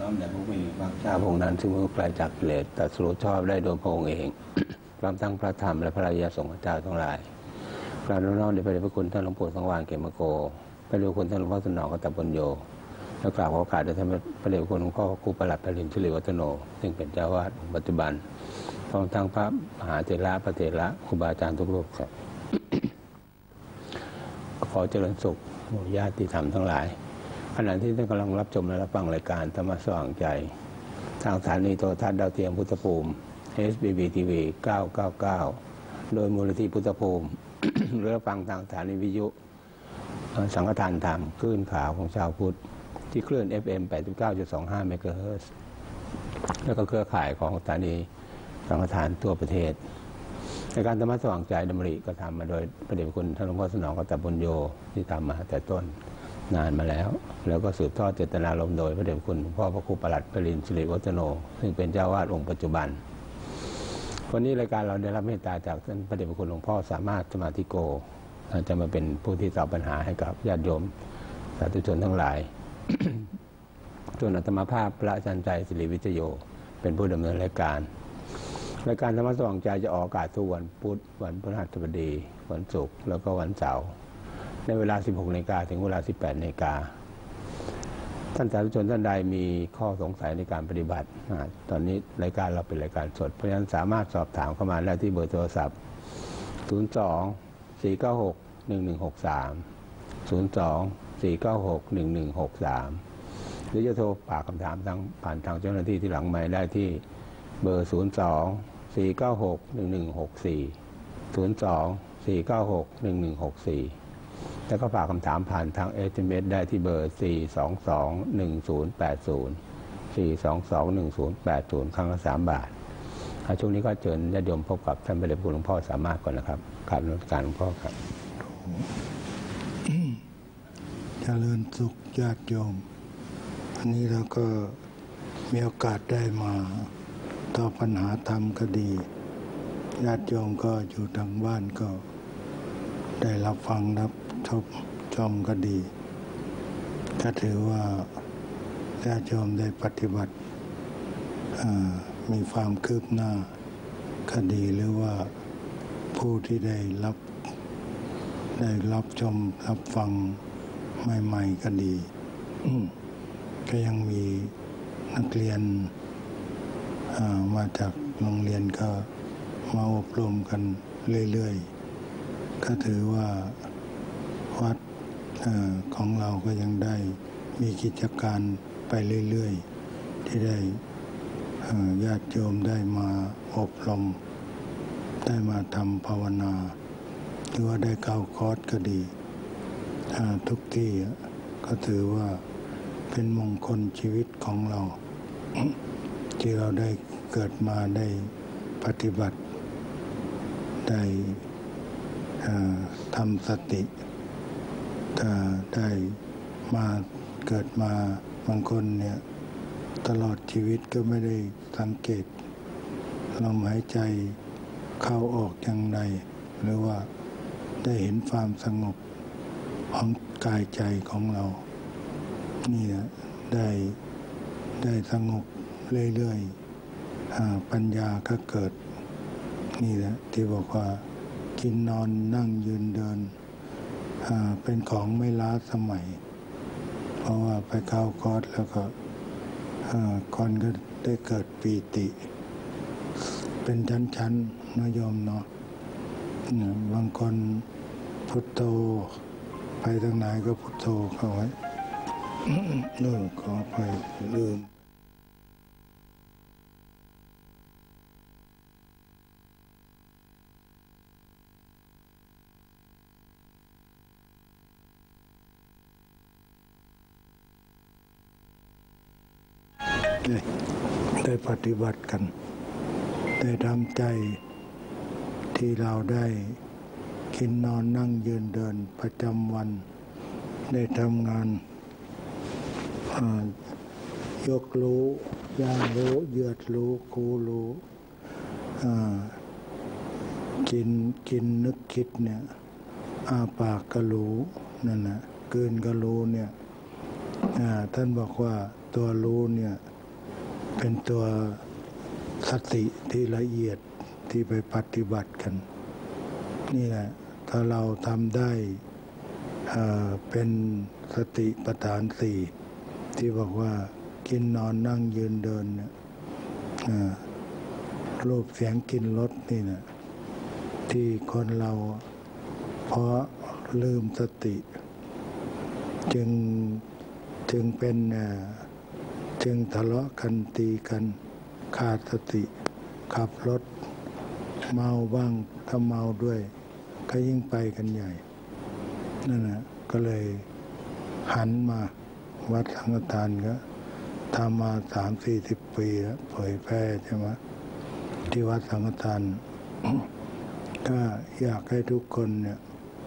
น้อมแด่พระผู้มีพระเจ้าพระองค์นั้นซึ่งผู้ไกลจากกิเลสตรัสรู้ชอบได้โดยพระองค์เองพร้อมทั้งพระธรรมและพระอริยสงฆ์เจ้าทั้งหลายกราบน้อมแด่พระเดชพระคุณท่านหลวงปู่สังวาลเขมโกพระเดชพระคุณท่านหลวงพ่อสนองกัตตปัญโยและกราบขอโอกาสโดยท่านพระเดชพระคุณหลวงพ่อครูประหลัดปรินทร์ สิริวัฒโนซึ่งเป็นเจ้าวาดองค์ปัจจุบันพร้อมทั้งพระมหาเถระพระเถระครูบาอาจารย์ทุกรูปครับ ขอเจริญสุขหมู่ญาติธรรมทั้งหลายขณะที่ท่านกำลังรับชมและรับฟังรายการธรรมะสว่างใจทางสถานีโทรทัศน์ดาวเทียมพุทธภูมิ SBB TV 999โดยมูลนิธิพุทธภูมิ หรือฟังทางสถานีวิทยุสังฆทานธรรมคลื่นข่าวของชาวพุทธที่คลื่น FM 89.25 เมกะเฮิรตซ์แล้วก็เครือข่ายของสถานีสังฆทานทั่วประเทศในการธรรมะสว่างใจดำริก็ทำมาโดยพระเดชพระคุณท่านหลวงพ่อสนองกัตตปัญโยที่ทำมาแต่ต้นนานมาแล้วก็สืบทอดเจตนารมณ์โดยพระเดชพระคุณพ่อพระครูประหลัดปรินทร์ สิริวัฒโนซึ่งเป็นเจ้าวาดองค์ปัจจุบันวันนี้รายการเราได้รับเมตตาจากท่านพระเดชพระคุณหลวงพ่อสามารถสมาธิโกจะมาเป็นผู้ที่ตอบปัญหาให้กับญาติโยมสาธุชนทั้งหลาย ส่วนอาตมาภาพพระอาจารย์ใจศิริวิทโยเป็นผู้ดำเนินรายการธรรมะสว่างใจจะออกอากาศทุกวันพุธวันพฤหัสบดีวันศุกร์แล้วก็วันเสาร์ในเวลา 16 นาฬิกาถึงเวลา 18 นาฬิกาท่านสาธุชนท่านใดมีข้อสงสัยในการปฏิบัติตอนนี้รายการเราเป็นรายการสดเพราะฉะนั้นสามารถสอบถามเข้ามาได้ที่เบอร์โทรศัพท์ 02-496-1163 หรือจะโทรฝากคำถามผ่านทางเจ้าหน้าที่ที่หลังไมค์ได้ที่เบอร์ 02-496-1164 02-496-1164 แล้วก็ฝากคำถามผ่านทาง SMS ได้ที่เบอร์ 422-1080 422-1080 ครั้งละ3 บาทช่วงนี้ก็เชิญญาติโยมพบกับท่านพระเดชพระคุณหลวงพ่อสามารถก่อนนะครับกราบนมัสการหลวงพ่อครับเจริญสุขญาติโยมอันนี้เราก็มีโอกาสได้มาตอบปัญหาธรรมก็ดีญาติโยมก็อยู่ทางบ้านก็ได้รับฟังรับชมก็ดีก็ถือว่าญาติโยมได้ปฏิบัติมีความคืบหน้าก็ดีหรือว่าผู้ที่ได้รับชมรับฟังใหม่ๆก็ดี ก็ยังมีนักเรียนมาจากโรงเรียนก็มาอบรมกันเรื่อยๆก็ถือว่าวัดของเราก็ยังได้มีกิจการไปเรื่อยๆที่ได้ญาติโยมได้มาอบรมได้มาทำภาวนาหรือว่าได้เข้าคอร์สก็ดีทุกที่ก็ถือว่าเป็นมงคลชีวิตของเรา ที่เราได้เกิดมาได้ปฏิบัติได้ทำสติได้มาเกิดมาบางคนเนี่ยตลอดชีวิตก็ไม่ได้สังเกตลมหายใจเข้าออกอย่างไรหรือว่าได้เห็นความสงบของกายใจของเรานี่ได้สงบเรื่อยๆปัญญาก็เกิดนี่แหละที่บอกว่ากินนอนนั่งยืนเดินเป็นของไม่ล้าสมัยเพราะว่าไปเข้าคอร์สแล้วก็คนก็ได้เกิดปีติเป็นชั้นๆนะโยมเนาะบางคนพุทโธไปทางไหนก็พุทโธเข้าไว้นู่นขอไปลืมได้ปฏิบัติกันได้ทำใจที่เราได้กินนอนนั่งยืนเดินประจำวันได้ทำงานยกรู้ย่างรู้เหยียดรู้คูรู้กินนึกคิดเนี่ยอ้าปากก็รู้นั่นนะกลืนก็รู้เนี่ยท่านบอกว่าตัวรู้เนี่ยเป็นตัวสติที่ละเอียดที่ไปปฏิบัติกันนี่แหละถ้าเราทำได้เป็นสติปัฏฐานสี่ที่บอกว่ากินนอนนั่งยืนเดินเนี่ยรูปเสียงกลิ่นรสนี่นะที่คนเราเพราะลืมสติจึงเป็นจึงทะเลาะกันตีกันขาดสติขับรถเมาบ้างถ้าเมาด้วยก็ยิ่งไปกันใหญ่นั่นนะก็เลยหันมาวัดสังฆทานก็ทำมา30-40 ปีแล้วเผยแพร่ใช่ไหมที่วัดสังฆทาน ก็อยากให้ทุกคนเนี่ย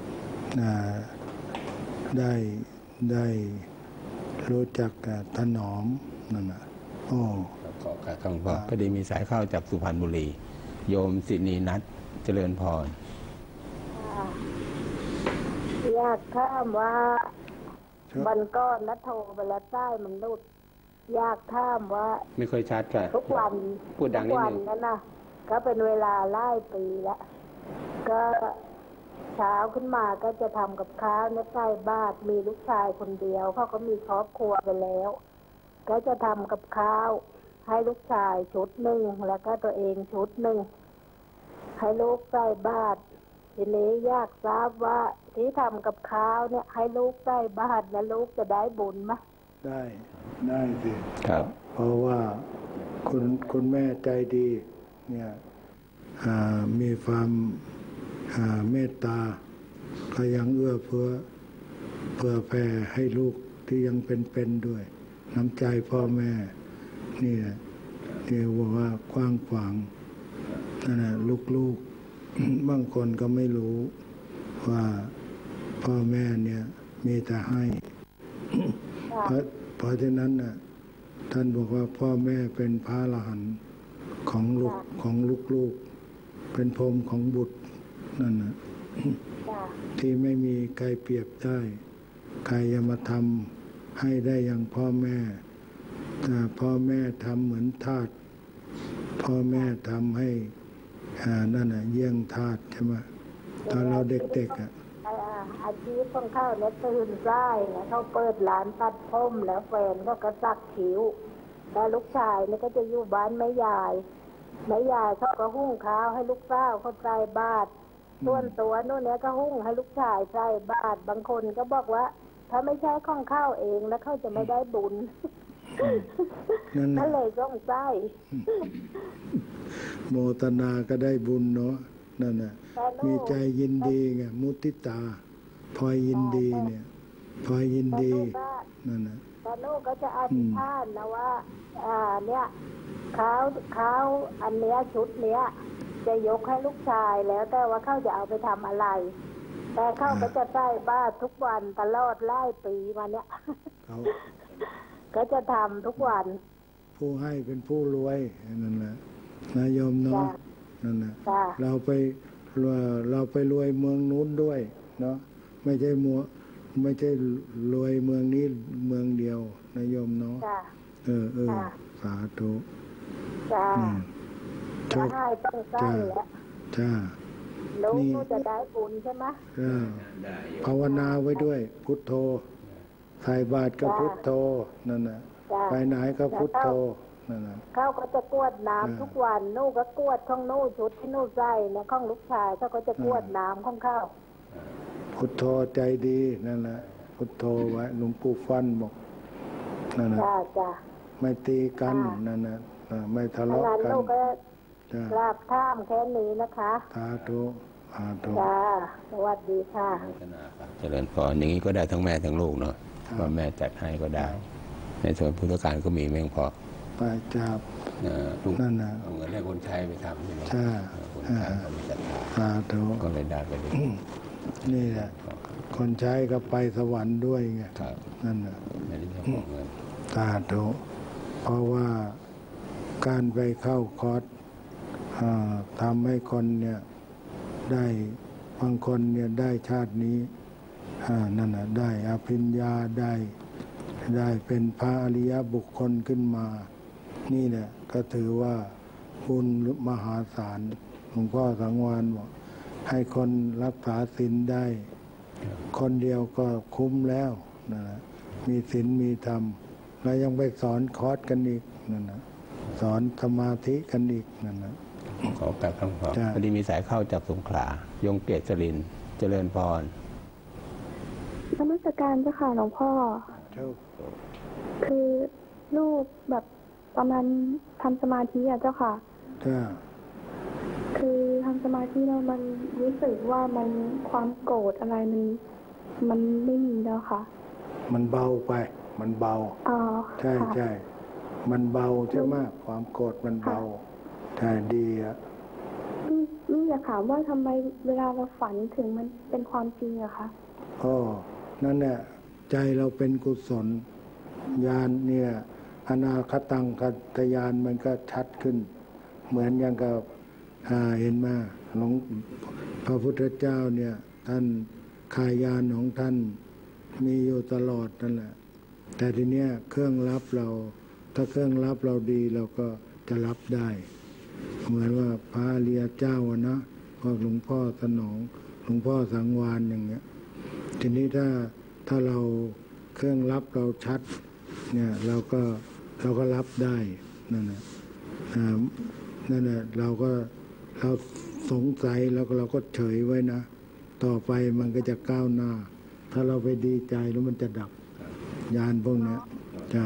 ได้รู้จักถนอมนั่นนะโอ้ขอการคำบอกพอดีมีสายเข้าจากสุพรรณบุรีโยมสินีนัทเจริญพรอยากถามว่าวันก่อนนัดโทรไปแล้วใต้มันรุดอยากถามว่าไม่ค่อยชัดค่ะทุกวันพูดดังนิดนึงนั่นนะก็เป็นเวลาหลายปีแล้วก็เช้าขึ้นมาก็จะทำกับข้าวในใต้บ้านมีลูกชายคนเดียวเขาก็มีครอบครัวไปแล้วก็จะทำกับข้าวให้ลูกชายชุดหนึ่งแล้วก็ตัวเองชุดหนึ่งให้ลูกใส่บาตรทีนี้อยากทราบว่าที่ทำกับข้าวเนี่ยให้ลูกใส่บาตรแล้วลูกจะได้บุญไหมได้สิครับเพราะว่าคุณแม่ใจดีเนี่ยมีความเมตตาก็ยังเอื้อเพื่อแผ่ให้ลูกที่ยังเป็นด้วยน้ำใจพ่อแม่นี่แหละที่ว่ากว้างขวางนั่นแหละลูกบางคนก็ไม่รู้ว่าพ่อแม่เนี่ยมีแต่ให้เพราะฉะนั้นน่ะท่านบอกว่าพ่อแม่เป็นพระอรหันต์ของลูกเป็นพรหมของบุตรนั่นน่ะที่ไม่มีใครเปรียบได้ใครจะมาทำให้ได้อย่างพ่อแม่แต่พ่อแม่ทำเหมือนทาสพ่อแม่ทำให้นั่นน่ะเยี่ยงทาสใช่ไหมตอนเราเด็กๆอาชีพของเขาเนี่ยตื่นสายแล้วเขาเปิดร้านตัดผมแล้วแฟนเขาก็สักคิ้วแต่ลูกชายเนี่ยก็จะอยู่บ้านแม่ยายเขาก็หุ้งข้าวให้ลูกสาวเขาใส่บาตรส่วนตัวนู่นเนี่ยก็หุ้งให้ลูกชายใส่บาตรบางคนก็บอกว่าถ้าไม่ใช่ของข้าวเองแล้วเขาจะไม่ได้บุญนั่นเลยต้องใส่โมทนาก็ได้บุญเนาะนั่นน่ะมีใจยินดีไงมุติตาพลอยยินดีเนี่ยพลอยยินดีนั่นน่ะแต่ลูกก็จะอธิษฐานนะว่าเนี่ยเขาอันเนี้ยชุดเนี้ยจะยกให้ลูกชายแล้วแต่ว่าเขาจะเอาไปทำอะไรแต่เขาก็จะใส่บาตรทุกวันตลอดหลายปีมาเนี้ยก็จะทำทุกวันผู้ให้เป็นผู้รวยนั่นแหละนายโยมเนาะนั่นนะเราไปรวยเมืองนู้นด้วยเนาะไม่ใช่รวยเมืองนี้เมืองเดียวนายโยมเนาะสาธุจ้าให้ต้องใส่แล้วจ้าลูกจะได้บุญใช่ไหมภาวนาไว้ด้วยพุทโธใส่บาตรก็พุทโธนั่นน่ะไปไหนก็พุทโธนั่นน่ะเขาก็จะกวดน้ำทุกวันนู่ก็กวดของนู่ชุดที่นู่ใส่เนี่ยของลูกชายเขาก็จะกวดน้ำของเขาพุทโธใจดีนั่นแหละพุทโธไว้หลวงปู่ฟันบอกนั่นน่ะไม่ตีกันนั่นน่ะไม่ทะเลาะกันกราบท่ามแค่นี้นะคะสาธุจ้าสวัสดีค่ะเจริญพรอย่างนี้ก็ได้ทั้งแม่ทั้งลูกเนาะว่าแม่จัดให้ก็ได้ในส่วนพุทธการก็มีแม่งพอไปจับนั่นนะเอาเงินให้คนใช้ไปทำใช่ไหมคนใช้เขาไม่จัดก็เลยได้ไปเลยนี่แหละคนใช้ก็ไปสวรรค์ด้วยไงนั่นนะไม่ได้จะขอเงินสาธุเพราะว่าการไปเข้าคอร์สทำให้คนเนี่ยได้บางคนเนี่ยได้ชาตินี้นั่นน่ะได้อภิญญาได้เป็นพระอริยบุคคลขึ้นมานี่แหละก็ถือว่าบุญมหาศาลหลวงพ่อสังวานบอกให้คนรักษาศีลได้คนเดียวก็คุ้มแล้วนะมีศีลมีธรรมแล้วยังไปสอนคอร์สกันอีกนั่นนะสอนสมาธิกันอีกนั่นนะขอแปลคำขอพอดีมีสายเข้าจากสงขลายงเกษรินเจริญพรนมัสการเจ้าค่ะหลวงพ่อคือลูกแบบประมาณทำสมาธิอะเจ้าค่ะคือทำสมาธิแล้วมันรู้สึกว่ามันความโกรธอะไรมันไม่มีแล้วค่ะมันเบาไปมันเบาใช่ใช่มันเบาใช่ไหมความโกรธมันเบาใช่ดีอะนี่อยากถามว่าทำไมเวลาเราฝันถึงมันเป็นความจริงอะคะนั่นแหละใจเราเป็นกุศลญาณเนี่ยอนาคตังคัตญาณมันก็ชัดขึ้นเหมือนอย่างกับเห็นมาหลวงพระพุทธเจ้าเนี่ยท่านคายญาณของท่านมีอยู่ตลอดนั่นแหละแต่ทีเนี้ยเครื่องรับเราถ้าเครื่องรับเราดีเราก็จะรับได้เหมือนว่าพระอริยเจ้านะพอหลวงพ่อสนองหลวงพ่อสังวานอย่างเงี้ยทีนี้ถ้าเราเครื่องรับเราชัดเนี่ยเราก็รับได้นั่นแหละนั่นแหละเราสงสัยแล้วเราก็เฉยไว้นะต่อไปมันก็จะก้าวหน้าถ้าเราไปดีใจแล้วมันจะดับญาณพวกนี้จ้า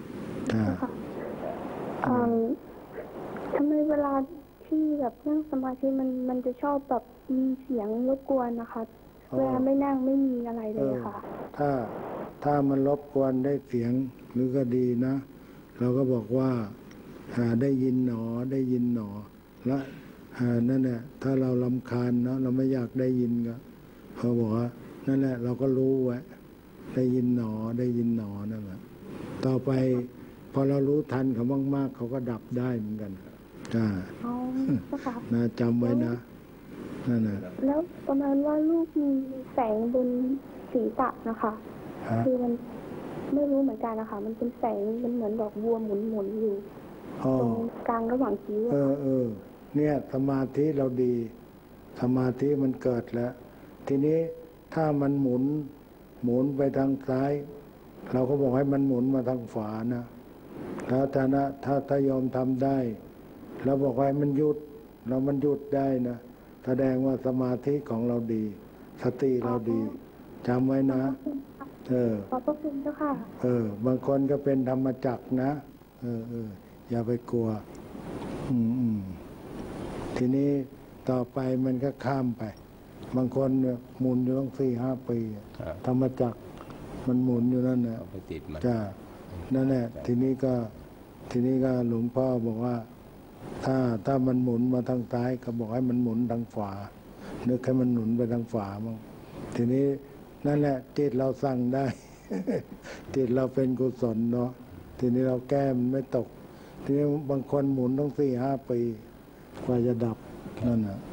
ทำไมเวลาที่แบบนั่งสมาธิมันจะชอบแบบมีเสียงรบกวนนะคะเวลาไม่นั่งไม่มีอะไรเลยค่ะถ้ามันรบกวนได้เสียงหรือก็ดีนะเราก็บอกว่าได้ยินหนอได้ยินหนอและนั่นแหละถ้าเรารำคาญนะเราไม่อยากได้ยินก็เขาบอกว่านั่นแหละเราก็รู้ไว้ได้ยินหนอได้ยินหนอนั่นแหละต่อไปพอเรารู้ทันเขามากๆเขาก็ดับได้เหมือนกันจ้านะจำไว้นะนั่นแหละแล้วประมาณว่าลูกมีแสงบนศีรษะนะคะคือมันไม่รู้เหมือนกันนะคะมันเป็นแสงมันเหมือนดอกบัวหมุนอยู่ตรงกลางระหว่างคิ้วเนี่ยสมาธิเราดีสมาธิมันเกิดแล้วทีนี้ถ้ามันหมุนไปทางซ้ายเราก็บอกให้มันหมุนมาทางขวานะแล้วถ้ายอมทำได้เราบอกให้มันหยุดมันหยุดได้นะแสดงว่าสมาธิของเราดีสติเราดีจำไว้นะขอบพระคุณเจ้าค่ะบางคนก็เป็นธรรมจักรนะอย่าไปกลัวทีนี้ต่อไปมันก็ข้ามไปบางคนเนี่ยหมุนอยู่ตั้ง 4-5 ปีธรรมจักรมันหมุนอยู่นั่นนะจ้านั่นแหละทีนี้ก็หลวงพ่อบอกว่าถ้ามันหมุนมาทางซ้ายก็บอกให้มันหมุนทางขวานึกให้มันหมุนไปทางขวามั่งทีนี้นั่นแหละจิตเราสั่งได้ จิตเราเป็นกุศลเนาะทีนี้เราแก้มันไม่ตกทีนี้บางคนหมุนต้อง 4-5 ปีกว่าจะดับนั่นน่ะ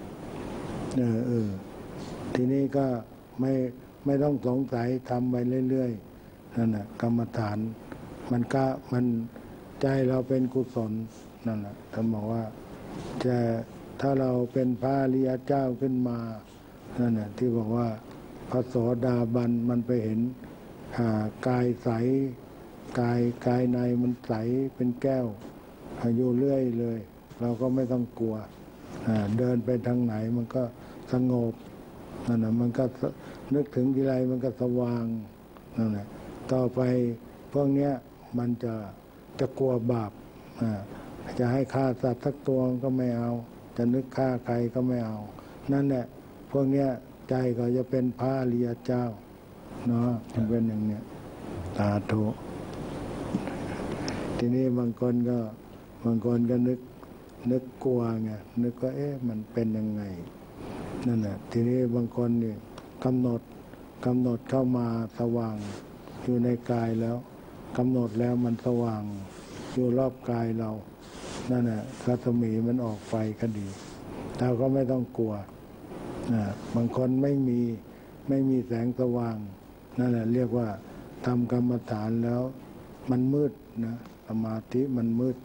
ทีนี้ก็ไม่ต้องสงสัยทำไปเรื่อยๆนั่นน่ะกรรมฐานมันใจเราเป็นกุศลนั่นน่ะท่านบอกว่าถ้าเราเป็นพระอริยเจ้าขึ้นมานั่นน่ะที่บอกว่าพระโสดาบันมันไปเห็นกายใสกายในมันใสเป็นแก้วอยู่เรื่อยเลยเราก็ไม่ต้องกลัวเดินไปทางไหนมันก็สงบนั่นน่ะมันก็นึกถึงทีไรมันก็สว่างนั่นแหละต่อไปพวกเนี้ยมันจะกลัวบาปจะให้ฆ่าสัตว์สักตัวก็ไม่เอาจะนึกฆ่าใครก็ไม่เอานั่นแหละพวกเนี้ยใจก็จะเป็นพระอริยเจ้าเนาะมันเป็นอย่างเนี้ยสาธุทีนี้บางคนก็นึกกลัวไงนึกว่ามันเป็นยังไงนั่นแหละทีนี้บางคนนี่กำหนดเข้ามาสว่างอยู่ในกายแล้วกำหนดแล้วมันสว่างอยู่รอบกายเรานั่นแหละรัศมีมันออกไฟก็ดีเราก็ไม่ต้องกลัวบางคนไม่มีแสงสว่างนั่นแหละเรียกว่าทำกรรมฐานแล้วมันมืดนะสมาธิมันมืด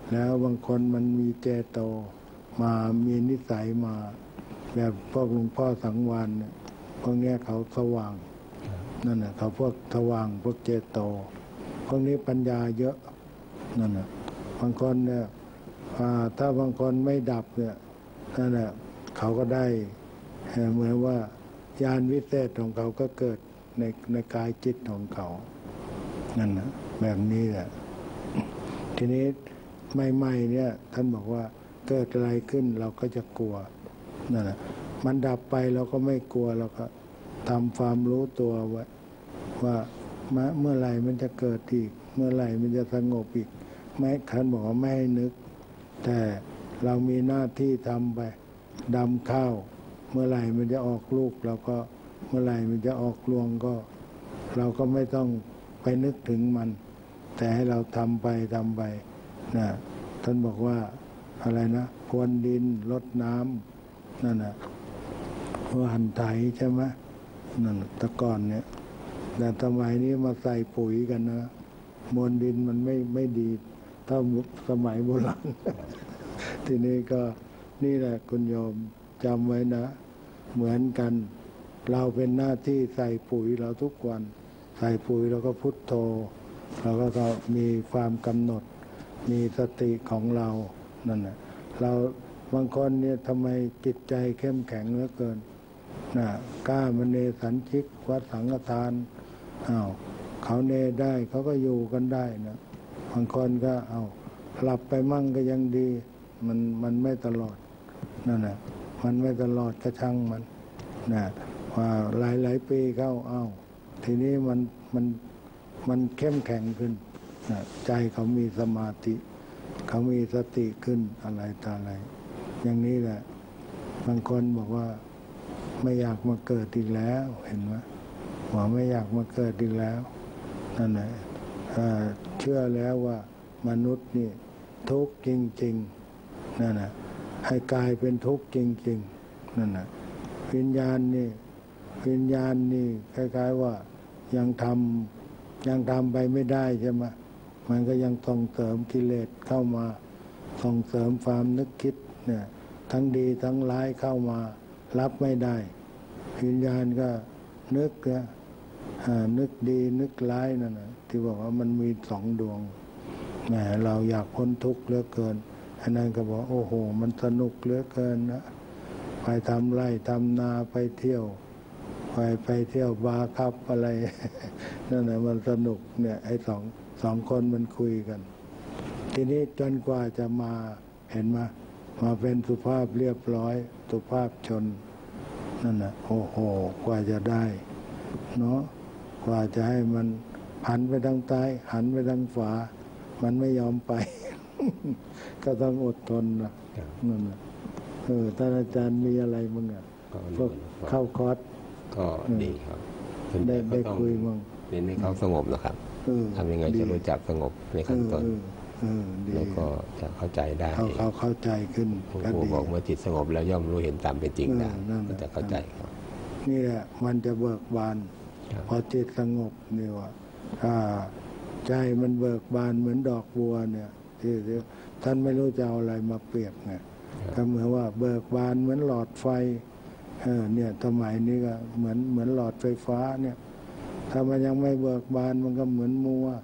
แล้วบางคนมันมีเจโตมามีนิสัยมาแบบพวกหลวงพ่อสังวานเนี่ยพวกนี้เขาสว่างนั่นน่ะเขาพวกสว่างพวกเจโตพวกนี้ปัญญาเยอะนั่นน่ะบางคนเนี่ยถ้าบางคนไม่ดับเนี่ยนั่นน่ะเขาก็ได้เหมือนว่าญาณวิเศษของเขาก็เกิดในกายจิตของเขานั่นนะแบบนี้แหละทีนี้ใหม่ๆเนี่ยท่านบอกว่าเกิดอะไรขึ้นเราก็จะกลัวนั่นแหละมันดับไปเราก็ไม่กลัวเราก็ทำความรู้ตัวไว้ว่าเมื่อไหร่มันจะเกิดอีกเมื่อไหร่มันจะสงบอีกไม่ท่านบอกว่าไม่ให้นึกแต่เรามีหน้าที่ทำไปดำข้าวเมื่อไหร่มันจะออกลูกเราก็เมื่อไหร่มันจะออกรวงก็เราก็ไม่ต้องไปนึกถึงมันแต่ให้เราทำไปนะท่านบอกว่าอะไรนะพรวนดินรดน้ำนั่นนะหว่านไถใช่ไหมนั่นแต่ก่อนเนี่ยแต่สมัยนี้มาใส่ปุ๋ยกันนะมวลดินมันไม่ดีเท่าสมัยโบราณ ทีนี้ก็นี่แหละคุณโยมจำไว้นะเหมือนกันเราเป็นหน้าที่ใส่ปุ๋ยเราทุกวันใส่ปุ๋ยเราก็พุทโธเราก็มีความกำหนดมีสติของเรานั่นแหละเราบางคนเนี่ยทำไมจิตใจเข้มแข็งเหลือเกินนะกล้ามเนสันชิกวัดสังฆทานเขาเนได้เขาก็อยู่กันได้นะบางคนก็หลับไปมั่งก็ยังดีมันไม่ตลอดนั่นแหละมันไม่ตลอดก็ช่างมันนะว่าหลายปีเข้าทีนี้มันเข้มแข็งขึ้นนะใจเขามีสมาธิเขามีสติขึ้นอะไรต่ออะไรอย่างนี้แหละบางคนบอกว่าไม่อยากมาเกิดอีกแล้วเห็นไหมว่าไม่อยากมาเกิดอีกแล้วนั่นแหละเชื่อแล้วว่ามนุษย์นี่ทุกข์จริงๆนั่นนะให้กลายเป็นทุกข์จริงๆนั่นนะวิญญาณนี่คล้ายๆว่ายังทำไปไม่ได้ใช่ไหมมันก็ยังส่งเสริมกิเลสเข้ามาส่งเสริมความนึกคิดเนี่ยทั้งดีทั้งร้ายเข้ามารับไม่ได้วิญญาณก็นึกดีนึกร้ายนั่นนะที่บอกว่ามันมีสองดวงแหมเราอยากพ้นทุกข์เหลือเกินอันนั้นก็บอกโอ้โหมันสนุกเหลือเกินนะไปทำไร่ทำนาไปเที่ยวบาร์ครับอะไร นั่นแหละมันสนุกเนี่ยไอ้สองคนมันคุยกันทีนี้จนกว่าจะมาเห็นมาเป็นสุภาพเรียบร้อยสุภาพชนนั่นน่ะโอ้โหกว่าจะได้เนาะกว่าจะให้มันหันไปทางซ้ายหันไปทางขวามันไม่ยอมไป ก็ต้องอดทนนะนั่นน่ะท่านอาจารย์มีอะไรบ้างอ่ะพวกเข้าคอร์สก็ดีครับได้คุยมั่งเน้นให้เขาสงบนะครับทำยังไงจะรู้จักสงบในขั้นต้นแล้วก็จะเข้าใจได้เขาเข้าใจขึ้นครูบอกเมื่อจิตสงบแล้วย่อมรู้เห็นตามเป็นจริงได้ก็จะเข้าใจครับนี่แหละมันจะเบิกบานพอจิตสงบนี่ว่าใจมันเบิกบานเหมือนดอกบัวเนี่ยที่ท่านไม่รู้จะเอาอะไรมาเปรียบไงก็เหมือนว่าเบิกบานเหมือนหลอดไฟเนี่ยสมัยนี้ก็เหมือนหลอดไฟฟ้าเนี่ยถ้ามันยังไม่เบิกบานมันก็เหมือนมัว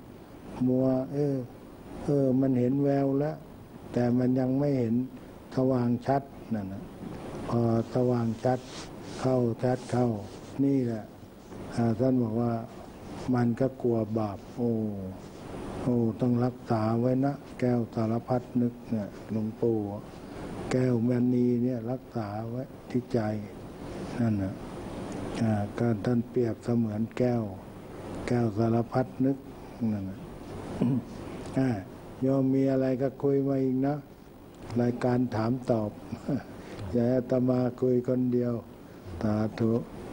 มันเห็นแววแล้วแต่มันยังไม่เห็นสว่างชัดนั่นนะพอสว่างชัดเข้านี่แหละท่านบอกว่ามันก็กลัวบาปโอ้ต้องรักษาไว้นะแก้วสารพัดนึกเนี่ยหลวงปู่แก้วมณีเนี่ยรักษาไว้ที่ใจนั่นนะการท่านเปรียบเสมือนแก้วสารพัดนึกนั่นนะโยมมีอะไรก็คุยมาอีกนะรายการถามตอบ อย่าอาตมาคุยคนเดียวสาธุ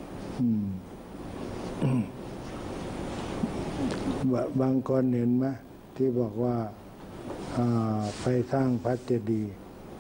บางคนเห็นไหมที่บอกว่าไปสร้างพระเจดีย์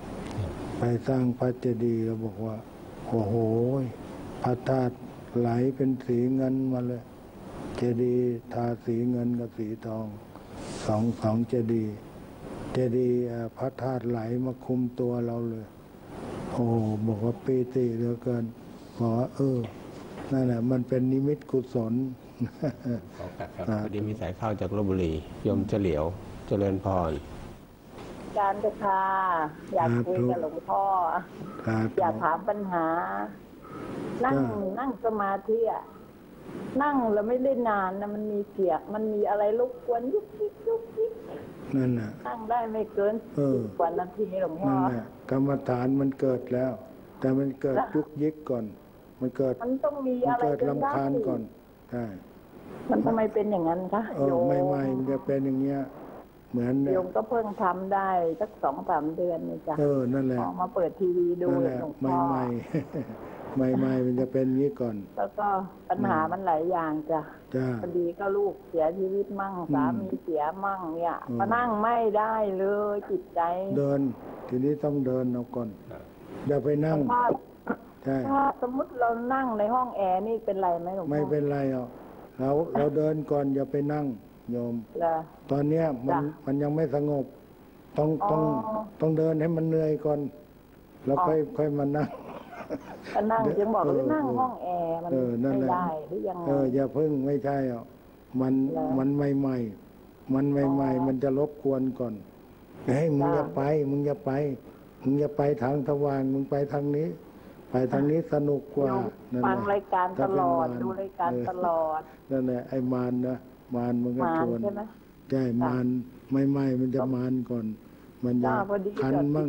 แล้วบอกว่าโอ้โหพระธาตุไหลเป็นสีเงินมาเลยเจดีย์ทาสีเงินกับสีทองสองเจดีย์เจดีย์พระธาตุไหลมาคุมตัวเราเลย โอ้บอกว่าปีติเหลือเกินบอกว่านั่นแหละมันเป็นนิมิตกุศลขอครับพอดีมีสายเข้าจากลพบุรีโยมเฉลียวเจริญพรการเจ้าค่ะอยากคุยกับหลวงพ่ออยากถามปัญหา นั่งสมาธิอ่ะนั่งแล้วไม่ได้นานนะมันมีเสียงมันมีอะไรรบกวนยุกยิกยุกยิกนั่นน่ะนั่งได้ไม่เกิน10 กว่านาทีหลวงพ่อนั่นแหละกรรมฐานมันเกิดแล้ว แต่มันเกิดยุกยิกก่อนมันเกิดมันต้องมีอะไรเกิดรำคาญก่อนใช่มันทำไมเป็นอย่างนั้นคะโยมไม่มันจะเป็นอย่างเงี้ยเหมือนโยมก็เพิ่งทำได้สัก2-3 เดือนนี่จ้ะนั่นแหละมาเปิดทีวีดูหลวงพ่อใหม่มันจะเป็นงี้ก่อนแล้วก็ปัญหามันหลายอย่างจ้ะพอดีก็ลูกเสียชีวิตมั่งสามีเสียมั่งเนี่ยมานั่งไม่ได้เลยจิตใจเดินทีนี้ต้องเดินเอาก่อนอย่าไปนั่งใช่ถ้าสมมติเรานั่งในห้องแอร์นี่เป็นไรไหมหลวงพ่อไม่เป็นไรหรอกเราเดินก่อนอย่าไปนั่งโยมตอนเนี้ยมันยังไม่สงบต้องเดินให้มันเหนื่อยก่อนแล้วค่อยมานั่งนั่งยังบอกว่านั่งห้องแอร์มันไม่ได้หรือยังไงอย่าเพิ่งไม่ใช่อ่ะมันใหม่มันจะรบกวนก่อนมึงอย่าไปทางสว่างมึงไปทางนี้สนุกกว่าฟังรายการตลอดดูรายการตลอดนั่นแหละไอ้มารนะมารมันก็ชวนใช่มารใหม่มันจะมารก่อนมันจะคันมั่ง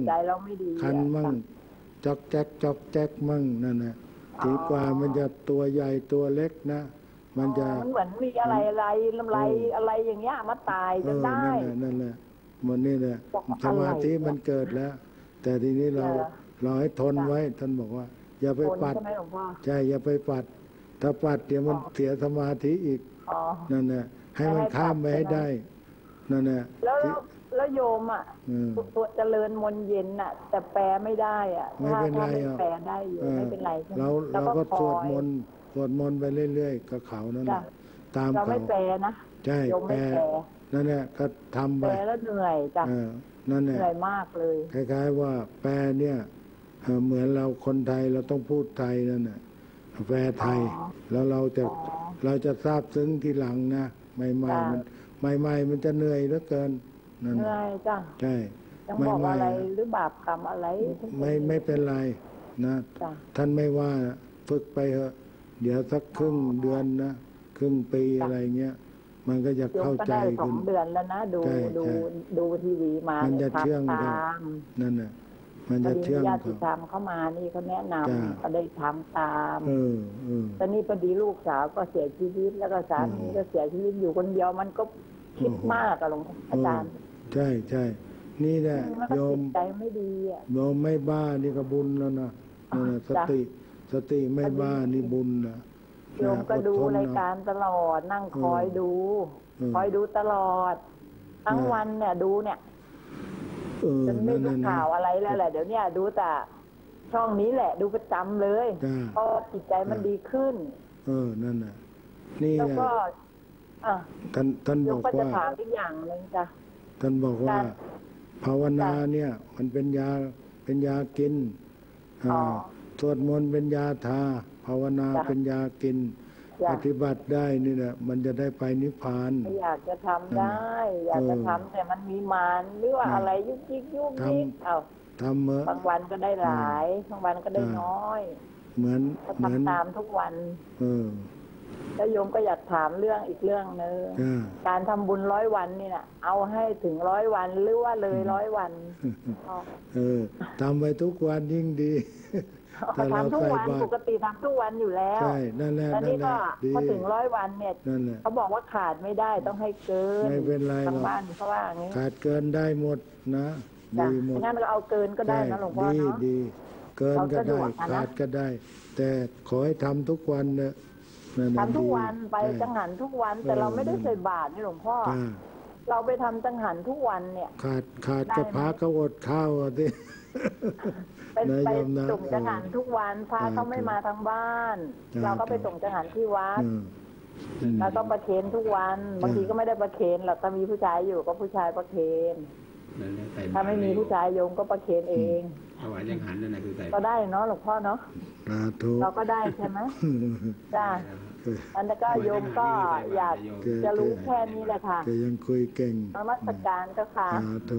จอกแจ๊กมั่งนั่นนะถือกว่ามันจะตัวใหญ่ตัวเล็กนะมันจะเหมือนมีอะไรลำไรอะไรอย่างเงี้ยมาตายจนได้นั่นแหละมันนี่แหละสมาธิมันเกิดแล้วแต่ทีนี้เราให้ทนไว้ท่านบอกว่าอย่าไปปัดใช่อย่าไปปัดถ้าปัดเดี๋ยวมันเสียสมาธิอีกนั่นแหละให้มันข้ามไปให้ได้นั่นแหละแล้วโยมอ่ะตัวเจริญมนเย็นอ่ะแต่แปลไม่ได้อ่ะไม่เป็นไรแปลได้อยู่ไม่เป็นไรเราก็สวดมนต์ไปเรื่อยๆกับเขานั่นแหละตามเราไม่แปลนะใช่แปลนั่นแหละก็ทำไปแปลแล้วเหนื่อยจ้ะนั่นแหละเหนื่อยมากเลยคล้ายๆว่าแปลเนี่ยเหมือนเราคนไทยเราต้องพูดไทยนั่นแหละแปลไทยแล้วเราจะทราบซึ้งทีหลังนะใหม่มันจะเหนื่อยเหลือเกินเหนื่อยจ้ะใช่ไม่อะไรหรือบาปกรรมอะไรไม่เป็นไรนะท่านไม่ว่าฝึกไปเถอะเดี๋ยวสักครึ่งเดือนนะครึ่งปีอะไรเงี้ยมันก็จะเข้าใจขึ้น2 เดือนแล้วนะดูทีวีมามันจะเชื่องนั่นน่ะมันจะเชื่องญาติธรรมเข้ามานี่เขาแนะนำก็ได้ทำตามตอนนี้พอดีลูกสาวก็เสียชีวิตแล้วก็สามีก็เสียชีวิตอยู่คนเดียวมันก็คิดมากอะหลวงอาจารย์ใช่นี่แหละโยมใจไม่ดีอ่ะโยมไม่บ้านี่ก็บุญแล้วนะสติไม่บ้านี่บุญนะโยมก็ดูรายการตลอดนั่งคอยดูตลอดทั้งวันเนี่ยดูเนี่ยจนไม่รู้ข่าวอะไรแล้วแหละเดี๋ยวนี้ดูแต่ช่องนี้แหละดูประจำเลยเพราะจิตใจมันดีขึ้นนั่นน่ะนี่แล้วก็ท่านบอกว่าจะถามอีกอย่างนึงจ้ะท่านบอกว่าภาวนาเนี่ยมันเป็นยากินสวดมนต์เป็นยาทาภาวนาเป็นยากินปฏิบัติได้นี่แหละมันจะได้ไปนิพพานอยากจะทำได้อยากจะทำแต่มันมีมารหรือว่าอะไรยุกยิกทำบางวันก็ได้หลายบางวันก็ได้น้อยเหมือนตามทุกวันแล้วโยมก็อยากถามเรื่องอีกเรื่องนึงการทำบุญ100 วันนี่นะเอาให้ถึง100 วันหรือว่าเลย100 วันทำไปทุกวันยิ่งดีแต่เราทำทุกวันปกติทำทุกวันอยู่แล้วใช่นั่นแหละตอนนี้ก็พอถึง100 วันเนี่ยเขาบอกว่าขาดไม่ได้ต้องให้เกินไม่เป็นไรทางบ้านเขาว่าอย่างนี้ขาดเกินได้หมดนะดีหมดงั้นเราเอาเกินก็ได้นะหลวงพ่อเนาะดีเกินก็ได้ขาดก็ได้แต่ขอให้ทำทุกวันเนอะทำทุกวันไปจังหันทุกวันแต่เราไม่ได้ใส่บาตรนี่หลวงพ่อเราไปทำจังหันทุกวันเนี่ยขาดกระพาก็อดข้าวอ่ะที่ไปส่งจังหันทุกวันพระเขาไม่มาทางบ้านเราก็ไปส่งจังหันที่วัดเราต้องประเคนทุกวันบางทีก็ไม่ได้ประเคนหรอกแต่มีผู้ชายอยู่ก็ผู้ชายประเคนถ้าไม่มีผู้ชายโยมก็ประเคนเองถวายยังหันนั่นนะคือใส่ก็ได้เนาะหลวงพ่อเนาะเราก็ได้ใช่ไหมจ้าอันนั้นก็โยมก็อยากจะรู้แค่นี้แหละค่ะยังคุยเก่งนมัสการก็ค่ะ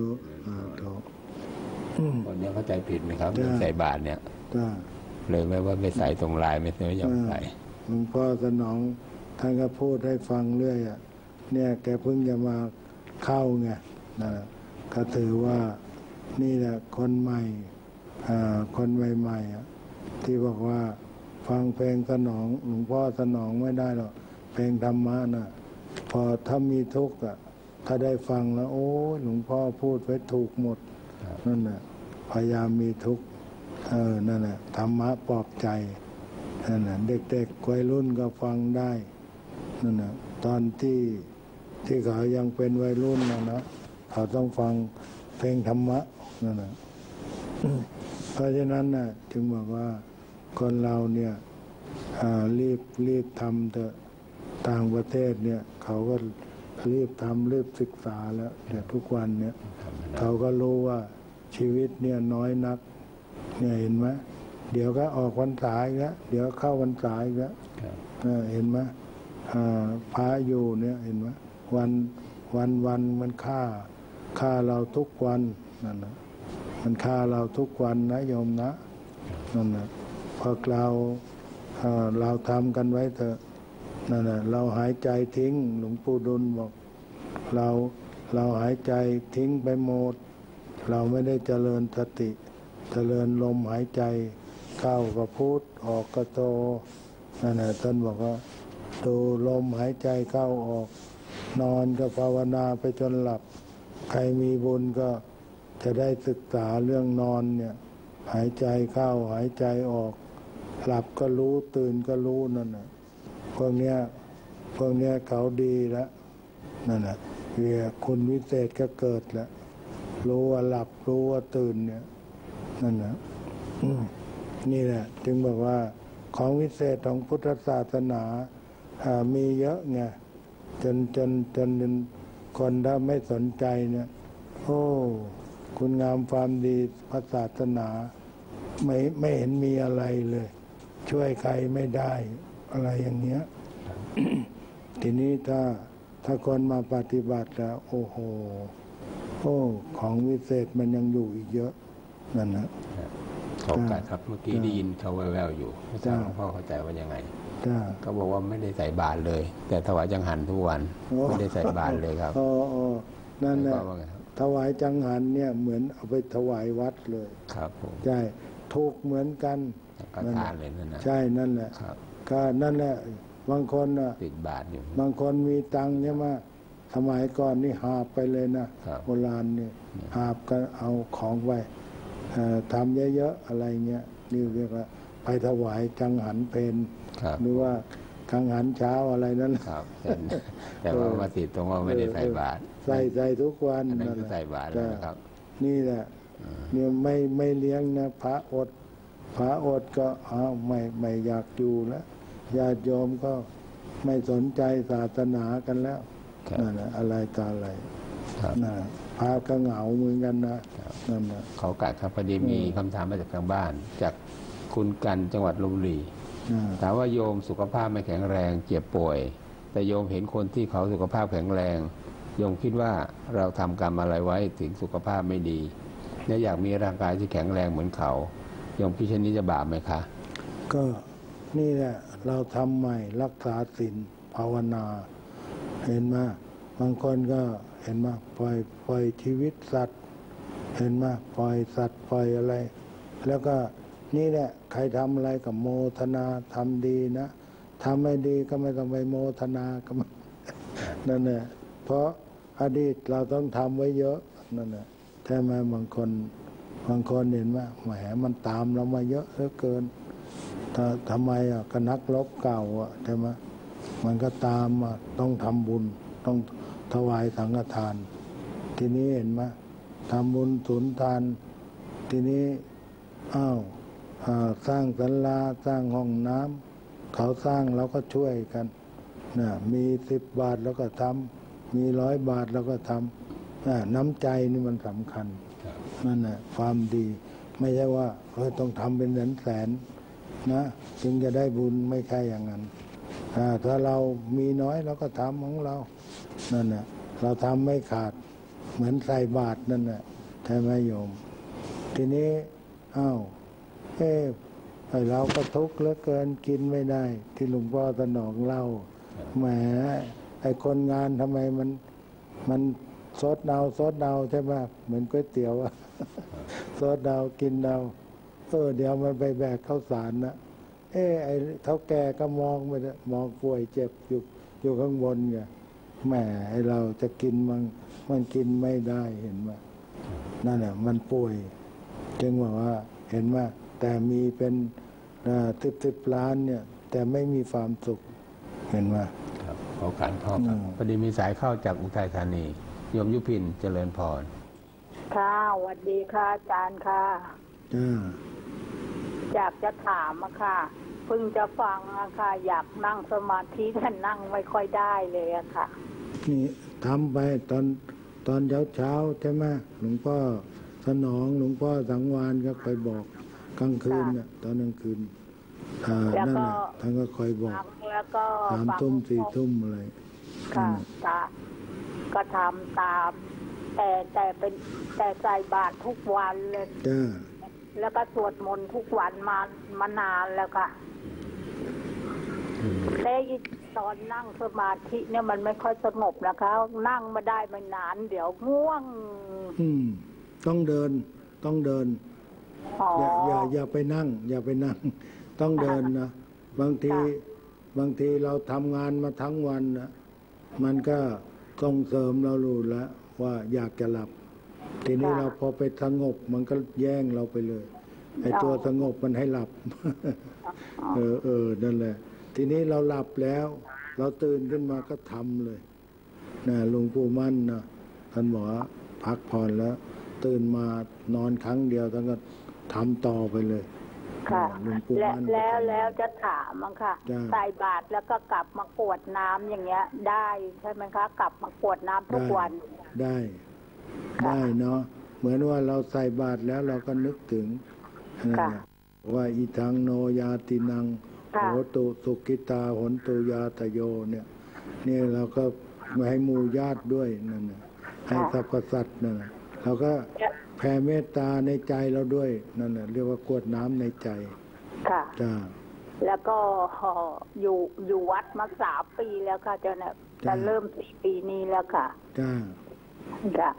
คนยังเข้าใจผิดไหมครับใส่บาตรเนี่ยเลยไม่ว่าไปใส่ตรงลายไม่ยอมใส่หลวงพ่อสนองท่านก็พูดให้ฟังเรื่อยเนี่ยแกเพิ่งจะมาเข้าไงนะก็ถือว่านี่แหละคนใหม่คนใหม่ๆที่บอกว่าฟังเพลงสนองหลวงพ่อสนองไม่ได้หรอกเพลงธรรมะน่ะพอถ้ามีทุกข์ถ้าได้ฟังแล้วโอ้หลวงพ่อพูดไว้ถูกหมดนั่นแหละพยายามมีทุกข์นั่นแหละธรรมะปลอบใจนั่นแหละเด็กๆวัยรุ่นก็ฟังได้นั่นแหละตอนที่เขายังเป็นวัยรุ่นนะเขาต้องฟังเพลงธรรมะนั่นแหละเพราะฉะนั้นน่ะจึงบอกว่าคนเราเนี่ยรีบทำเถอะต่างประเทศเนี่ยเขาก็รีบทำรีบศึกษาแล้วแต่ทุกวันเนี่ยเขาก็รู้ว่าชีวิตเนี่ยน้อยนักเนี่ยเห็นไหมเดี๋ยวก็ออกพรรษาอีกแล้วเดี๋ยวเข้าพรรษาอีกแล้วเห็นไหมพระอยู่เนี่ยเห็นไหมวันมันฆ่าเราทุกวันนั่นนะมันฆ่าเราทุกวันนะโยมนะนั่นนะพวกเราทำกันไว้เถอะนั่นนะเราหายใจทิ้งหลวงปู่ดุลบอกเราหายใจทิ้งไปหมดเราไม่ได้เจริญสติเจริญลมหายใจเข้าก็พุทออกก็โทนั่นนะท่านบอกว่าดูลมหายใจเข้าออกนอนก็ภาวนาไปจนหลับใครมีบุญก็จะได้ศึกษาเรื่องนอนเนี่ยหายใจเข้าหายใจออกหลับก็รู้ตื่นก็รู้นั่นน่ะพวกเนี้ยเขาดีแล้วนั่นน่ะคุณวิเศษก็เกิดแล้วรู้ว่าหลับรู้ว่าตื่นเนี่ยนั่นน่ะนี่แหละจึงบอกว่าของวิเศษของพุทธศาสนามีเยอะไงจนคนถ้าไม่สนใจเนี่ยโอ้คุณงามความดีพระศาสนาไม่เห็นมีอะไรเลยช่วยใครไม่ได้อะไรอย่างเงี้ย ทีนี้ถ้าคนมาปฏิบัติแล้วโอ้โหของวิเศษมันยังอยู่อีกเยอะนั่นนะขอบคุณครับเมื่อกี้ได้ยินเขาแววๆอยู่ไม่ทราบหลวงพ่อเข้าใจว่ายังไงเขาบอกว่าไม่ได้ใส่บาตรเลย แต่ถวายจังหันทุกวันไม่ได้ใส่บาตรเลยครับนั่นแหละถวายจังหันเนี่ยเหมือนเอาไปถวายวัดเลยครับผมใช่ถูกเหมือนกันก็ทานเลยนั่นนะใช่นั่นแหละก็นั่นแหละบางคนติดบาตรอยู่บางคนมีตังค์ใช่ไหมสมัยก่อนนี่หาบไปเลยนะโบราณนี่หาบก็เอาของไปทำเยอะๆอะไรเงี้ยนี่เรียกว่าไปถวายจังหันเพลหรือว่าจังหันเช้าอะไรนั่นครับแต่ว่ามาติดตรงว่าไม่ได้ใส่บาตรใส่ทุกวันนั่นคือใส่บาตรนะครับนี่แหละเนี่ยไม่เลี้ยงนะพระอดก็ไม่อยากอยู่แล้วญาติโยมก็ไม่สนใจศาสนากันแล้วนั่นแหละอะไรต่ออะไรนะพระก็เหงาเหมือนกันนะนั่นนะเขากัดครับพอดีมีคำถามมาจากทางบ้านจากคุณกันจังหวัดลพบุรีถามว่าโยมสุขภาพไม่แข็งแรงเจ็บป่วยแต่โยมเห็นคนที่เขาสุขภาพแข็งแรงโยมคิดว่าเราทำกรรมอะไรไว้ถึงสุขภาพไม่ดีและอยากมีร่างกายที่แข็งแรงเหมือนเขาโยมคิดเช่นนี้จะบาปไหมคะก็นี่แหละเราทำใหม่รักษาศีลภาวนาเห็นไหมบางคนก็เห็นไหมปล่อยชีวิตสัตว์เห็นไหมปล่อยสัตว์ปล่อยอะไรแล้วก็นี่แหละใครทำอะไรกับโมทนาทำดีนะทำไม่ดีก็ไม่ต้องไปโมทนาก็นั่นแหละเพราะอดีตเราต้องทำไว้เยอะนั่นแหละใช่ไหมบางคนเห็นไหมแหมมันตามเรามาเยอะเหลือเกินทำไมก็นักรบเก่าใช่ไหมมันก็ตามต้องทำบุญต้องถวายสังฆทานทีนี้เห็นไหมทำบุญสุนทานทีนี้สร้างศาลาสร้างห้องน้ำเขาสร้างเราก็ช่วยกันนะมี10 บาทแล้วก็ทำมี100 บาทแล้วก็ทำน้ำใจนี่มันสำคัญนั่นแหละความดีไม่ใช่ว่าต้องทำเป็นแสนนะจึงจะได้บุญไม่ใช่อย่างนั้นถ้าเรามีน้อยเราก็ทำของเรานั่นแหละเราทำไม่ขาดเหมือนใส่บาตรนั่นแหละใช่ไหมโยมทีนี้เราก็ทุกข์เหลือเกินกินไม่ได้ที่หลวงพ่อสนองเล่าแหมไอ้คนงานทำไมมันซดเดาใช่ไหมเหมือนก๋วยเตี๋ยวซดเดากินเดาเดี๋ยวมันไปแบกข้าวสารนะไอ้เท่าแก่ก็มองไปมองป่วยเจ็บอยู่ข้างบนไงแหมไอ้เราจะกินมันกินไม่ได้เห็นไหมนั่นแหละมันป่วยจึงบอกว่าเห็นไหมแต่มีเป็น10 ล้านเนี่ยแต่ไม่มีความสุขเห็นไหมครับขอการพ่อครับพอดีมีสายเข้าจากอุทัยธานีโยมยุพินเจริญพรค่ะสวัสดีค่ะอาจารย์ค่ะอยากจะถามค่ะเพิ่งจะฟังค่ะอยากนั่งสมาธิแต่นั่งไม่ค่อยได้เลยค่ะนี่ทำไปตอนเช้าใช่ไหมหลวงพ่อสนองหลวงพ่อสังวานก็คอยบอกกลางคืนน่ะตอนกลางคืนนั่นแหละท่านก็คอยบอก3 ทุ่ม 4 ทุ่มอะไรค่ะก็ทำตามแต่ใส่บาตรทุกวันเลยแล้วก็สวดมนต์ทุกวันมานานแล้วค่ะแต่ตอนนั่งสมาธิเนี่ยมันไม่ค่อยสงบนะคะนั่งมาได้ไม่นานเดี๋ยวง่วงต้องเดินอย่าไปนั่งต้องเดินนะบางทีเราทำงานมาทั้งวันนะมันก็ส่งเสริมเรารู้แล้วว่าอยากจะหลับทีนี้เราพอไปสงบมันก็แย่งเราไปเลยไอ้ตัวสงบมันให้หลับนั่นแหละทีนี้เราหลับแล้วเราตื่นขึ้นมาก็ทำเลยนะหลวงปู่มั่นนะท่านบอกพักผ่อนแล้วตื่นมานอนครั้งเดียวท่านก็ทำต่อไปเลยค่ะแล้วจะถามมั้งค่ะใส่บาตรแล้วก็กลับมากรวดน้ำอย่างเงี้ยได้ใช่ไหมคะกลับมากรวดน้ำทุกวันได้เนาะเหมือนว่าเราใส่บาตรแล้วเราก็นึกถึงว่าอิทังโนยาตินังโหตุสุกิตาหนตุยาตโยเนี่ยเราก็มาให้หมู่ญาติด้วยนั่นนะให้สรรพสัตว์นั่นนะเราก็แผ่เมตตาในใจเราด้วยนั่นแหละเรียกว่ากรวดน้ำในใจค่ะจ้าแล้วก็อยู่วัดมา3 ปีแล้วค่ะจะเริ่ม4 ปีนี้แล้วค่ะจ้า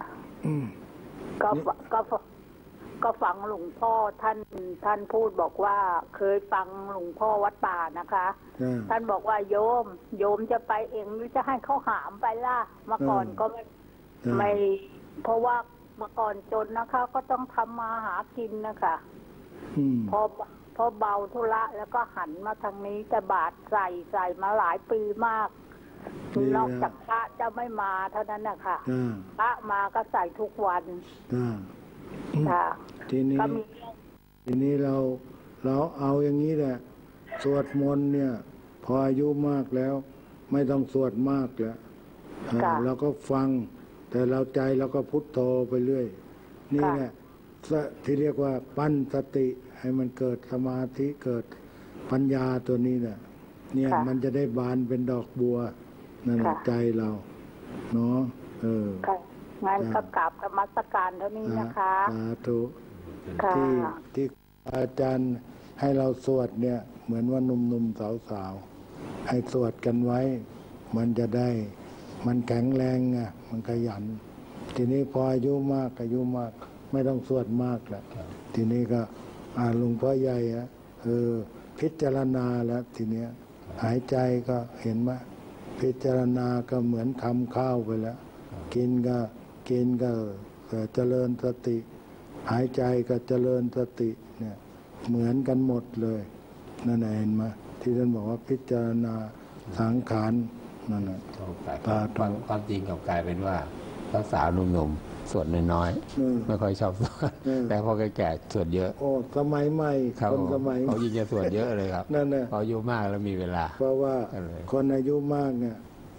ก็ฟังหลวงพ่อท่านพูดบอกว่าเคยฟังหลวงพ่อวัดป่านะคะท่านบอกว่าโยมจะไปเองหรือจะให้เขาหามไปล่ะเมื่อก่อนก็ไม่เพราะว่าเมื่อก่อนจนนะคะก็ต้องทำมาหากินนะคะพอเบาธุระแล้วก็หันมาทางนี้แต่บาตรใส่มาหลายปีมากนอกจากพระจะไม่มาเท่านั้นนะคะพระมาก็ใส่ทุกวันค่ะทีนี้เราเอาอย่างนี้แหละสวดมนต์เนี่ยพออายุมากแล้วไม่ต้องสวดมากแล้วเราก็ฟังแต่เราใจเราก็พุทโธไปเรื่อยนี่แหละที่เรียกว่าปั้นสติให้มันเกิดสมาธิเกิดปัญญาตัวนี้เนี่ยมันจะได้บานเป็นดอกบัวนั่นใจเราเนาะงั้นก็กราบนมัสการเท่านี้นะคะสาธุที่อาจารย์ให้เราสวดเนี่ยเหมือนว่าหนุ่มๆสาวๆให้สวดกันไว้มันจะได้มันแข็งแรงไงมันขยันทีนี้พออายุมากไม่ต้องสวดมากแล้วทีนี้ก็หลวงพ่อใหญ่พิจารณาแล้วทีเนี้ยหายใจก็เห็นไหมพิจารณาก็เหมือนทำข้าวไปแล้วกินก็เจริญสติหายใจก็เจริญสติเนี่ยเหมือนกันหมดเลยนั่นเห็นไหมที่ท่านบอกว่าพิจารณาสังขารนั่นน่ะความจริงกับกลายเป็นว่าสาวหนุ่มๆสวดน้อยๆไม่ค่อยชอบสวดแต่พอแก่ๆสวดเยอะโอ้สมัยใหม่คนสมัยเขายิ่งจะสวดเยอะเลยครับนั่นแหละพออายุมากแล้วมีเวลาเพราะว่าคนอายุมากเนี่ย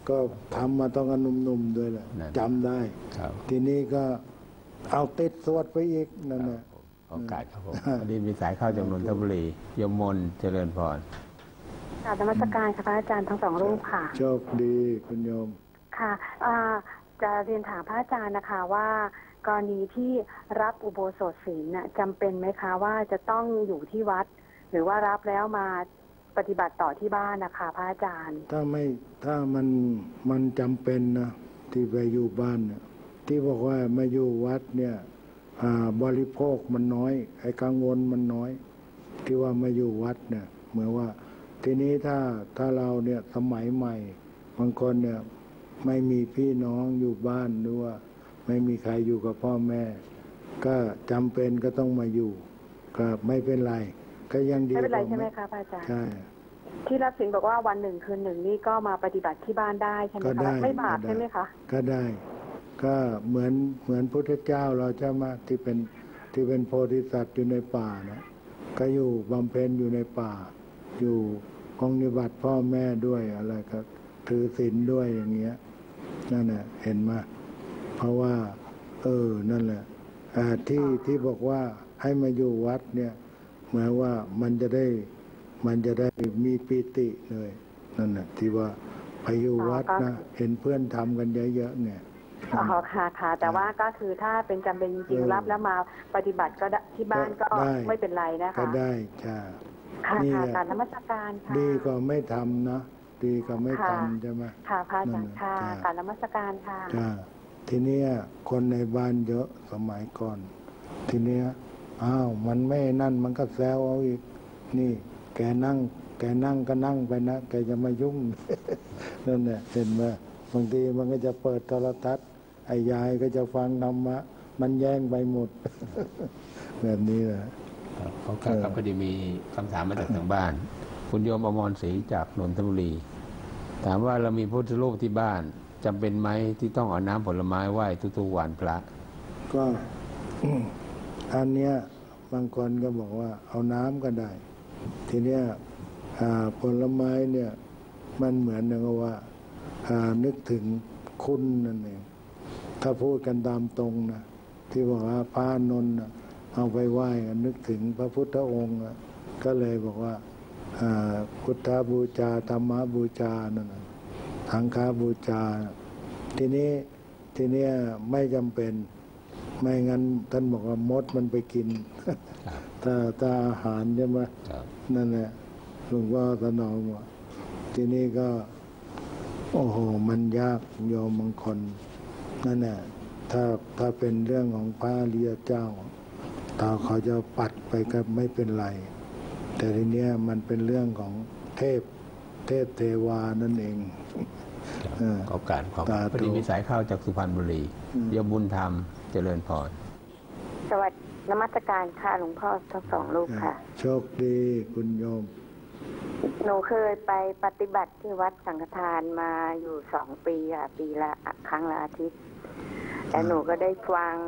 ก็ทำมาต้องกันหนุ่มๆด้วยแหละจำได้ทีนี้ก็เอาติดสวดไปอีกนั่นแหละโอกาสครับผมวันนี้มีสายเข้าจากนนทบุรียมมนเจริญพรกราบนมัสการค่ะพระอาจารย์ทั้งสองรูปค่ะโชคดีคุณโยมค่ะจะเรียนถามพระอาจารย์นะคะว่ากรณีที่รับอุโบสถศีลจำเป็นไหมคะว่าจะต้องอยู่ที่วัดหรือว่ารับแล้วมาปฏิบัติต่อที่บ้านนะคะพระอาจารย์ถ้ามันจำเป็นนะที่ไปอยู่บ้านเนี่ยที่บอกว่ามาอยู่วัดเนี่ยบริโภคมันน้อยไอ้กังวลมันน้อยที่ว่ามาอยู่วัดเนี่ยเหมือนว่าทีนี้ถ้าเราเนี่ยสมัยใหม่บางคนเนี่ยไม่มีพี่น้องอยู่บ้านหรือว่าไม่มีใครอยู่กับพ่อแม่ก็จำเป็นก็ต้องมาอยู่ก็ไม่เป็นไรก็ยังดีไม่เป็นไรใช่ไหมคะอาจารย์ใช่ที่รับศีลบอกว่าวันหนึ่งคืนหนึ่งนี่ก็มาปฏิบัติที่บ้านได้ใช่ไหมคะไม่บาปใช่ไหมคะก็ได้ก็เหมือนพุทธเจ้าเราจะมาที่เป็นโพธิสัตว์อยู่ในป่านะก็อยู่บำเพ็ญอยู่ในป่าอยู่ปฏิบัติพ่อแม่ด้วยอะไรก็ถือศีลด้วยอย่างเงี้ยนั่นแหละเห็นไหมเพราะว่านั่นแหละที่บอกว่าให้มาอยู่วัดเนี่ยหมายว่ามันจะได้มีปิติเลยนั่นแหละที่ว่าไปอยู่วัดนะเห็นเพื่อนทำกันเยอะๆเนี่ยค่ะแต่ว่าก็คือถ้าเป็นจำเป็นจริงๆรับแล้วมาปฏิบัติก็ที่บ้านก็ไม่เป็นไรนะคะก็ได้จ้าค่ะการนมัสการค่ะดีก็ไม่ทำนะดีก็ไม่ทำใช่ไหมค่ะพระอาจารย์ค่ะการนมัสการค่ะจ้าทีนี้คนในบ้านเยอะสมัยก่อนทีนี้มันไม่นั่นมันก็แซวเอาอีกนี่แกนั่งก็นั่งไปนะแกจะมายุ่งนั่นแหละเห็นไหมบางทีมันก็จะเปิดโทรทัศน์ไอ้ยายก็จะฟังธรรมะมันแย่งไปหมดแบบนี้แหละเขาพอดีมีคำถามมาจากทางบ้านคุณโยมอมรศรีจากนนทบุรีถามว่าเรามีพุทธรูปที่บ้านจำเป็นไหมที่ต้องเอาน้ำผลไม้ไหว้ทุกๆวันพระก็อันเนี้ยบางคนก็บอกว่าเอาน้ำก็ได้ทีเนี้ยผลไม้เนี่ยมันเหมือนอย่างว่านึกถึงคุณนั่นเองถ้าพูดกันตามตรงนะที่บอกว่าพระนนท์เอาไปไหว้นึกถึงพระพุทธองค์ก็เลยบอกว่าพุทธบูชาธรรมบูชานั่นสังฆบูชาทีนี้ไม่จำเป็นไม่งั้นท่านบอกว่ามดมันไปกินถ้าอาหารใช่ไหมนั่นแหละหลวงพ่อสนองว่าทีนี้ก็โอ้โหมันยากโยมบางคนนั่นแหละถ้าเป็นเรื่องของพระอริยเจ้าถ้าเขาจะปัดไปก็ไม่เป็นไรแต่ทีเนี้ยมันเป็นเรื่องของเทพเทวานั่นเองขอบการพอดีมีสายเข้าจากสุพรรณบุรีโยมบุญธรรมเจริญพรสวัสดีนมัสการค่ะหลวงพ่อทั้งสองรูปค่ะโชคดีคุณโยมหนูเคยไปปฏิบัติที่วัดสังฆทานมาอยู่2 ปีค่ะปีละครั้งละอาทิตย์แต่หนูก็ได้ฟัง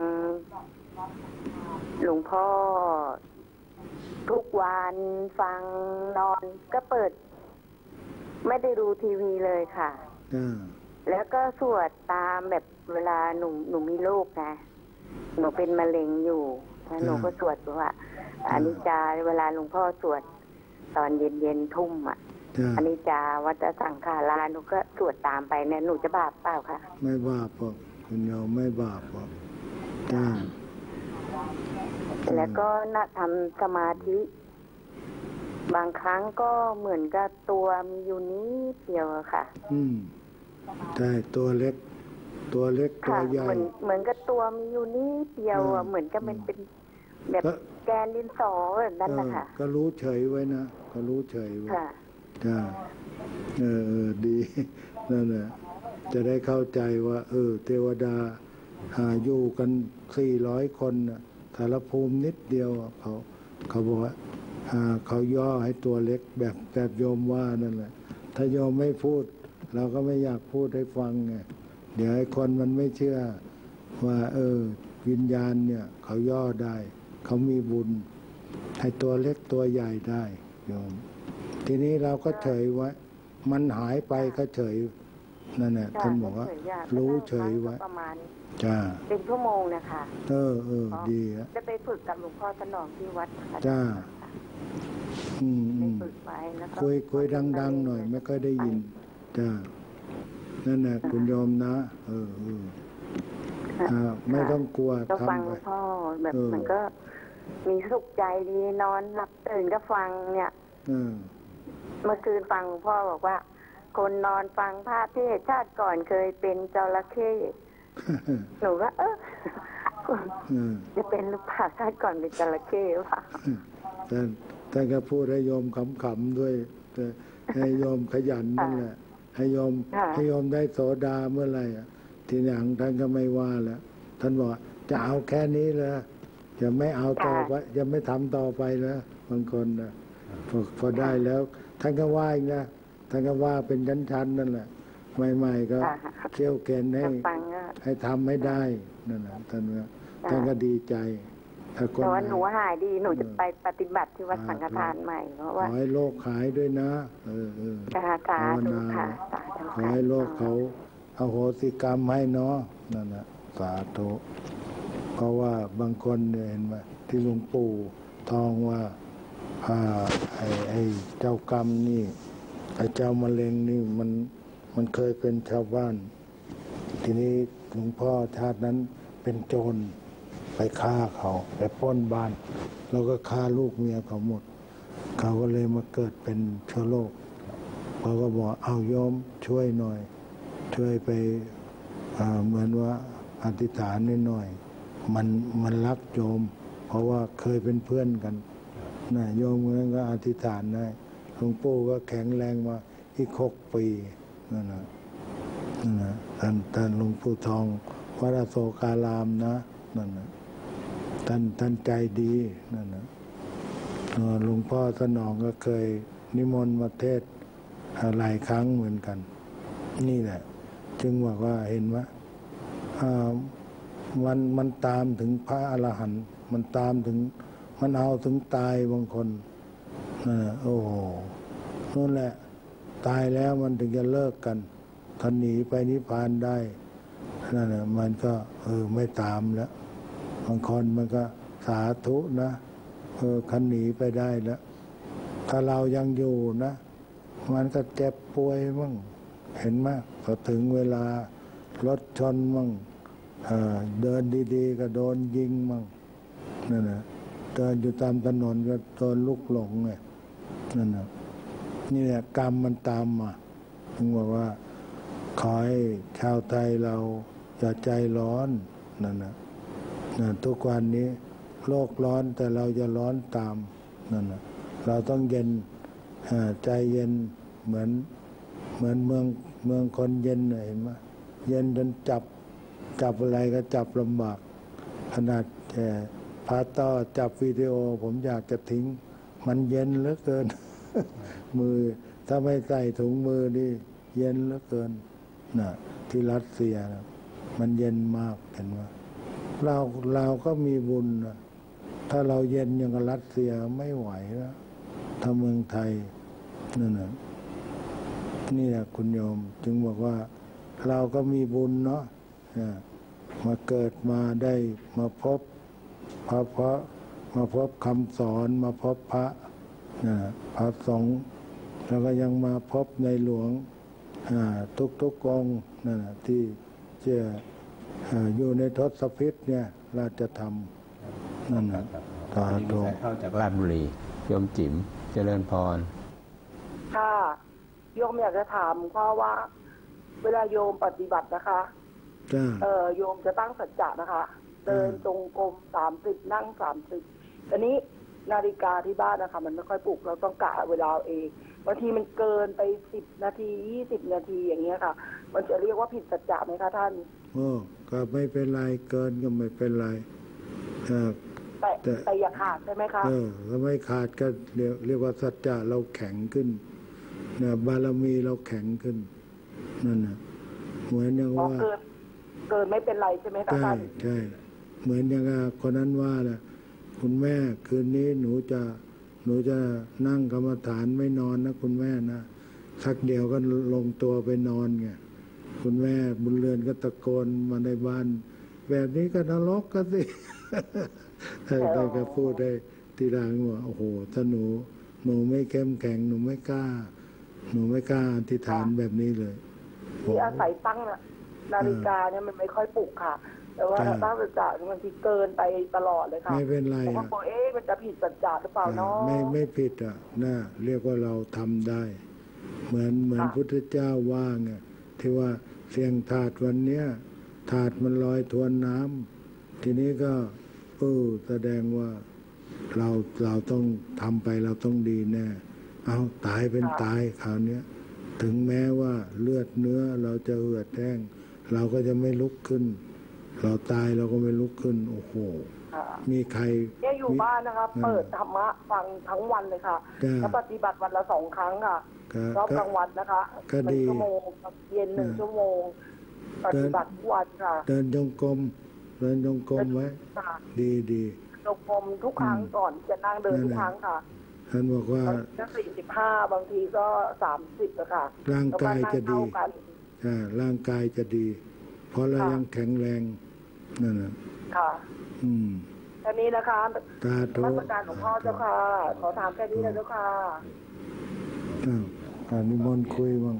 หลวงพ่อทุกวันฟังนอนก็เปิดไม่ได้ดูทีวีเลยค่ะแล้วก็สวดตามแบบเวลาหนูมีลูกนะหนูเป็นมะเร็งอยู่แล้วหนูก็สวดว่าอนิจจาเวลาหลวงพ่อสวดตอนเย็นทุ่มอนิจจาวัฏสังขาราหนูก็สวดตามไปเนี่ยหนูจะบาปเปล่าคะไม่บาปหรอกคุณโยมไม่บาปหรอกจ้าแล้วก็ทำสมาธิบางครั้งก็เหมือนกับตัวมีอยู่นิดเดียวค่ะใช่ตัวเล็กตัวใหญ่เหมือนกับตัวมีอยู่นิดเดียวเหมือนกับมันเป็นแบบแกนดินสอแบบนั้นนะคะก็รู้เฉยไว้นะก็รู้เฉยไว้จ้าดีนั่นแหละจะได้เข้าใจว่าเทวดาอยู่กัน400 คนสารภูมินิดเดียวเขาบอกว่าเขาย่อให้ตัวเล็กแบบโยมว่านั่นแหละถ้าโยมไม่พูดเราก็ไม่อยากพูดให้ฟังไงเดี๋ยวไอ้คนมันไม่เชื่อว่าวิญญาณเนี่ยเขาย่อได้เขามีบุญให้ตัวเล็กตัวใหญ่ได้โยมทีนี้เราก็เฉยไว้มันหายไปก็เฉยนั่นแหละท่านบอกว่ารู้เฉยไว้ประมาณจ้าเป็นชั่วโมงนะคะดีอะจะไปฝึกกับหลวงพ่อถนอมที่วัดจ้าไปฝึกไว้แล้วก็คุยดังๆหน่อยไม่ค่อยได้ยินจ้านั่นแหละคุณโยมนะไม่ต้องกลัวทำไปพ่อแบบมันก็มีสุขใจดีนอนหลับตื่นก็ฟังเนี่ยเมื่อคืนฟังพ่อบอกว่าคนนอนฟังพระเทศชาติก่อนเคยเป็นจระเข้หนูว่าจะเป็นหรือเปล่าชาติก่อนเป็นจระเข้หรือเปล่าแต่ก็พูดให้โยมขำๆด้วยให้โยมขยันนั่นแหละให้โยมได้โสดาเมื่อไหร่ทีหลังท่านก็ไม่ว่าแล้วท่านบอกจะเอาแค่นี้เลยจะไม่เอาต่อไปจะไม่ทำต่อไปแล้วบางคนนะพอได้แล้วท่านก็ว่าอีกนะท่านก็ว่าเป็นชั้นๆนั่นแหละใหม่ๆก็เขี่ยวเกณฑ์ให้ทำไม่ได้นั่นแหละท่านก็ดีใจแต่ว่าหนูหายดีหนูจะไปปฏิบัติที่วัดสังฆทานใหม่เพราะว่าขอให้โลกหายด้วยนะสาธุค่ะขอให้โลกเขาอโหสิกรรมให้เนาะนั่นแหละสาธุเพราะว่าบางคนเห็นไหมที่หลวงปู่ทองว่าไอ้เจ้ากรรมนี่ไอ้เจ้ามะเร็งนี่มันเคยเป็นชาวบ้านทีนี้หลวงพ่อชาตินั้นเป็นโจรไปฆ่าเขาไปปล้นบ้านแล้วก็ฆ่าลูกเมียเขาหมดเขาก็เลยมาเกิดเป็นเชื้อโรคเขาก็บอกเอาโยมช่วยหน่อยช่วยไปเหมือนว่าอธิษฐานนิดหน่อยมันรักโยมเพราะว่าเคยเป็นเพื่อนกันนะโยมนั้นก็อธิษฐานได้หลวงปู่ก็แข็งแรงมาอีก6 ปีนั่นนะท่านหลวงปู่ทองวัดอโศการามนะนั่นนะท่านใจดีนั่นนะหลวงพ่อสนองก็เคยนิมนต์มาเทศหลายครั้งเหมือนกันนี่แหละจึงบอกว่าเห็นว่ามันตามถึงพระอรหันต์มันตามถึงมันเอาถึงตายบางคนโอ้โหนั่นแหละตายแล้วมันถึงจะเลิกกันท่านหนีไปนิพพานได้นั่นแหละมันก็ไม่ตามแล้วบางคนมันก็สาธุนะคันหนีไปได้แล้วถ้าเรายังอยู่นะมันก็เจ็บป่วยมั่งเห็นไหมพอถึงเวลารถชนมั่งเดินดีๆก็โดนยิงมั่งนั่นนะเดินอยู่ตามถนนก็โดนลุกหลงไงนั่นนะนี่แหละกรรมมันตามมาถึงบอกว่าขอให้ชาวไทยเราอย่าใจร้อนนั่นนะทุกวันนี้โลกร้อนแต่เราจะร้อนตามนั่นนะเราต้องเย็นใจเย็นเหมือนเมืองคนเย็นเห็นไหมเย็นจนจับอะไรก็จับลำบากขนาดพาต้อจับวิดีโอผมอยากจะทิ้งมันเย็นเหลือเกิน มือถ้าไม่ใส่ถุงมือนี่เย็นเหลือเกินน่ะที่รัสเซียนะมันเย็นมากเห็นไหมเราก็มีบุญนะถ้าเราเย็นอย่างกับรัสเซียไม่ไหวแล้วถ้าเมืองไทยนั่นน่ะนี่แหละคุณโยมจึงบอกว่าเราก็มีบุญเนาะมาเกิดมาได้มาพบพระมาพบคำสอนมาพบพระพระสงฆ์แล้วก็ยังมาพบในหลวงทุกองค์นั่นที่จะอยู่ในทศพิธเนี่ยราชธรรมนั่นนะตาโตเข้าจากราชบุรีโยมจิ๋มเจริญพรค่ะโยมอยากจะถามพ่อว่าเวลาโยมปฏิบัตินะคะโยมจะตั้งสัจจะนะคะเดินจงกรม30นั่ง30ตอนนี้นาฬิกาที่บ้านนะคะมันไม่ค่อยปลุกเราต้องกะเวลาเองบางทีมันเกินไป10 นาที20 นาทีอย่างเงี้ยค่ะมันจะเรียกว่าผิดสัจจะไหมคะท่านก็ไม่เป็นไรเกินก็ไม่เป็นไรแต่อย่าขาดใช่ไหมคะถ้าไม่ขาดก็เรียกว่าสัจจะเราแข็งขึ้นนะบารมีเราแข็งขึ้นนั่นนะเหมือนอย่างว่าเกินไม่เป็นไรใช่ไหมคะท่านใช่เหมือนอย่างคนนั้นว่าแหละคุณแม่คืนนี้หนูจะนั่งกรรมฐานไม่นอนนะคุณแม่นะสักเดียวก็ลงตัวไปนอนไงคุณแม่บุญเรือนก็ตะโกนมาในบ้านแบบนี้ก็นรกก็สิแต่ก็พูดได้ทีหลังว่าโอ้โหถ้าหนูไม่เข้มแข็งหนูไม่กล้าอธิษฐานแบบนี้เลยที่อาศัยตั้งนาฬิกาเนี่ยมันไม่ค่อยปลุกค่ะแต่ว่าถ้าตั้งสัจจะมันที่เกินไปตลอดเลยค่ะไม่เป็นไรเพราะบอกมันจะผิดสัจจะหรือเปล่าเนาะไม่ผิดอ่ะน่าเรียกว่าเราทำได้เหมือนพุทธเจ้าว่าไงที่ว่าเสียงถาดวันเนี้ยถาดมันลอยทวนน้ำทีนี้ก็แสดงว่าเราต้องทำไปเราต้องดีแน่เอาตายเป็นตายคราวนี้ถึงแม้ว่าเลือดเนื้อเราจะเหือดแห้งเราก็จะไม่ลุกขึ้นเราตายเราก็ไม่ลุกขึ้นโอ้โหมีใครเนี่ยอยู่บ้านนะคะเปิดธรรมะฟังทั้งวันเลยค่ะแล้วปฏิบัติวันละ2 ครั้งค่ะรอบกลางวันนะคะ1 ชั่วโมงเย็น1 ชั่วโมงปฏิบัติทุกวันค่ะเดินจงกรมไว้ดีจงกรมทุกครั้งก่อนจะนั่งเดินทุกครั้งค่ะท่านบอกว่าจะ45บางทีก็30อะค่ะร่างกายจะดีร่างกายจะดีเพราะเรายังแข็งแรงนั่นนะค่ะแค่นี้นะคะมาตรการของพ่อเจ้าค่ะขอถามแค่นี้นะเจ้าค่ะนิมนต์คุยบ้าง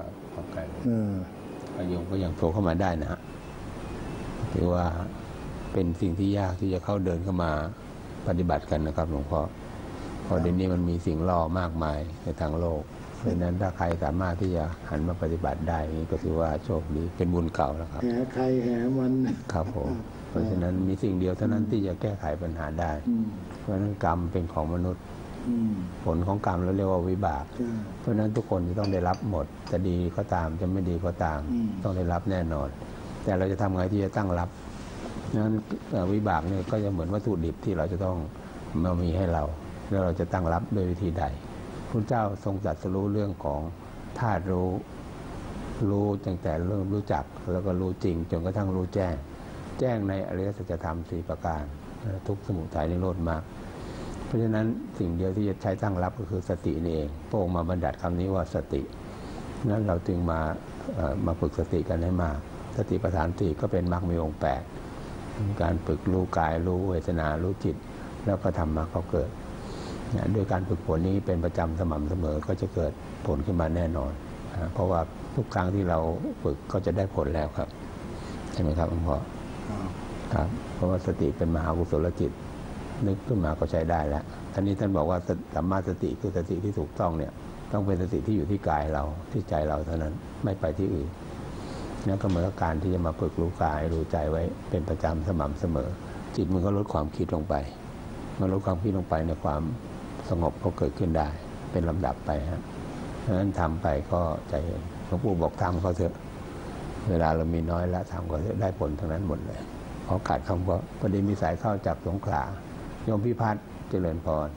โยมก็ยังโทรเข้ามาได้นะฮะถือว่าเป็นสิ่งที่ยากที่จะเข้าเดินเข้ามาปฏิบัติกันนะครับหลวงพ่อเพราะเดี๋ยวนี้มันมีสิ่งล่อมากมายในทางโลกเพราะฉะนั้นถ้าใครสามารถที่จะหันมาปฏิบัติได้นี่ก็ถือว่าโชคดีเป็นบุญเก่าแล้วครับแหใครแหมันครับผมเพราะฉะนั้นมีสิ่งเดียวเท่านั้นที่จะแก้ไขปัญหาได้เพราะฉะนั้นกรรมเป็นของมนุษย์ผลของกรรมเราเรียกว่าวิบากเพราะฉะนั้นทุกคนจะต้องได้รับหมดจะดีก็ตามจะไม่ดีก็ตามต้องได้รับแน่นอนแต่เราจะทำไงที่จะตั้งรับนั้นวิบากเนี่ยก็จะเหมือนวัตถุดิบที่เราจะต้องมามีให้เราแล้วเราจะตั้งรับโดยวิธีใดพระเจ้าทรงตรัสรู้เรื่องของธาตุรู้ตั้งแต่เริ่มรู้จักแล้วก็รู้จริงจนกระทั่งรู้แจ้งในอริยสัจธรรม4 ประการทุกข์สมุทัยนิโรธมรรคเพราะฉะนั้นสิ่งเดียวที่จะใช้ตั้งรับก็คือสตินี่เองพระองค์มาบัญญัติคำนี้ว่าสตินั้นเราจึงมาฝึกสติกันให้มากสติปัฏฐาน 4ก็เป็นมรรคมีองค์ 8การฝึกรู้กายรู้เวทนารู้จิตแล้วก็ทำมรรคเกิดด้วยการฝึกฝนนี้เป็นประจำสม่ำเสมอก็จะเกิดผลขึ้นมาแน่นอนเพราะว่าทุกครั้งที่เราฝึกก็จะได้ผลแล้วครับใช่ไหมครับหลวงพ่อครับเพราะว่าสติเป็นมหากุศลจิตนึกขึ้นมาก็ใช้ได้แล้วท่านนี้ท่านบอกว่าสัมมาสติคือสติที่ถูกต้องเนี่ยต้องเป็นสติที่อยู่ที่กายเราที่ใจเราเท่านั้นไม่ไปที่อื่นนั่นก็เหมือนกับการที่จะมาฝึกรู้กายรู้ใจไว้เป็นประจำสม่ำเสมอจิตมันก็ลดความคิดลงไปมันลดความคิดลงไปในความสงบก็เกิดขึ้นได้เป็นลำดับไปฮะเพราะฉะนั้นทำไปก็ใจเย็นหลวงปู่บอกทำเขาเถอะเวลาเรามีน้อยแล้วทำก็ได้ผลทั้งนั้นหมดเลยเพราะขาดคำว่าพอดีมีสายเข้าจากสงขลาโยมพิพัฒน์เจริญพร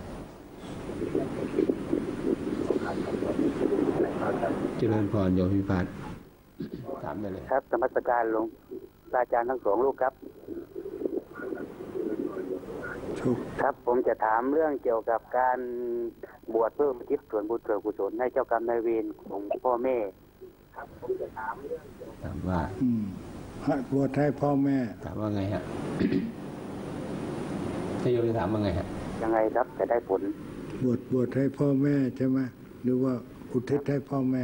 เจริญพรโยมพิพัฒน์ถามได้เลยครับนมัสการหลวงอาจารย์ทั้ง2 รูปครับครับผมจะถามเรื่องเกี่ยวกับการบวชเพื่ออุทิศส่วนบุญส่วนกุศลให้เจ้ากรรมนายเวรของพ่อแม่ครับผมจะถามเรื่องถามว่าบวชให้พ่อแม่ถามว่าไงฮะที่โยมจะถามว่าไงฮะยังไงครับจะได้ผลบวชให้พ่อแม่ใช่ไหมหรือว่าอุทิศให้พ่อแม่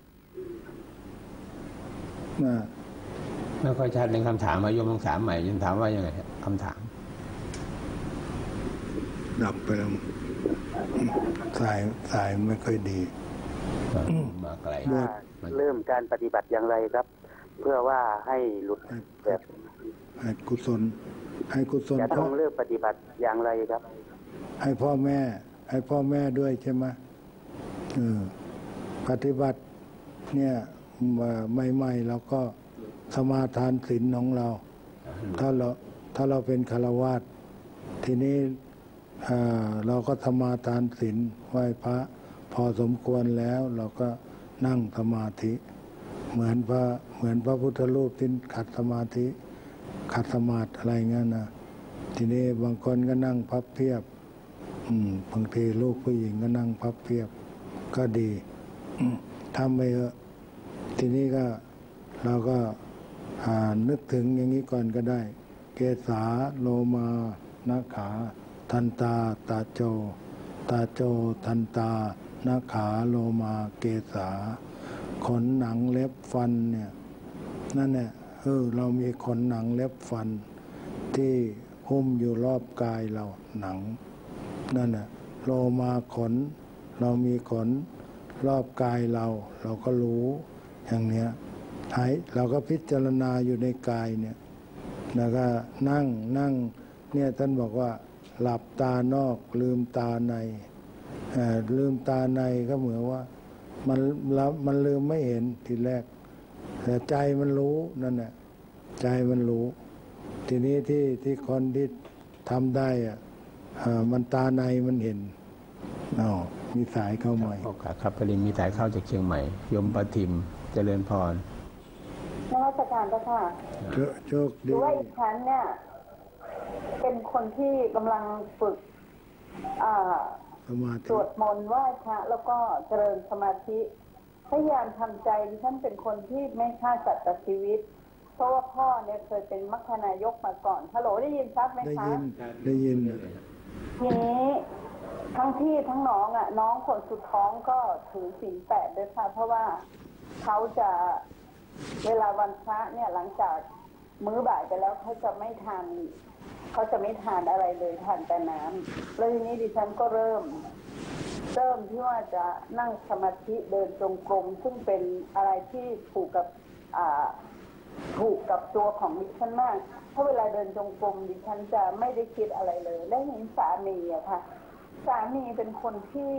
ไม่ค่อยชัดในคำถามโยมต้องถามใหม่ยังถามว่ายังไงคำถามดับไปแล้วสายไม่ค่อยดีมาไกลเริ่มการปฏิบัติอย่างไรครับเพื่อว่าให้หลุดแบบให้กุศลจะต้องเริ่มปฏิบัติอย่างไรครับให้พ่อแม่ด้วยใช่ไหมปฏิบัติเนี่ยใหม่ๆเราก็สมาทานศีลของเราถ้าเราเป็นฆราวาสทีนี้เราก็สมาทานศีลไหว้พระพอสมควรแล้วเราก็นั่งสมาธิเหมือนพระพุทธรูปที่ขัดสมาธิขัดสมาธิอะไรเงี้ยนะทีนี้บางคนก็นั่งพับเพียบบางทีลูกผู้หญิงก็นั่งพับเพียบก็ดีทำไปเถอะทีนี้ก็เราก็นึกถึงอย่างนี้ก่อนก็ได้ เกสาโลมานาขาทันตาตาโจตาโจทันตานาขาโลมาเกสาขนหนังเล็บฟันเนี่ยนั่นแหละเรามีขนหนังเล็บฟันที่หุ้มอยู่รอบกายเราหนังนั่นแหละโลมาขนเรามีขนรอบกายเราก็รู้อย่างเนี้ยเราก็พิจารณาอยู่ในกายเนี่ยแล้วก็นั่งเนี่ยท่านบอกว่าหลับตานอกลืมตาในลืมตาในก็เหมือนว่ามันลืมไม่เห็นทีแรกแต่ใจมันรู้นั่นแหละใจมันรู้ทีนี้ที่คนที่ทำได้มันตาในมันเห็นมีสายเข้าใหม่ครับพอดีมีสายเข้าจากเชียงใหม่ยมประทิมเจริญพรนวัตการค่ะโชคดีว่าอีกชั้นเนี่ยเป็นคนที่กำลังฝึกสวดมนต์ไหว้พระแล้วก็เจริญสมาธิพยายามทำใจดิฉันเป็นคนที่ไม่ฆ่าสัตว์ตัดชีวิตเพราะว่าพ่อเนี่ยเคยเป็นมรรคนายกมาก่อนฮัลโหลได้ยินชัดไหมคะได้ยินทีนี้ทั้งพี่ทั้งน้องน้องคนสุดท้องก็ถือศีล 8ด้วยค่ะเพราะว่าเขาจะเวลาวันพระเนี่ยหลังจากมื้อบ่ายไปแล้วเขาจะไม่ทานอะไรเลยทานแต่น้ำแล้วทีนี้ดิฉันก็เริ่มที่ว่าจะนั่งสมาธิเดินจงกรมซึ่งเป็นอะไรที่ถูกกับตัวของดิฉันมากเพราะเวลาเดินจงกรมดิฉันจะไม่ได้คิดอะไรเลยและเห็นสามีค่ะสามีเป็นคนที่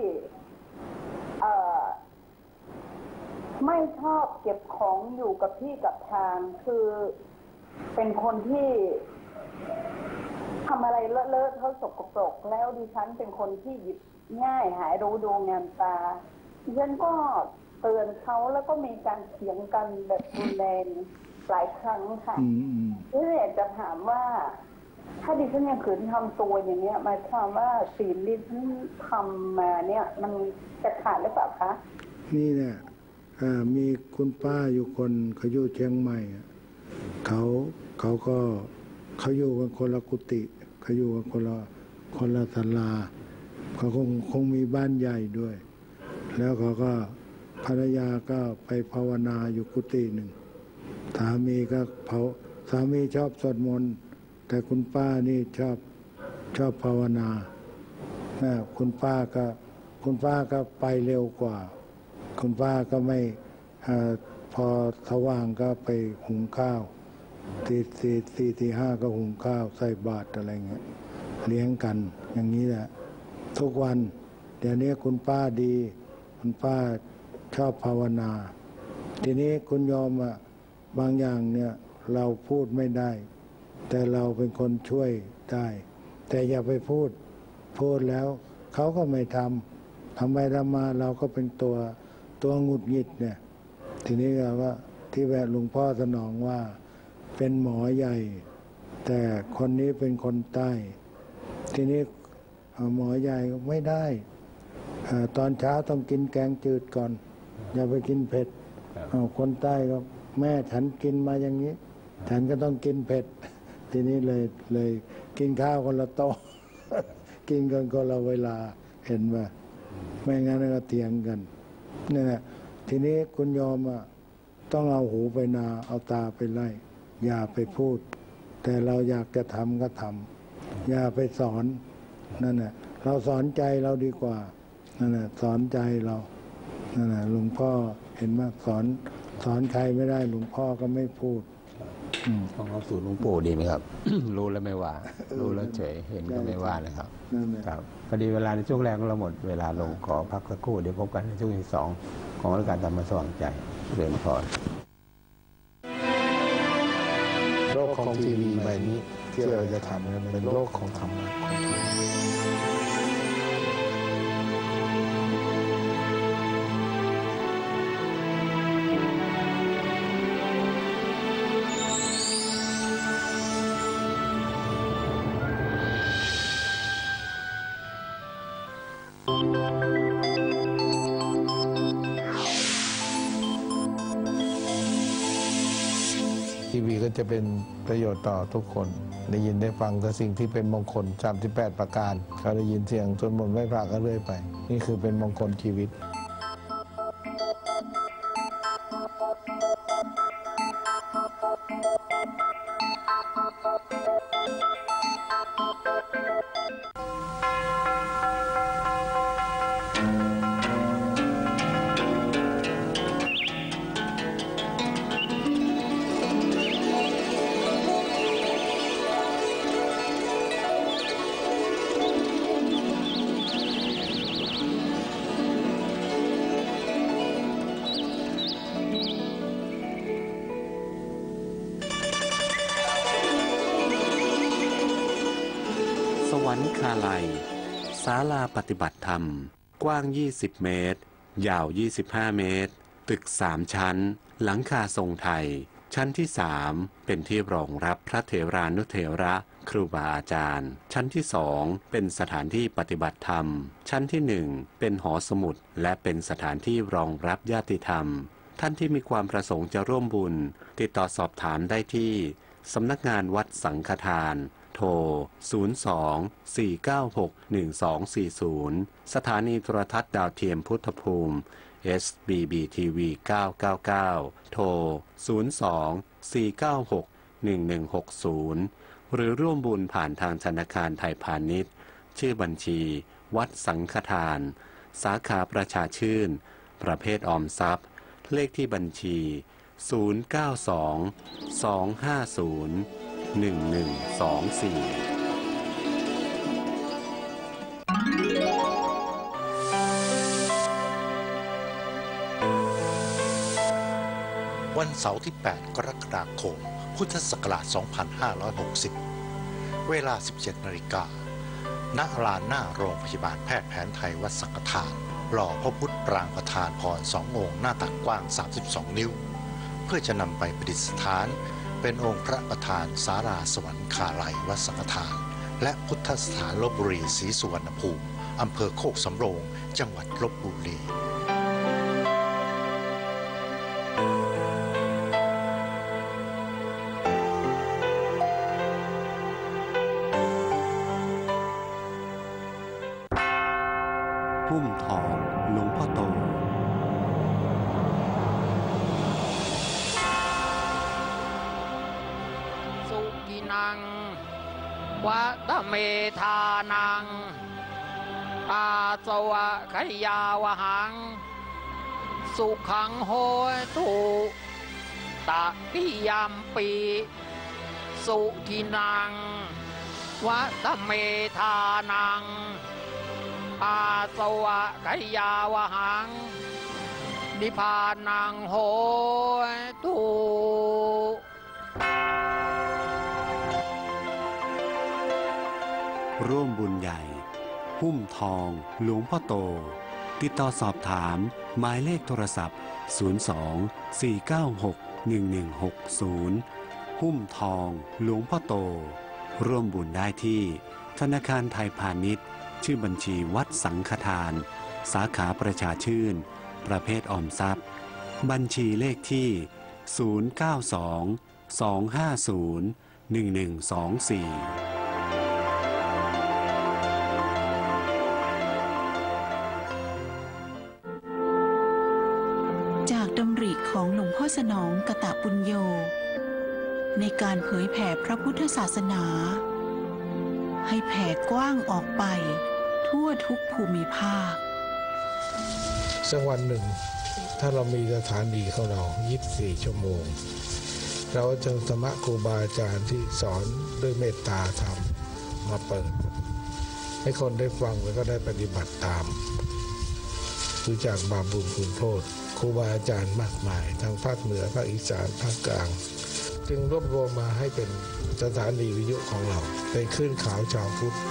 ไม่ชอบเก็บของอยู่กับที่กับทางคือเป็นคนที่ทำอะไรเลอะๆเขาสกปรกแล้วดิฉันเป็นคนที่หยิบง่ายหายรู้ดูงานตาดิฉันก็เตือนเขาแล้วก็มีการเถียงกันแบบรุนแรงหลายครั้งค่ะอยากจะถามว่าถ้าดิฉันยังขืนทำตัวอย่างเนี้ยหมายความว่าศีลดิฉันทำมาเนี่ยมันจะขาดหรือเปล่าคะนี่เนี่ยมีคุณป้าอยู่คนเขาอยู่เชียงใหม่เขาอยู่กันคนละกุฏิเขาอยู่กันคนละศาลาเขาคงมีบ้านใหญ่ด้วยแล้วเขาก็ภรรยาก็ไปภาวนาอยู่กุฏิหนึ่งสามีก็สามีชอบสวดมนต์แต่คุณป้านี่ชอบภาวนาคุณป้าก็ไปเร็วกว่าคุณป้าก็ไม่พอสว่างก็ไปหุงข้าวตีห้าก็หุงข้าวใส่บาตรอะไรเงี้ยเลี้ยงกันอย่างนี้แหละทุกวันเดี๋ยวนี้คุณป้าดีคุณป้าชอบภาวนาทีนี้คุณยอมบางอย่างเนี่ยเราพูดไม่ได้แต่เราเป็นคนช่วยได้แต่อย่าไปพูดแล้วเขาก็ไม่ทำไปทำมาเราก็เป็นตัวหงุดหงิดเนี่ยทีนี้ก็ว่าที่แบบหลวงพ่อสนองว่าเป็นหมอใหญ่แต่คนนี้เป็นคนใต้ทีนี้หมอใหญ่ไม่ได้ตอนเช้าต้องกินแกงจืดก่อนอย่าไปกินเผ็ดคนใต้ก็แม่ฉันกินมาอย่างนี้ฉันก็ต้องกินเผ็ดทีนี้เลยกินข้าวคนละโต๊ะกินกันคนละเวลาเห็นไหมไม่งั้นก็เถียงกันนี่แหละทีนี้คุณยอมต้องเอาหูไปนาเอาตาไปไล่อย่าไปพูดแต่เราอยากจะทำก็ทำอย่าไปสอนนั่นแหละเราสอนใจเราดีกว่านั่นแหละสอนใจเรานั่นแหละหลวงพ่อเห็นไหมสอนใครไม่ได้หลวงพ่อก็ไม่พูดของเขาสู่หลวงปู่ดีไหมครับ รู้แล้วไม่ว่ารู้แล้วเฉยเห็นก็ไม่ว่านะครับครับพอดีเวลาในช่วงแรกเราหมดเวลาลงขอพักสักครู่เดี๋ยวพบกันในช่วงที่ 2ของรายการธรรมะสว่างใจเรียนพรโลกของทีวีใบนี้ที่เราจะทำเป็นโลกของธรรมะของทีวีทีวีก็จะเป็นประโยชน์ต่อทุกคนได้ยินได้ฟังแต่สิ่งที่เป็นมงคล38ประการก็ได้ยินเสียงสวดมนต์ไหว้พระก็เรื่อยไปนี่คือเป็นมงคลชีวิตสวรรคาลัยศาลาปฏิบัติธรรมกว้าง20 เมตรยาว25 เมตรตึก3 ชั้นหลังคาทรงไทยชั้นที่3เป็นที่รองรับพระเถรานุเถระครูบาอาจารย์ชั้นที่2เป็นสถานที่ปฏิบัติธรรมชั้นที่1เป็นหอสมุดและเป็นสถานที่รองรับญาติธรรมท่านที่มีความประสงค์จะร่วมบุญติดต่อสอบถามได้ที่สำนักงานวัดสังฆทานโทร 02-496-1240 สถานีโทรทัศน์ดาวเทียมพุทธภูมิ SBB TV 999 โทร 02-496-1160 หรือร่วมบุญผ่านทางธนาคารไทยพาณิชย์ชื่อบัญชีวัดสังฆทานสาขาประชาชื่นประเภทออมทรัพย์เลขที่บัญชี 092-250-1124 วันเสาร์ที่ 8 กรกฎาคม พุทธศักราช 2560 เวลา 17 นาฬิกา ณ ลานหน้าโรงพยาบาลแพทย์แผนไทยวัดสังฆทานหล่อพระพุทธปรางประธานพร2 องค์หน้าตักกว้าง 32 นิ้ว เพื่อจะนำไปประดิษฐานเป็นองค์พระประธานศาลาสวรรคาลัยวัดสังฆทานและพุทธสถานลพบุรีศรีสุวรรณภูมิอำเภอโคกสำโรงจังหวัดลพบุรีพุ่มทองหลวงพ่อโตสุกินังวัตเมธานังอาสวะขยาวหังสุขังโหตุตะปิยมปีสุกินังวัตเมธานังอาสวะขยาวหังนิพพานังโหตุร่วมบุญใหญ่พุ่มทองหลวงพ่อโตติดต่อสอบถามหมายเลขโทรศัพท์ 02-496-1160 พุ่มทองหลวงพ่อโตร่วมบุญได้ที่ธนาคารไทยพาณิชย์ชื่อบัญชีวัดสังฆทานสาขาประชาชื่นประเภทออมทรัพย์บัญชีเลขที่ 092-250-1124 จากดำริของหลวงพ่อสนองกตปุญโญในการเผยแผ่พระพุทธศาสนาให้แผ่กว้างออกไปทั่วทุกภูมิภาคสักวันหนึ่งถ้าเรามีสถานีของเรา24 ชั่วโมงเราจะธรรมะครูบาอาจารย์ที่สอนด้วยเมตตาธรรมมาเปิดให้คนได้ฟังแล้วก็ได้ปฏิบัติตามรู้จักบาปบุญคุณโทษครูบาอาจารย์มากมายทั้งภาคเหนือภาคอีสานภาคกลางจึงรวบรวมมาให้เป็นสถานีวิทยุของเราเป็นคลื่นขาวชาวพุทธ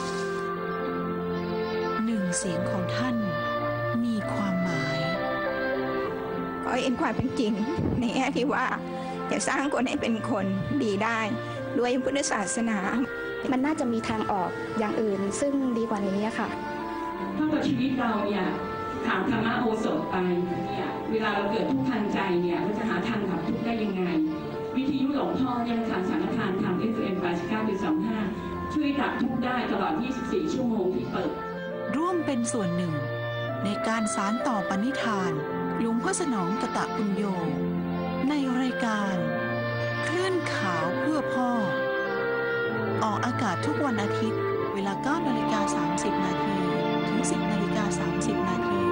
หนึ่งเสียงของท่านมีความหมายขอเห็นความเป็นจริงในแง่ที่ว่าจะสร้างคนให้เป็นคนดีได้ด้วยพุทธศาสนามันน่าจะมีทางออกอย่างอื่นซึ่งดีกว่านี้ค่ะถ้าว่าชีวิตเราเนี่ยขาดธรรมโอสถไปเนี่ยเวลาเราเกิดทุกข์ทางใจเนี่ยเราจะหาทางดับทุกข์ได้ยังไงวิทยุหลวงงพ่อเนี่ยค่ะสังฆทานทำ FM 89.25 ช่วยดับทุกข์ได้ตลอด 24 ชั่วโมงที่เปิดร่วมเป็นส่วนหนึ่งในการสานต่อปณิธานหลวงพ่อสนองกตปุญโญในรายการคลื่นขาวเพื่อพ่อออกอากาศทุกวันอาทิตย์เวลา 9:30 นาทีถึง 10:30 นาที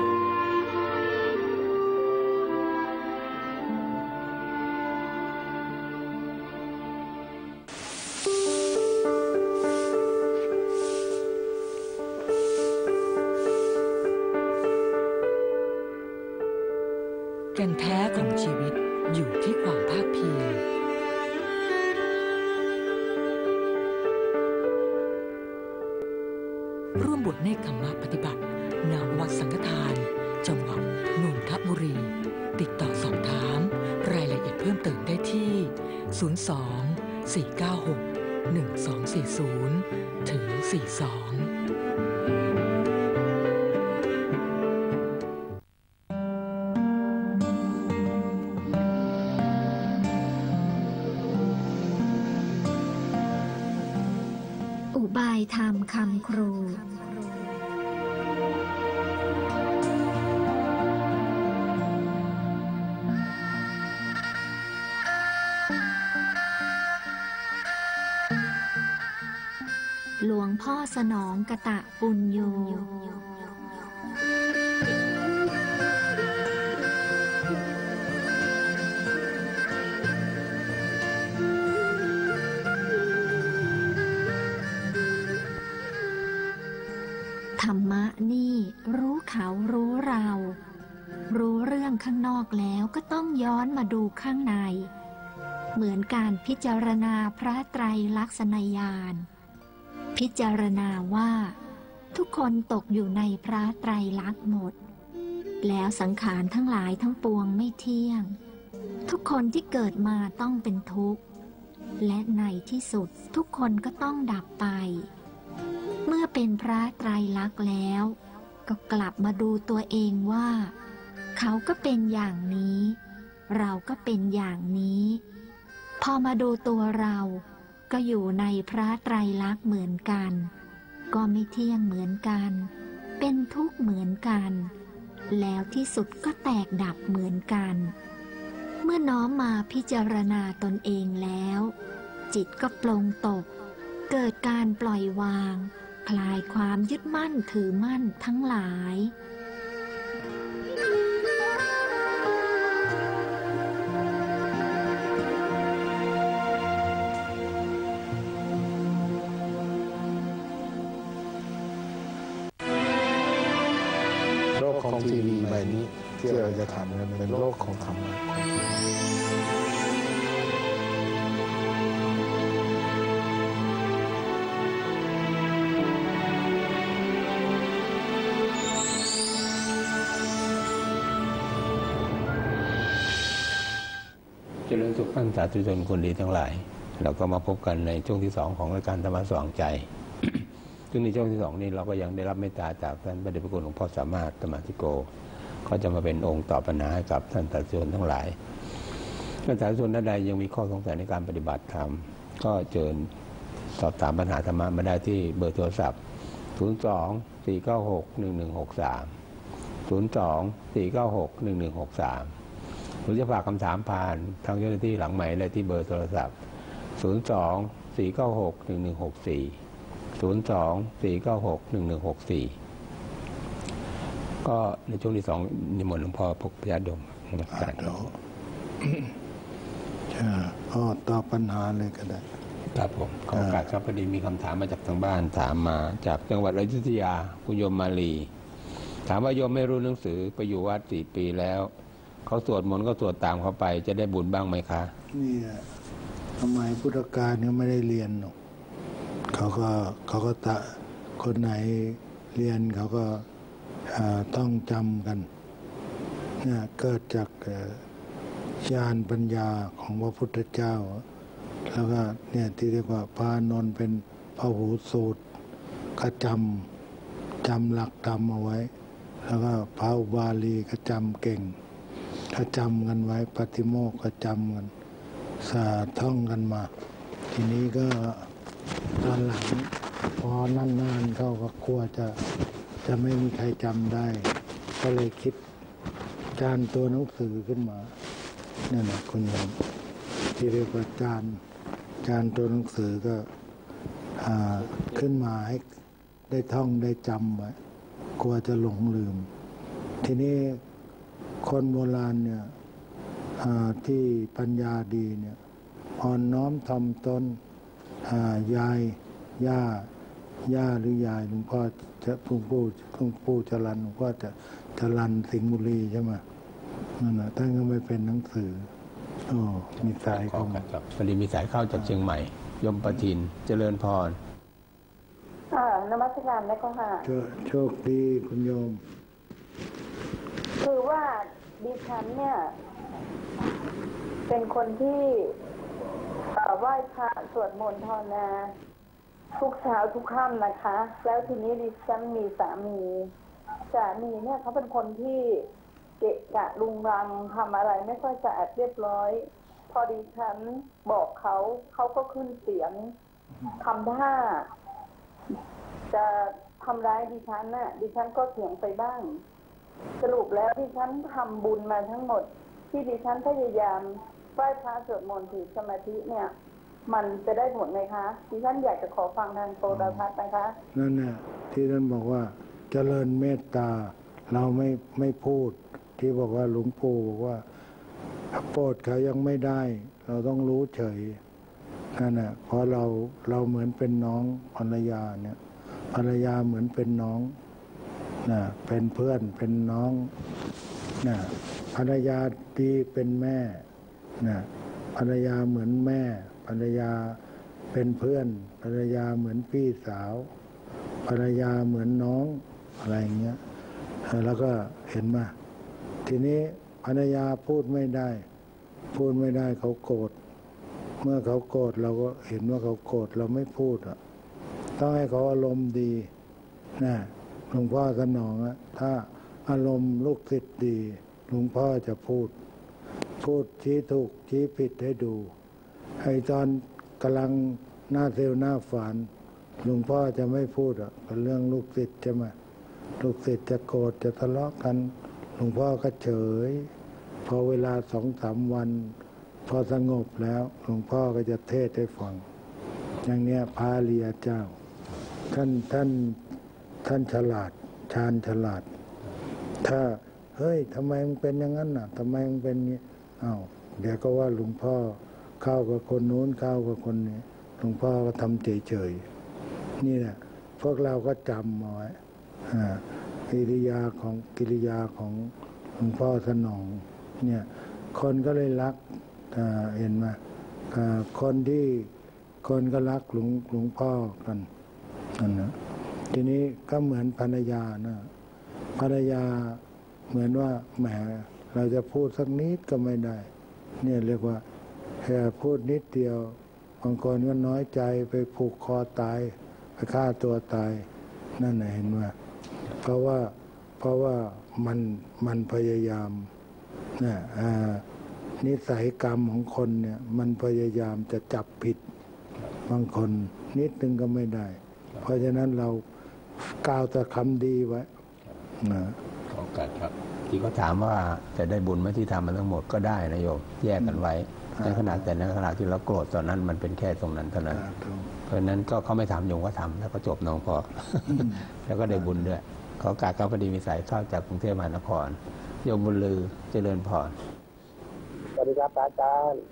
แก่นแท้ของชีวิตอยู่ที่ความภาคเพียรร่วมบวชเนกขมปฏิบัติณ วัดสังฆทานจังหวัดนนทบุรี ติดต่อสอบถามรายละเอียดเพิ่มเติมได้ที่ 02-496-1240 ถึง 42 บายธรรมคำครูหลวงพ่อสนองกตปุญโญธรรมะนี่รู้เขารู้เรารู้เรื่องข้างนอกแล้วก็ต้องย้อนมาดูข้างในเหมือนการพิจารณาพระไตรลักษณญาณพิจารณาว่าทุกคนตกอยู่ในพระไตรลักษณ์หมดแล้วสังขารทั้งหลายทั้งปวงไม่เที่ยงทุกคนที่เกิดมาต้องเป็นทุกข์และในที่สุดทุกคนก็ต้องดับไปเมื่อเป็นพระไตรลักษณ์แล้วก็กลับมาดูตัวเองว่าเขาก็เป็นอย่างนี้เราก็เป็นอย่างนี้พอมาดูตัวเราก็อยู่ในพระไตรลักษณ์เหมือนกันก็ไม่เที่ยงเหมือนกันเป็นทุกข์เหมือนกันแล้วที่สุดก็แตกดับเหมือนกันเมื่อน้อมมาพิจารณาตนเองแล้วจิตก็ปลงตกเกิดการปล่อยวางคลายความยึดมั่นถือมั่นทั้งหลายโลกของทีวีใบนี้ที่เราจะทำนั้นเป็นโลกของธรรมะเจริญสุขท่านสาธุชนคนดีทั้งหลายเราก็มาพบกันในช่วงที่2ของรายการธรรมะสว่างใจ ซึ่งในช่วงที่2นี้เราก็ยังได้รับเมตตาจากท่านพระเดชพระคุณหลวงพ่อสามารถธรรมาธิโกเขาจะมาเป็นองค์ตอบปัญหาให้กับท่านสาธุชนทั้งหลายท่านสาธุชนท่านใดยังมีข้อสงสัยในการปฏิบัติธรรมก็เชิญสอบถามปัญหาธรรมะมาได้ที่เบอร์โทรศัพท์ 02-496-1163 หรือจะฝากคำถามผ่านทางเจ้าหน้าที่หลังใหม่ได้ที่เบอร์โทรศัพท์ 02-496-1164 ก็ในช่วงที่2นิมนต์หลวงพ่อพกพญาดมนมัสการก็ตอบปัญหาเลยก็ได้ครับผมขอโอกาสครับพอดีมีคำถามมาจากทางบ้านถามมาจากจังหวัดอยุธยาคุณโยมมาลีถามว่าโยมไม่รู้หนังสือไปอยู่วัด4 ปีแล้วเขาสวดมนต์ก็สวดตามเขาไปจะได้บุญบ้างไหมคะนี่ทำไมพุทธกาลเนี่ยไม่ได้เรียนหรอกเขาก็คนไหนเรียนเขาก็ต้องจำกันเนี่ยเกิดจากญาณปัญญาของพระพุทธเจ้าแล้วก็เนี่ยที่เรียกว่าพระนนท์เป็นพหูสูตรก็จำหลักธรรมเอาไว้แล้วก็พระอุบาลีก็จำเก่งถ้าจำกันไว้ปฏิโมกข์ก็จำกันท่องกันมา ทีนี้ก็ตอนหลังพอนานๆเข้าก็กลัวจะไม่มีใครจำได้ก็เลยคิดจานตัวหนังสือขึ้นมานั่นแหละคุณโยมที่เรียกว่าจานตัวหนังสือก็ขึ้นมาให้ได้ท่องได้จำไว้กลัวจะหลงลืมทีนี้คนโบราณเนี่ยที่ปัญญาดีเนี่ยอ่อนน้อมถ่อมตนยายย่าหรือยายหลวงพ่อจะหลวงปู่จรัญหลวงพ่อจะจรัญสิงห์บุรีใช่ไหมนั่นแหละท่านก็ไม่เป็นหนังสือโอ้มีสายเข้ามาพอดีมีสายเข้าจากเชียงใหม่ยมประทินเจริญพรนมัสการแม่ก็ค่ะโชคดีคุณโยมคือว่าดิฉันเนี่ยเป็นคนที่ไหว้พระสวดมนต์ภาวนาทุกเช้าทุกค่ำนะคะแล้วทีนี้ดิฉันมีสามีเนี่ยเขาเป็นคนที่เกะกะลุงรังทำอะไรไม่ค่อยสะอาดเรียบร้อยพอดิฉันบอกเขาก็ขึ้นเสียงทำท่าจะทำร้ายดิฉันน่ะดิฉันก็เถียงไปบ้างสรุปแล้วดิฉันทำบุญมาทั้งหมดที่ดิฉันพยายามไหว้พระสวดมนต์ถือสมาธิเนี่ยมันจะได้ผลไหมคะดิฉันอยากจะขอฟังทางโทรทัศน์นะคะนั่นน่ะที่ท่านบอกว่าเจริญเมตตาเราไม่พูดที่บอกว่าหลวงปู่บอกว่าโปรดเขายังไม่ได้เราต้องรู้เฉยนั่นน่ะเพราะเราเหมือนเป็นน้องภรรยาเนี่ยภรรยาเหมือนเป็นน้องนะเป็นเพื่อนเป็นน้องนะภรรยาดีเป็นแม่นะภรรยาเหมือนแม่ภรรยาเป็นเพื่อนภรรยาเหมือนพี่สาวภรรยาเหมือนน้องอะไรอย่างเงี้ยแล้วก็เห็นมาทีนี้ภรรยาพูดไม่ได้เขาโกรธเมื่อเขาโกรธเราก็เห็นว่าเขาโกรธเราไม่พูดอ่ะต้องให้เขาอารมณ์ดีนะหลวงพ่อสนองอะถ้าอารมณ์ลูกศิษย์ดีหลวงพ่อจะพูดชี้ถูกชี้ผิดให้ดูไอ้ตอนกำลังหน้าเซลหน้าฝานหลวงพ่อจะไม่พูดอะเป็นเรื่องลูกศิษย์ใช่ไหมลูกศิษย์จะโกรธจะทะเลาะกันหลวงพ่อก็เฉยพอเวลา2-3 วันพอสงบแล้วหลวงพ่อก็จะเทศให้ฟังอย่างเนี้ยพาเรียเจ้าท่านฉลาดชาญฉลาดถ้าเฮ้ยทำไมมันเป็นอย่างนั้นน่ะทำไมมันเป็นนี้อ้าวเดี๋ยวก็ว่าหลวงพ่อเข้ากับคนนู้นเข้ากับคนนี้หลวงพ่อก็ทำเฉยๆนี่แหละพวกเราก็จำเอาไว้กิริยาของหลวงพ่อสนองเนี่ยคนก็เลยรักเห็นไหมคนก็รักหลวงพ่อกันนั่นนะทีนี้ก็เหมือนภรรยานะภรรยาเหมือนว่าแหมเราจะพูดสักนิดก็ไม่ได้เนี่ยเรียกว่าแค่พูดนิดเดียวบางคนก็น้อยใจไปผูกคอตายไปฆ่าตัวตายนั่นนะเห็นไหมเพราะว่ามันพยายามนะนิสัยกรรมของคนเนี่ยมันพยายามจะจับผิดบางคนนิดนึงก็ไม่ได้เพราะฉะนั้นเรากล่าวแต่คำดีไว้นะขอโอกาสครับที่เขาถามว่าจะได้บุญไหมที่ทำมาทั้งหมดก็ได้นะโยมแยกกันไว้ในขณะที่เราโกรธตอนนั้นมันเป็นแค่ตรงนั้นเท่านั้นเพราะฉะนั้นก็เขาไม่ทำโยมก็ทำแล้วก็จบน้องพอ แล้วก็ได้บุญด้วยขอโอกาสเขาพอดีมีสายเข้าจากกรุงเทพมหานครโยมบุญลือเจริญพรสวัสดีครับอาจารย์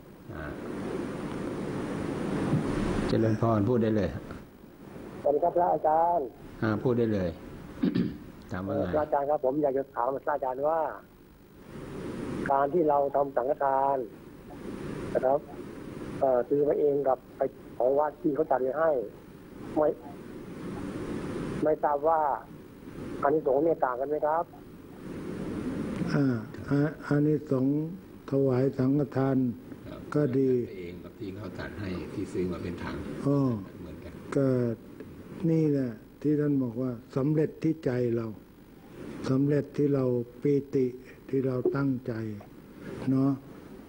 เจริญพรพูดได้เลยสวัสดีครับพระอาจารย์พูดได้เลยถามว่าไงอาจารย์ครับผมอยากจะถามอาจารย์ว่าการที่เราทำสังฆทานนะครับซื้อมาเองกับไปของวัดที่เขาจัดให้ไม่ทราบว่าอานิสงส์เนี่ยต่างกันไหมครับอานิสงส์ถวายสังฆทานก็ดีเองกับที่เขาจัดให้ที่ซื้อมาเป็นถังเหมือนกันก็นี่แหละที่ท่านบอกว่าสำเร็จที่ใจเราสำเร็จที่เราปีติที่เราตั้งใจเนาะ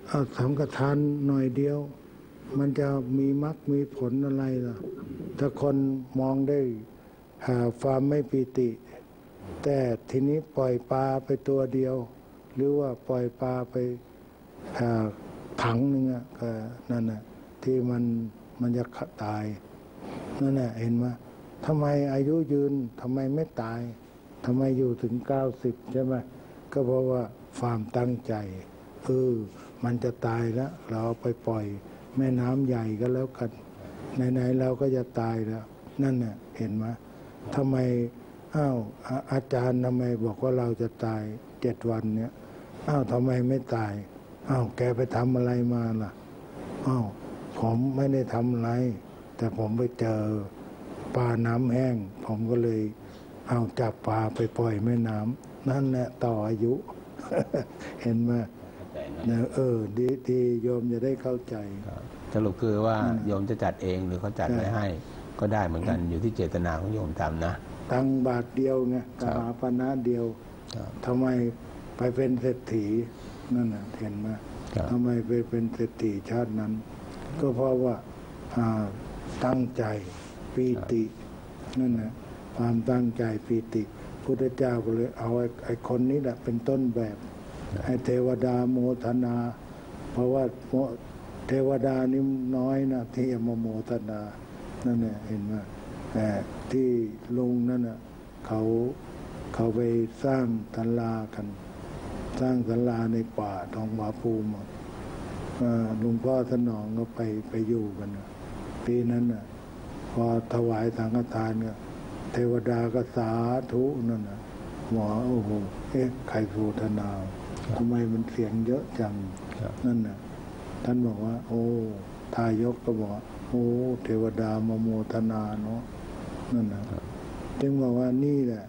เอาสังฆทานหน่อยเดียว มันจะมีมรรคมีผลอะไรล่ะถ้าคนมองได้หาความไม่ปีติ แต่ทีนี้ปล่อยปลาไปตัวเดียว หรือว่าปล่อยปลาไปถังหนึ่งอ่ะก็นั่นน่ะที่มันจะตายนั่นแหละเห็นไหมทำไมอายุยืนทำไมไม่ตายทำไมอยู่ถึง90ใช่ไหมก็เพราะว่าความตั้งใจมันจะตายแล้วเราเอาไปปล่อยแม่น้ำใหญ่ก็แล้วกันไหนๆเราก็จะตายแล้วนั่นน่ะเห็นไหมทำไมอาจารย์ทำไมบอกว่าเราจะตาย7 วันเนี้ยทำไมไม่ตายแกไปทำอะไรมาล่ะผมไม่ได้ทำอะไรแต่ผมไปเจอปลาน้ำแห้งผมก็เลยจับปลาไปปล่อยแม่น้ำนั่นแหละต่ออายุ เห็นไหมดีโยมจะได้เข้าใจสรุปคือว่าโยมจะจัดเองหรือเขาจัดไว้ให้ก็ได้เหมือนกันอยู่ที่เจตนาของโยมทำนะตังบาทเดียวไงกหาปณะเดียวทำไมไปเป็นเศรษฐีนั่นน่ะเห็นไหมทำไมไปเป็นเศรษฐีชาตินั้นก็เพราะว่าตั้งใจปีตินั่นนะความตั้งใจปีติพุทธเจ้าก็เลยเอาไอ้คนนี้แหละเป็นต้นแบบให้เทวดาโมทนาเพราะว่าเทวดานี่น้อยนะที่จะมาโมทนานั่นแหละเห็นไหมแต่ที่ลุงนั่นน่ะเขาไปสร้างศาลากันสร้างศาลาในป่าทองผาภูมิหลวงพ่อสนองก็ไปอยู่กันปีนั้นน่ะพอถวายสังฆทานก็เทวดาก็สาธุนั่นน่ะหมอโอ้โหใครโมทนาทำไมมันเสียงเยอะจังนั่นน่ะท่านบอกว่าโอ้ทายกก็บอกโอ้เทวดามาโมทนาเนาะนั่นนะจึงบอกว่านี่แหละ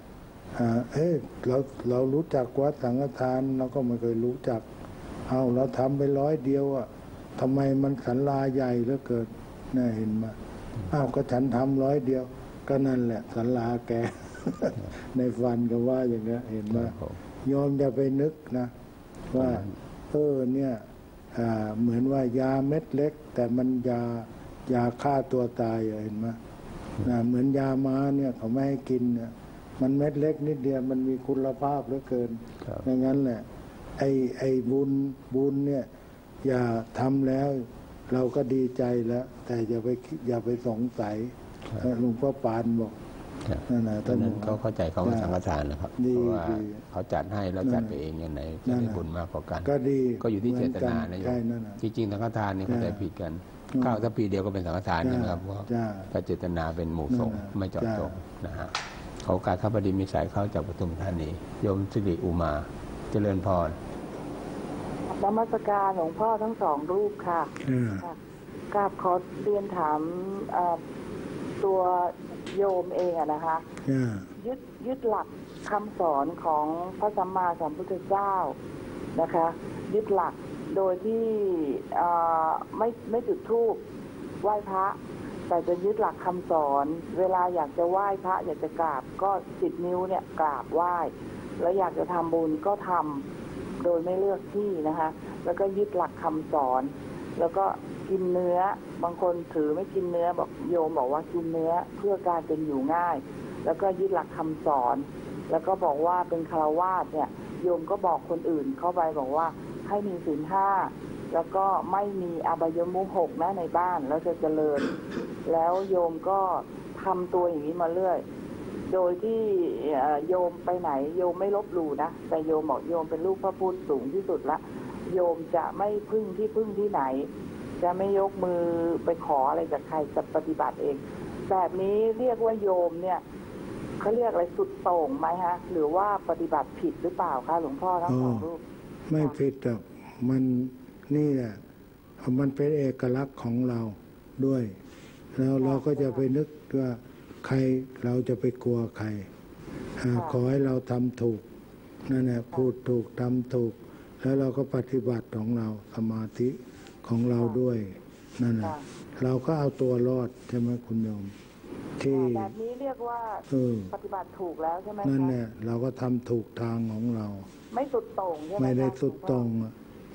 เรารู้จักวัดสังฆทานเราก็ไม่เคยรู้จักเราทำไป100 เดียวอ่ะทำไมมันศาลาใหญ่เหลือเกินน่าเห็นมาก็ฉันทำ100 เดียวก็นั่นแหละศาลาแก ในฟันก็ว่าอย่างนี้เห็นไหมโยมจะไปนึกนะว่าเนี่ยเหมือนว่ายาเม็ดเล็กแต่มันยาฆ่าตัวตายเห็นไหมเหมือนยาม้าเนี่ยเขาไม่ให้กินเนี่ยมันเม็ดเล็กนิดเดียวมันมีคุณภาพเหลือเกินอย่างนั้นแหละไอ้บุญเนี่ยอย่าทำแล้วเราก็ดีใจแล้วแต่อย่าไปสงสัยหลวงพ่อปานบอกนั่นนะท่านเขาเข้าใจเขาว่าสังฆทานนะครับเพราะว่าเขาจัดให้แล้วจัดไปเองอย่างไหนจะได้บุญมากกว่ากันก็อยู่ที่เจตนานะจริงๆสังฆทานนี่เขาใจผิดกันข้าวถ้าปีเดียวก็เป็นสังฆทานนะครับเพราะถ้าเจตนาเป็นหมู่สงฆ์ไม่เจาะจงนะฮะเขาการข้าพดีมีสายเข้าจากปทุมธานีโยมสิริอุมาเจริญพรนมัสการหลวงพ่อทั้ง2 รูปค่ะกราบขอเรียนถามตัวโยมเองอะนะคะยึดหลักคำสอนของพระสัมมาสัมพุทธเจ้านะคะยึดหลักโดยที่ไม่จุดธูปไหว้พระแต่จะยึดหลักคำสอนเวลาอยากจะไหว้พระอยากจะกราบก็10 นิ้วเนี่ยกราบไหว้แล้วอยากจะทำบุญก็ทำโดยไม่เลือกที่นะคะแล้วก็ยึดหลักคำสอนแล้วก็กินเนื้อบางคนถือไม่กินเนื้อบอกโยมบอกว่ากินเนื้อเพื่อการเป็นอยู่ง่ายแล้วก็ยึดหลักคำสอนแล้วก็บอกว่าเป็นฆราวาสเนี่ยโยมก็บอกคนอื่นเข้าไปบอกว่าให้มีศีล 5แล้วก็ไม่มีอบายมุข 6นะในบ้านแล้วจะเจริญแล้วโยมก็ทำตัวอย่างนี้มาเรื่อยโดยที่โยมไปไหนโยมไม่ลบหลู่นะแต่โยมบอกโยมเป็นลูกพระพุทธสูงที่สุดละโยมจะไม่พึ่งที่ไหนจะไม่ยกมือไปขออะไรจากใครจะปฏิบัติเองแบบนี้เรียกว่าโยมเนี่ยเขาเรียกอะไรสุดโต่งไหมฮะหรือว่าปฏิบัติผิดหรือเปล่าคะหลวงพ่อทั้ง2 รูปไม่ผิดหรอกมันนี่แหละมันเป็นเอกลักษณ์ของเราด้วยแล้วเราก็จะไปนึกว่าใครเราจะไปกลัวใครขอให้เราทำถูกนั่นแหละพูดถูกทำถูกแล้วเราก็ปฏิบัติของเราสมาธิของเราด้วยนั่นแหละเราก็เอาตัวรอดใช่ไหมคุณโยมที่แบบนี้เรียกว่าปฏิบัติถูกแล้วใช่ไหมนั่นแหละเราก็ทำถูกทางของเราไม่สุดโต่งใช่ไหมไม่ได้สุดโต่ง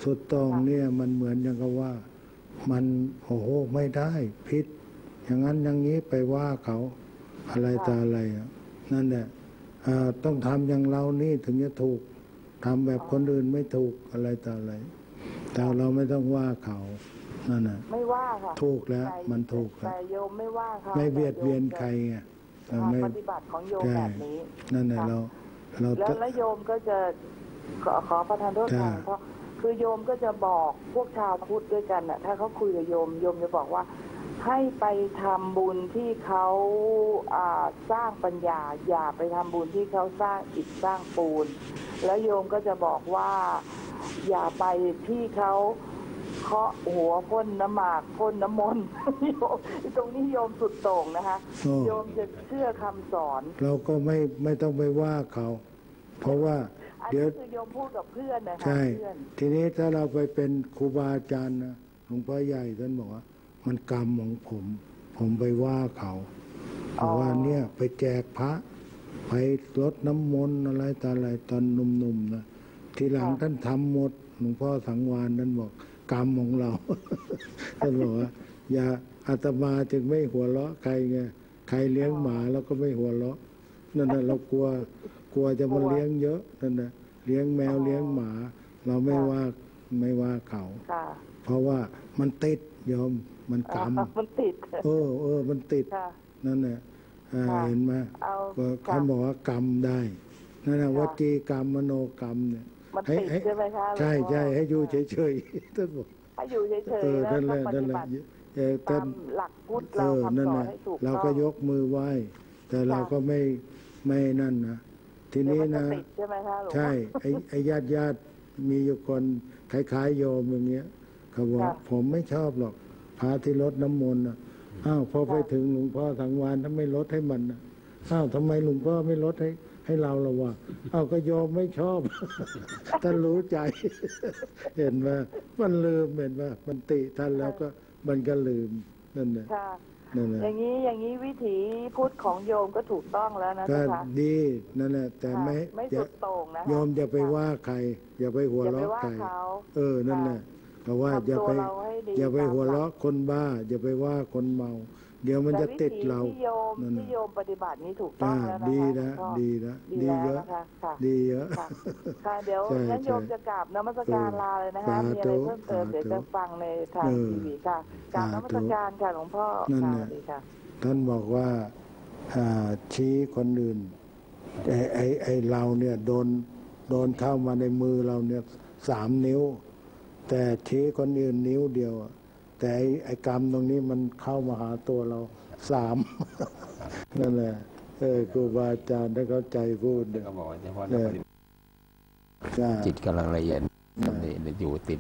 สุดตรงเนี่ยมันเหมือนอย่างกับว่ามันโอ้โหไม่ได้พิษอย่างนั้นอย่างนี้ไปว่าเขาอะไรต่ออะไรนั่นแหละต้องทำอย่างเรานี่ถึงจะถูกทำแบบคนอื่นไม่ถูกอะไรต่ออะไรแต่เราไม่ต้องว่าเขานั่นน่ะไม่ว่าค่ะถูกแล้วมันถูกแต่โยมไม่ว่าค่ะไม่เบียดเบียนใครไงปฏิบัติของโยมแบบนี้นั่นแหละเราแล้วโยมก็จะขอประทานโทษค่ะเพราะคือโยมก็จะบอกพวกชาวพุทธด้วยกันน่ะถ้าเขาคุยกับโยมจะบอกว่าให้ไปทำบุญที่เขาสร้างปัญญาอย่าไปทำบุญที่เขาสร้างอิฐสร้างปูนแล้วโยมก็จะบอกว่าอย่าไปที่เขาเคาะหัวพ่นน้ำหมากพ่นน้ำมนต์ตรงนี้โยมสุดโต่งนะคะโยมจะเชื่อคำสอนเราก็ไม่ต้องไปว่าเขาเพราะว่าเดี๋ยวคือโยมพูดกับเพื่อนนะคะใช่ทีนี้ถ้าเราไปเป็นครูบาอาจารย์นะหลวงพ่อใหญ่ท่านบอกว่ามันกรรมของผมไปว่าเขาว่าเนี่ยไปแจกพระไปรดน้ำมนต์อะไรต่ออะไรตอนหนุ่มๆนะทีหลังท่านทำหมดหลวงพ่อสังวานท่านบอกกรรมของเราท่านบอกว่าอย่าอาตมาจึงไม่หัวเราะใครไงใครเลี้ยงหมาแล้วก็ไม่หัวเราะนั่นน่ะเรากลัวจะมาเลี้ยงเยอะนั่นน่ะเลี้ยงแมวเลี้ยงหมาเราไม่ว่าเขาเพราะว่ามันติดโยมมันกรรมมันติดมันติดนั่นแหละเห็นไหมเขาบอกว่ากรรมได้นั่นแหละวจีกรรมมโนกรรมเนี่ยมันติดใช่ไหมคะใช่ให้อยู่เฉยๆท่านบอกให้อยู่เฉยๆแล้วปฏิบัติตามหลักพุทธเราคำสอนให้ถูกต้องเราก็ยกมือไหว้แต่เราก็ไม่นั่นนะทีนี้นะใช่ไอ้ญาติมีอยู่คนคล้ายๆโยมอย่างเงี้ยเขาบอกผมไม่ชอบหรอกพระที่รดน้ำมนต์พอไปถึงหลวงพ่อสังวานถ้าไม่ลดให้มันทำไมหลวงพ่อไม่ลดให้เราละวะก็โยมไม่ชอบท่านรู้ใจเห็นว่ามันลืมเห็นว่ามันติท่านแล้วก็มันก็ลืมนั่นแหละอย่างนี้วิถีพุทธของโยมก็ถูกต้องแล้วนะก็ดีนั่นแหละแต่ไม่สุดโต่งนะโยมอย่าไปว่าใครอย่าไปหัวเราะใครนั่นแหละเพราะว่าอย่าไปหัวเราะคนบ้าอย่าไปว่าคนเมาเดี๋ยวมันจะติดเราที่โยมปฏิบัตินี้ถูกต้องแล้วนะคะดีเยอะดีเยอะค่ะเดี๋ยวงั้นโยมจะกราบนมัสการลาเลยนะคะมีอะไรเพิ่มเติมเดี๋ยวจะฟังในทางทีวีค่ะกราบนมัสการค่ะหลวงพ่อค่ะท่านบอกว่าชี้คนอื่นไอเราเนี่ยโดนเข้ามาในมือเราเนี่ย3 นิ้วแต่ชี้คนอื่นนิ้วเดียวแต่ไอ้กรรมตรงนี้มันเข้ามาหาตัวเรา3นั่นแหละครูบาอาจารย์ได้เข้าใจพูดเขาบอกเฉพาะจิตกำลังละเอียดอยู่ติด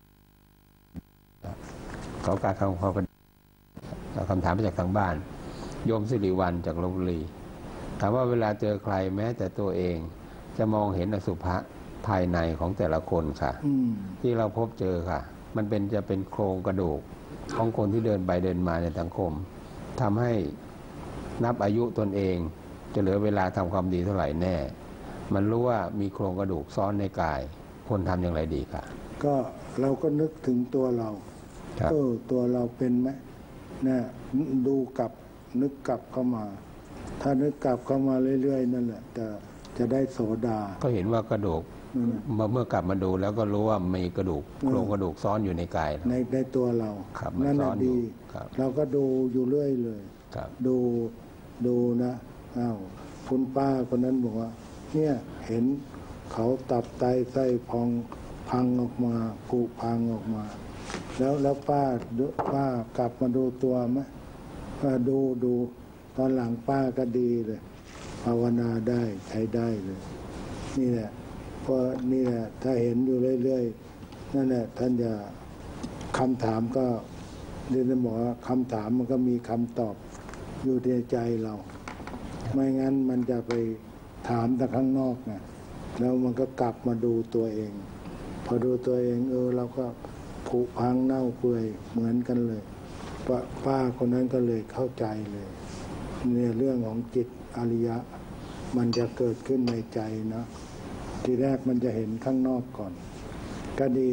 เขาการคำถามมาจากทางบ้านโยมสิริวัลจากลพบุรีถามว่าเวลาเจอใครแม้แต่ตัวเองจะมองเห็นอสุภะภายในของแต่ละคนค่ะที่เราพบเจอค่ะมันจะเป็นโครงกระดูกของคนที่เดินไปเดินมาในสังคมทำให้นับอายุตนเองจะเหลือเวลาทำความดีเท่าไหร่แน่มันรู้ว่ามีโครงกระดูกซ้อนในกายควรทำอย่างไรดีค่ะก็เราก็นึกถึงตัวเราตัวเราเป็นไหมเนี่ยดูนึกกลับเข้ามาถ้านึกกลับเข้ามาเรื่อยๆนั่นแหละจะได้โสดาก็เห็นว่ากระดูกเมื่อกลับมาดูแล้วก็รู้ว่ามีกระดูกโครงกระดูกซ้อนอยู่ในกายในตัวเรานั่นแหละดีเราก็ดูอยู่เรื่อยเลยดูนะคุณป้าคนนั้นบอกว่าเนี่ยเห็นเขาตับไตไส้พังออกมาผุพังออกมาแล้วป้ากลับมาดูตัวไหมดูตอนหลังป้าก็ดีเลยภาวนาได้ใช้ได้เลยนี่แหละเพราะนี่แหละถ้าเห็นอยู่เรื่อยๆนั่นแหละท่านจะคำถามก็เรียนหมอคำถามมันก็มีคำตอบอยู่ในใจเราไม่งั้นมันจะไปถามแต่ข้างนอกนะแล้วมันก็กลับมาดูตัวเองพอดูตัวเองเราก็ผุพังเน่าเปื่อยเหมือนกันเลยป้าคนนั้นก็เลยเข้าใจเลยเนี่ยเรื่องของจิตอริยะมันจะเกิดขึ้นในใจนะทีแรกมันจะเห็นข้างนอกก่อนก็ดีแล้ว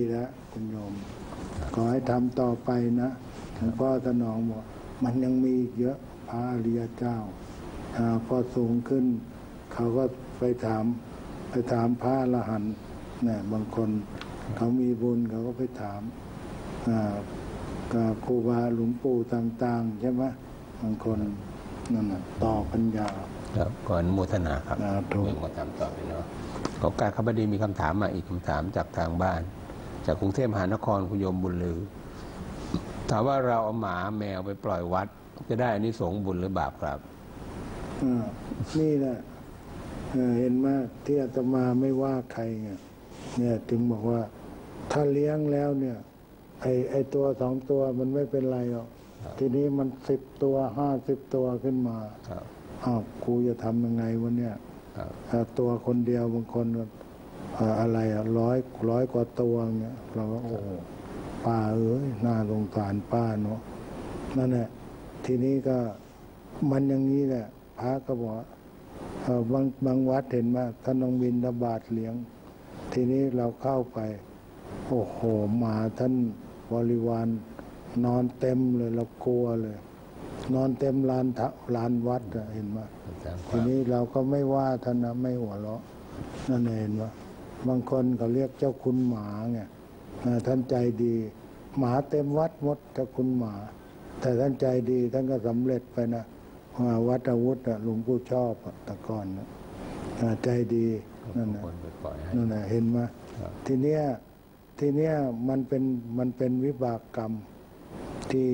คุณโยมขอให้ทำต่อไปนะหลวงพ่อสนองบอกมันยังมีอีกเยอะพระอริยเจ้าพอสูงขึ้นเขาก็ไปถามพระอรหันต์เนี่ยบางคนเขามีบุญเขาก็ไปถามกับครูบาหลวงปู่ต่างๆใช่ไหมบางคนนั่นน่ะต่อปัญญาครับก่อนโมทนาครับถูกมาถามต่อไปเนาะขอการครับดีมีคำถามมาอีกคำถามจากทางบ้านจากกรุงเทพมหานครคุณโยมบุญลือถามว่าเราเอาหมาแมวไปปล่อยวัดจะได้อานิสงส์บุญหรือบาปครับนี่แหละเห็นไหมที่อาตมาไม่ว่าใครเนี่ยถึงบอกว่าถ้าเลี้ยงแล้วเนี่ยไอตัว2 ตัวมันไม่เป็นไรหรอกทีนี้มัน10 ตัว50 ตัวขึ้นมาครูจะทำยังไงวะเนี่ยตัวคนเดียวบางคนอะไรร้อยกว่าตัวเนี่ยเราก็โอ้ป้าน่าสงสารป้าเนาะนั่นแหละทีนี้ก็มันอย่างนี้แหละพระก็บอกบางวัดเห็นไหมท่านต้องบิณฑบาตเลี้ยงทีนี้เราเข้าไปโอ้โหหมาท่านบริวารนอนเต็มเลยเรากลัวเลยนอนเต็มลานวัดเห็นไหมทีนี้เราก็ไม่ว่าท่านนะไม่หัวเราะนั่นเห็นไหมบางคนเขาเรียกเจ้าคุณหมาไงท่านใจดีหมาเต็มวัดหมดเจ้าคุณหมาแต่ท่านใจดีท่านก็สำเร็จไปนะวัดอาวุธหลวงปู่ชอบตะก่อนใจดีนั่นนะเห็นไหมทีเนี้ยมันเป็นวิบากกรรมที่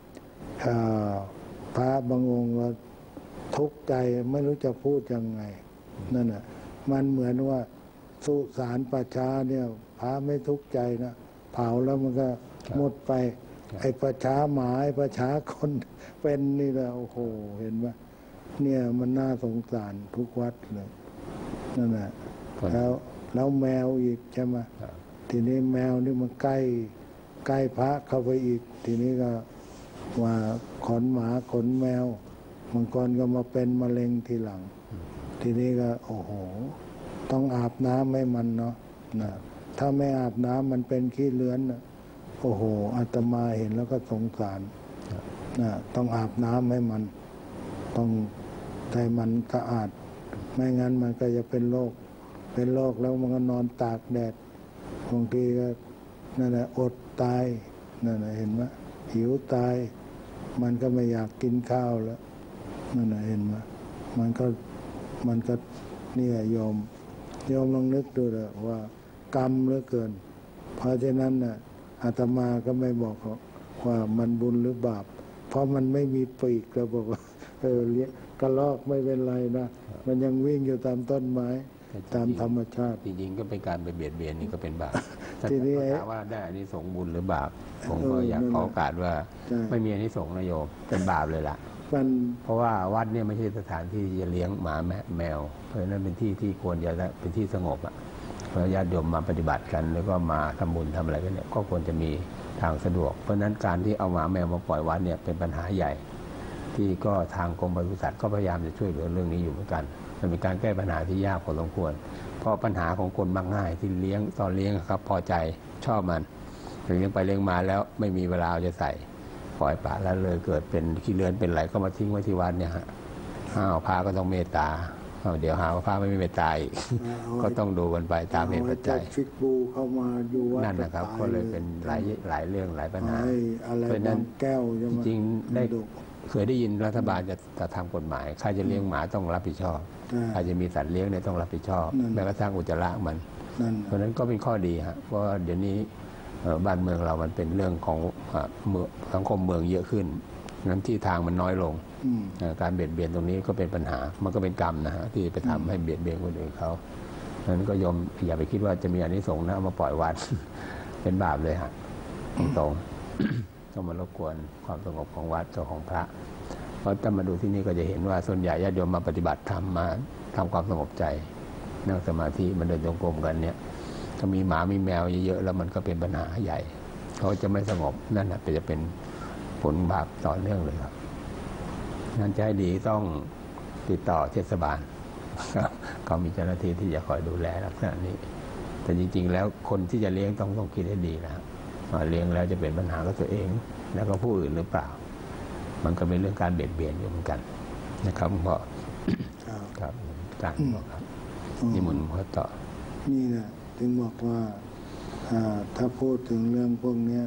พระบางองค์ว่าทุกข์ใจไม่รู้จะพูดยังไงนั่นน่ะมันเหมือนว่าสุสานประชาเนี่ยพระไม่ทุกข์ใจนะเผาแล้วมันก็หมดไปไอ้ประชาหมาไอ้ประชาคนเป็นนี่แหละโอ้โหเห็นไหมเนี่ยมันน่าสงสารทุกวัดเลยนั่นแหละแล้วแมวอีกใช่ไหมทีนี้แมวนี่มันใกล้พระเข้าไปอีกทีนี้ก็ว่าขนหมาขนแมวบางคนก็มาเป็นมะเร็งทีหลังทีนี้ก็โอ้โหต้องอาบน้ำให้มันเนาะถ้าไม่อาบน้ำมันเป็นขี้เลื้อนโอ้โหอาตมาเห็นแล้วก็สงสารต้องอาบน้ำให้มันต้องให้มันสะอาดไม่งั้นมันก็จะเป็นโรคแล้วมันก็นอนตากแดดบางทีก็นั่นแหละอดตายนั่นแหละเห็นไหมหิวตายมันก็ไม่อยากกินข้าวแล้วนั่นแหละเห็นไหมมันก็เนี่ยโยมลองนึกดูเลยว่ากรรมเหลือเกินเพราะฉะนั้นน่ะอาตมาก็ไม่บอกว่ามันบุญหรือบาปเพราะมันไม่มีปีกเราบอกว่าเลี้ยงกระรอกไม่เป็นไรนะมันยังวิ่งอยู่ตามต้นไม้ตามธรรมชาติจริงๆก็เป็นการไปเบียดเบียนนี่ก็เป็นบาปทีนี้ถามว่าได้อานิสงส์บุญหรือบาปผมก็อยากขอโอกาสว่าไม่มีอานิสงส์นะโยมเป็นบาปเลยล่ะเพราะว่าวัดเนี่ยไม่ใช่สถานที่จะเลี้ยงหมาแมวเพราะฉะนั้นเป็นที่ที่ควรจะเป็นที่สงบเพราะญาติโยมมาปฏิบัติกันแล้วก็มาทำบุญทำอะไรกันเนี่ยก็ควรจะมีทางสะดวกเพราะฉะนั้นการที่เอาหมาแมวมาปล่อยวัดเนี่ยเป็นปัญหาใหญ่ที่ก็ทางกรมปศุสัตว์ก็พยายามจะช่วยเหลือเรื่องนี้อยู่เหมือนกันมันเป็นการแก้ปัญหาที่ยากพอสมควรเพราะปัญหาของคนบางง่ายที่เลี้ยงตอนเลี้ยงครับพอใจชอบมันเลี้ยงไปเลี้ยงมาแล้วไม่มีเวลาจะใส่ปล่อยปละแล้วเลยเกิดเป็นขี้เลือนเป็นไหลก็มาทิ้งไว้ที่วัดเนี่ยฮะพระก็ต้องเมตตาเดี๋ยวหาว่าพระไม่เมตตาอีกก็ต้องดูกันไปตามเหตุปัจจัยฟิกบูเข้ามาอยู่วัดนั่นนะครับก็เลยเป็นหลายเรื่องหลายปัญหาเพราะนั้นแก้วจริงได้เคยได้ยินรัฐบาลจะทำกฎหมายใครจะเลี้ยงหมาต้องรับผิดชอบใครจะมีสัตว์เลี้ยงเนี่ยต้องรับผิดชอบแม้กระทั่งอุจจาระมันเพราะนั้นก็เป็นข้อดีฮะเพราะเดี๋ยวนี้บ้านเมืองเรามันเป็นเรื่องของสังคมเมืองเยอะขึ้นนั้นที่ทางมันน้อยลงการเบียดเบียนตรงนี้ก็เป็นปัญหามันก็เป็นกรรมนะฮะที่ไปทำให้เบียดเบียนคนอื่นเขานั้นก็ยอมอย่าไปคิดว่าจะมีอานิสงส์นะเอามาปล่อยวัด เป็นบาปเลยฮะตรงต้องมารบกวนความสงบของวัดกับของพระเพราะถ้ามาดูที่นี่ก็จะเห็นว่าส่วนใหญ่ญาติโยมมาปฏิบัติธรรมมาทำความสงบใจนั่งสมาธิมันเดินจงกรมกันเนี่ยถ้ามีหมามีแมวเยอะๆแล้วมันก็เป็นปัญหาใหญ่เขาจะไม่สงบนั่นแหละจะเป็นผลบาปต่อเนื่องเลยครับงานใจดีต้องติดต่อเทศบาลเขามีเจ้าหน้าที่ที่จะคอยดูแลลักษณะนี้แต่จริงๆแล้วคนที่จะเลี้ยงต้องคิดให้ดีนะเลี้ยงแล้วจะเป็นปัญหากับตัวเองแล้วก็ผู้อื่นหรือเปล่ามันก็เป็นเรื่องการเบียดเบียนอยู่เหมือนกันนะครับหลวงพ่อครับการบอกครับนี่หมุนพ่อต่อนี่แหละถึงบอกว่าถ้าพูดถึงเรื่องพวกนี้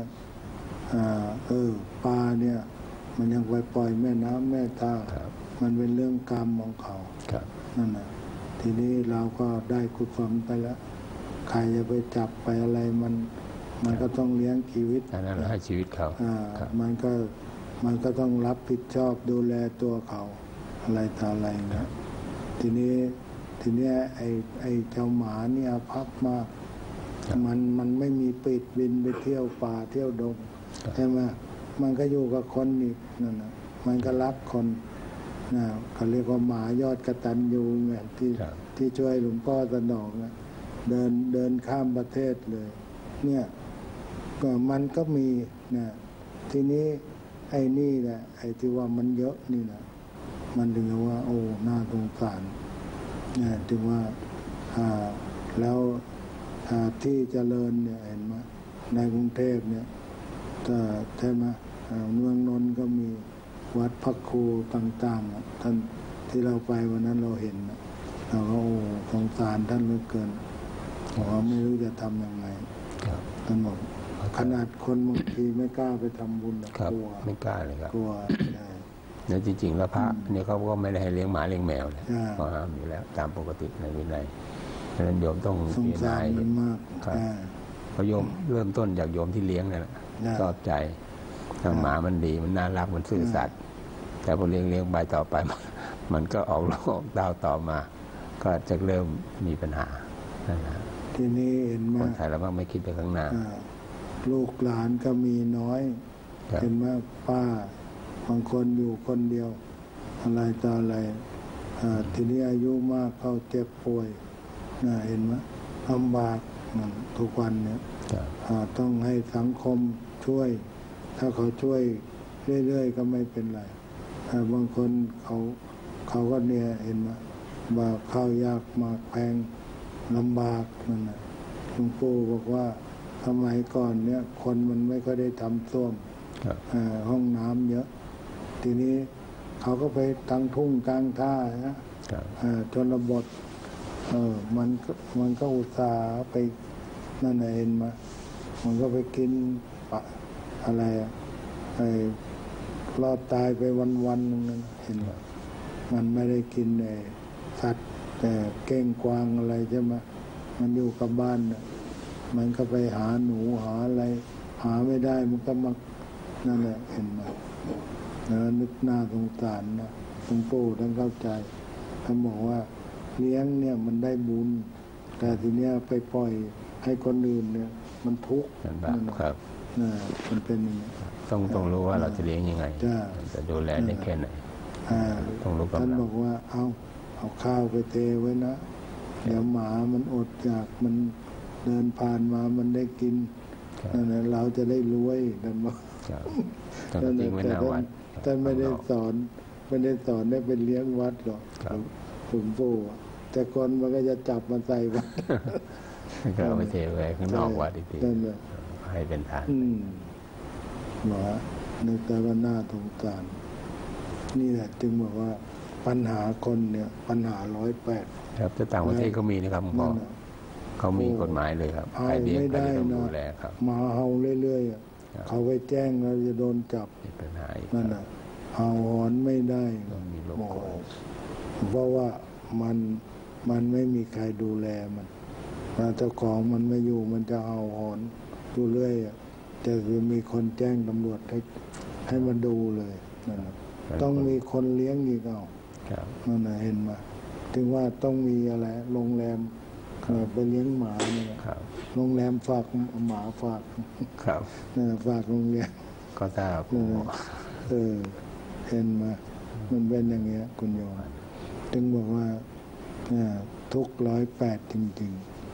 ปลาเนี่ยมันยังไปปล่อยแม่น้ำแม่ตามันเป็นเรื่องกรรมของเขานั่นแหละทีนี้เราก็ได้กุศลไปแล้วใครจะไปจับไปอะไรมันก็ต้องเลี้ยงชีวิตนั่นแหละให้ชีวิตเขามันก็ต้องรับผิดชอบดูแลตัวเขาอะไรต่ออะไรนะทีนี้ไอ้เจ้าหมาเนี่ยพักมากมันไม่มีปิดบินไปเที่ยวป่าเที่ยวดงใช่ไหมมันก็อยู่กับคนนี่นั่นนะมันก็รักคนนะเขาเรียกว่าหมายอดกตัญญูไงที่ช่วยหลวงพ่อสนองนะเดินข้ามประเทศเลยเนี่ยก็มันก็มีนะทีนี้ไอ้นี่แหละไอ้ที่ว่ามันเยอะนี่นะมันถึงว่าโอ้น่าสงสารเนี่ยถึงว่าแล้วที่เจริญเนี่ยเห็นไหมในกรุงเทพเนี่ยใช่ไหมเมืองนนท์ก็มีวัดพระครูต่างๆท่านที่เราไปวันนั้นเราเห็นเราก็โอ้สงสารท่านเหลือเกินบอกว่าไม่รู้จะทำยังไงท่านบอกขนาดคนบางทีไม่กล้าไปทำบุญกลัวไม่กล้าเลยครับกลัวแล้วจริงๆแล้วพระเนี่ยเขาก็ไม่ได้ให้เลี้ยงหมาเลี้ยงแมวเลยเขาห้ามอยู่แล้วตามปกติในวินัยฉะนั้นโยมต้องพิจารณามากครับพอโยมเริ่มต้นจากโยมที่เลี้ยงนี่แหละชอบใจถ้าหมามันดีมันน่ารักมันซื่อสัตย์แต่พอเลี้ยงไปต่อไปมันก็ออกลูกออกดาวต่อมาก็จะเริ่มมีปัญหานั่นแหละทีนี้เห็นไหมคนไทยเราไม่คิดไปข้างหน้าลูกหลานก็มีน้อยเห็นไหมป้าบางคนอยู่คนเดียวอะไรต่ออะไรทีนี้อายุมากเข้าเจ็บป่วยเห็นไหมลำบากทุกวันเนี่ยต้องให้สังคมช่วยถ้าเขาช่วยเรื่อยๆก็ไม่เป็นไรบางคนเขาก็เนี่ยเห็นไหมว่าข้าวยากหมากแพงลำบากนั่นนะหลวงปู่บอกว่าสมัยก่อนเนี่ยคนมันไม่ค่อยได้ทำส้วมห้องน้ำเยอะทีนี้เขาก็ไปตั้งทุ่งกลางท่านะชนบทมันก็อุตส่าห์ไปนั่นเองมามันก็ไปกินอะไรไอ้รอดตายไปวันๆนึงเห็นไหมมันไม่ได้กินสัตว์แต่เก้งกวางอะไรใช่ไหมมันอยู่กับบ้านมันก็ไปหาหนูหาอะไรหาไม่ได้มันก็มานั่นแหละเห็นไหมนึกหน้าสงสารนะหลวงปู่ท่านเข้าใจท่านบอกว่าเลี้ยงเนี่ยมันได้บุญแต่ทีเนี้ยไปปล่อยให้คนอื่นเนี่ยมันทุกข์ครับมันเป็นอย่างนี้ต้องรู้ว่าเราจะเลี้ยงยังไงจะดูแลได้แค่ไหนต้องรู้ก่อนท่านบอกว่าเอาข้าวไปเทไว้นะเดี๋ยวหมามันอดอยากมันเดินผ่านมามันได้กินนั่นแหละเราจะได้รวยท่านบอกท่านไม่ได้สอนได้เป็นเลี้ยงวัดหรอกหลวงปู่แต่คนมันก็จะจับมาใส่วัดก็เอาไปเทไว้ข้างนอกวัดอีกทีให้เป็นทางหมอนึกแต่ว่าหน้าสงสารนี่แหละจึงบอกว่าปัญหาคนเนี่ยปัญหา108 ครับแต่ต่างประเทศเขามีนะครับหมอเขามีกฎหมายเลยครับใครเลี้ยงก็ต้องดูแลครับมาเฮาเรื่อยๆเขาไปแจ้งแล้วจะโดนจับปัญหานั่นน่ะเฮาหอนไม่ได้หมอเพราะว่ามันไม่มีใครดูแลมันเจ้าของมันไม่อยู่มันจะเฮาหอนอยู่เรื่อยแต่คือมีคนแจ้งตำรวจให้มาดูเลยนั่นต้องมีคนเลี้ยงอีกนั่นน่ะเห็นไหมถึงว่าต้องมีอะไรโรงแรมไปเลี้ยงหมาเนี่ยโรงแรมฝากหมาฝากฝากโรงแรมก็ทราบเห็นไหมมันเป็นอย่างเงี้ยคุณโยมถึงบอกว่าทุก108จริง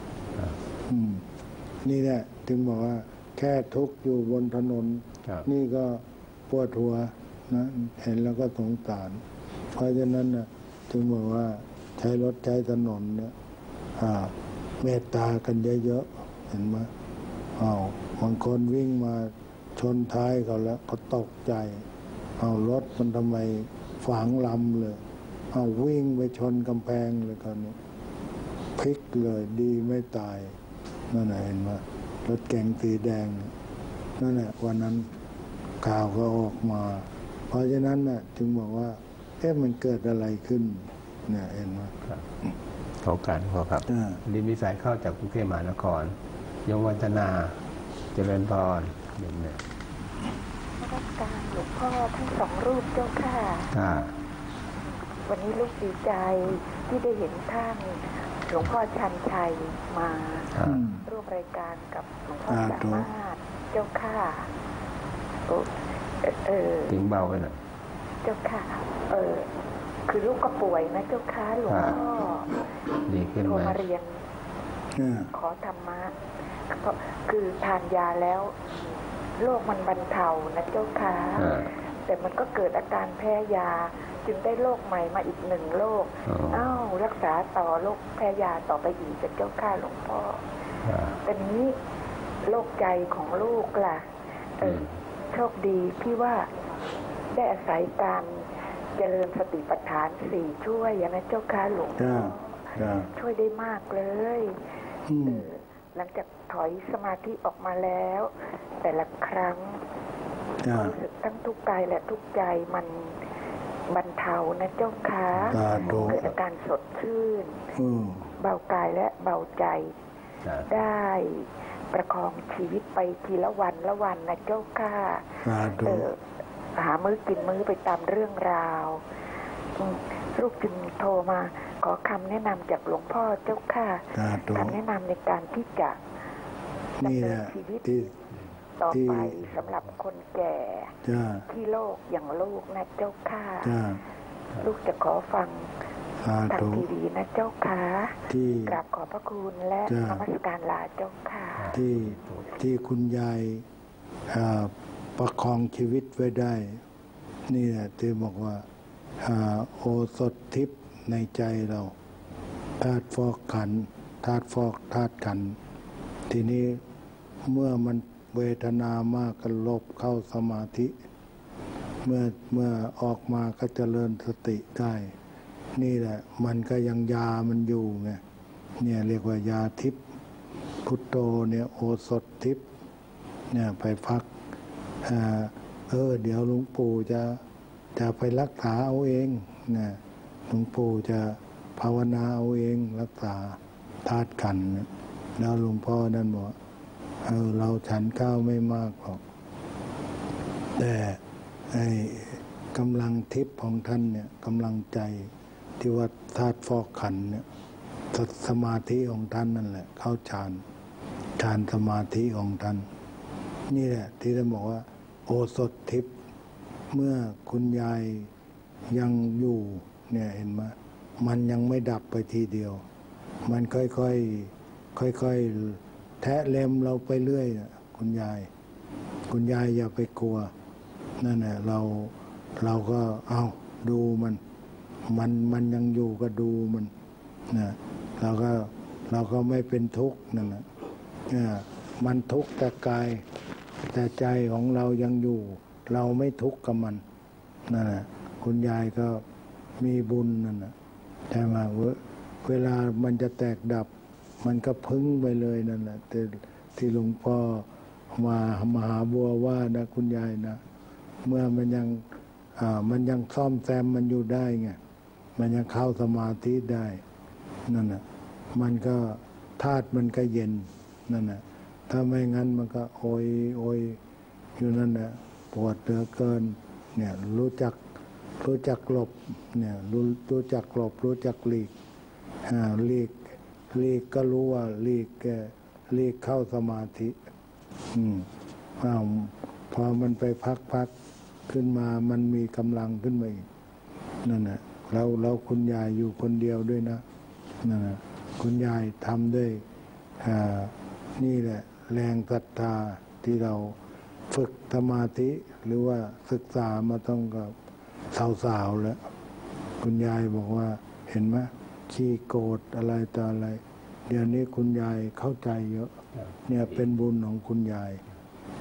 ๆนี่แหละถึงบอกว่าแค่ทุกอยู่บนถนนนี่ก็ปวดหัวนะเห็นแล้วก็สงสารเพราะฉะนั้นนะถึงบอกว่าใช้รถใช้ถนนเนี่ยเมตตากันเยอะๆเห็นไหมบางคนวิ่งมาชนท้ายเขาแล้วเขาตกใจเอารถมันทำไมฝังลำเลยเอาวิ่งไปชนกำแพงเลยคราวนี้พลิกเลยดีไม่ตายนั่นแหละเห็นไหมรถเก๋งสีแดงนั่นแหละวันนั้นข่าวก็ออกมาเพราะฉะนั้นน่ะจึงบอกว่ามันเกิดอะไรขึ้นเนี่ยเห็นไหมขอการขอครับดินมีสายเข้าจากกรุงเทพมหานครยงวัฒนาเจริญพรเนี่ยรับการหลวงพ่อทั้งสองรูปเจ้าค่ะวันนี้ลูกดีใจที่ได้เห็นท่านหลวงพ่อชันชัยมาร่วมรายการกับหลวงพ่อสามารถเจ้าค่ะถึงเบาไปหน่อยเจ้าค่ะคือลูกก็ป่วยนะเจ้าค่ะหลวงพ่อโทรมาเรียนขอธรรมะคือทานยาแล้วโรคมันบรรเทานะเจ้าค่ะแต่มันก็เกิดอาการแพ้ยาจึงได้โรคใหม่มาอีกหนึ่งโรครักษาต่อโรคแพ้ยาต่อไปอีกเจ้าค่ะหลวงพ่อแต่นี้โรคใจของลูกล่ะโชคดีที่ว่าได้อาศัยการเจริญสติปัฏฐาน4ช่วยอย่างนั้นเจ้าค่ะหลวงพ่อช่วยได้มากเลยหลังจากถอยสมาธิออกมาแล้วแต่ละครั้งรู้สึกทั้งทุกกายและทุกใจมันบรรเทานะเจ้าค่ะเกิดอาการสดชื่นเบากายและเบาใจได้ประคองชีวิตไปทีละวันละวันนะเจ้าค่ะหามื้อกินมื้อไปตามเรื่องราวลูกจึงโทรมาขอคำแนะนำจากหลวงพ่อเจ้าค่ะคำแนะนำในการที่จะดำเนินชีวิตต่อไปสำหรับคนแก่ที่โลกอย่างลูกนะเจ้าค่ะลูกจะขอฟังทางทีวีนะเจ้าค่ะกราบขอบพระคุณและนมัสการลาเจ้าค่ะที่คุณยายประคองชีวิตไว้ได้นี่แหละที่บอกว่าโอสถทิพย์ในใจเราธาตุฟอกขันธาตุฟอกธาตุขันทีนี้เมื่อมันเวทนามากก็หลบเข้าสมาธิเมื่อออกมาก็เจริญสติได้นี่แหละมันก็ยังยามันอยู่ไงเนี่ยเรียกว่ายาทิพย์พุทโธเนี่ยโอสถทิพย์เนี่ยไปพักเดี๋ยวหลวงปู่จะไปรักษาเอาเองนะหลวงปู่จะภาวนาเอาเองรักษาธาตุขันธ์แล้วหลวงพ่อนั่นบอกเราฉันข้าวไม่มากหรอกแต่กำลังทิพย์ของท่านเนี่ยกำลังใจที่ว่าธาตุฟอกขันธ์เนี่ยสมาธิของท่านนั่นแหละเข้าฌานสมาธิของท่านนี่แหละที่ท่านบอกว่าโอสถทิพย์เมื่อคุณยายยังอยู่เนี่ยเห็นไหมมันยังไม่ดับไปทีเดียวมันค่อยแทะเล็มเราไปเรื่อยนะคุณยายอย่าไปกลัวนั่นแหละเราก็เอาดูมันยังอยู่ก็ดูมันนะเราก็ไม่เป็นทุกข์นั่นแหละมันทุกข์แต่กายแต่ใจของเรายังอยู่เราไม่ทุกข์กับมันนั่นแหละคุณยายก็มีบุญนั่นแหละใช่ไหมเวลามันจะแตกดับมันก็พึ่งไปเลยนั่นแหละที่หลวงพ่อมหาบัวว่านะคุณยายนะเมื่อมันยังซ่อมแซมมันอยู่ได้ไงมันยังเข้าสมาธิได้นั่นน่ะมันก็ธาตุมันก็เย็นนั่นน่ะถ้าไม่งั้นมันก็โอยอยู่นั่นน่ะปวดเหลือเกินเนี่ยรู้จักหลบเนี่ยรู้จักหลบรู้จักหลีกก็รู้ว่าหลีกเข้าสมาธิพอมันไปพักขึ้นมามันมีกำลังขึ้นมาอีกนั่นแหละเราคุณยายอยู่คนเดียวด้วยนะนั่นแหละคุณยายทำด้วยนี่แหละแรงศรัทธาที่เราฝึกสมาธิหรือว่าศึกษามาต้องกับสาวๆแล้วคุณยายบอกว่าเห็นไหมขี้โกรธอะไรต่ออะไรเดี๋ยวนี้คุณยายเข้าใจเยอะเนี่ยเป็นบุญของคุณยาย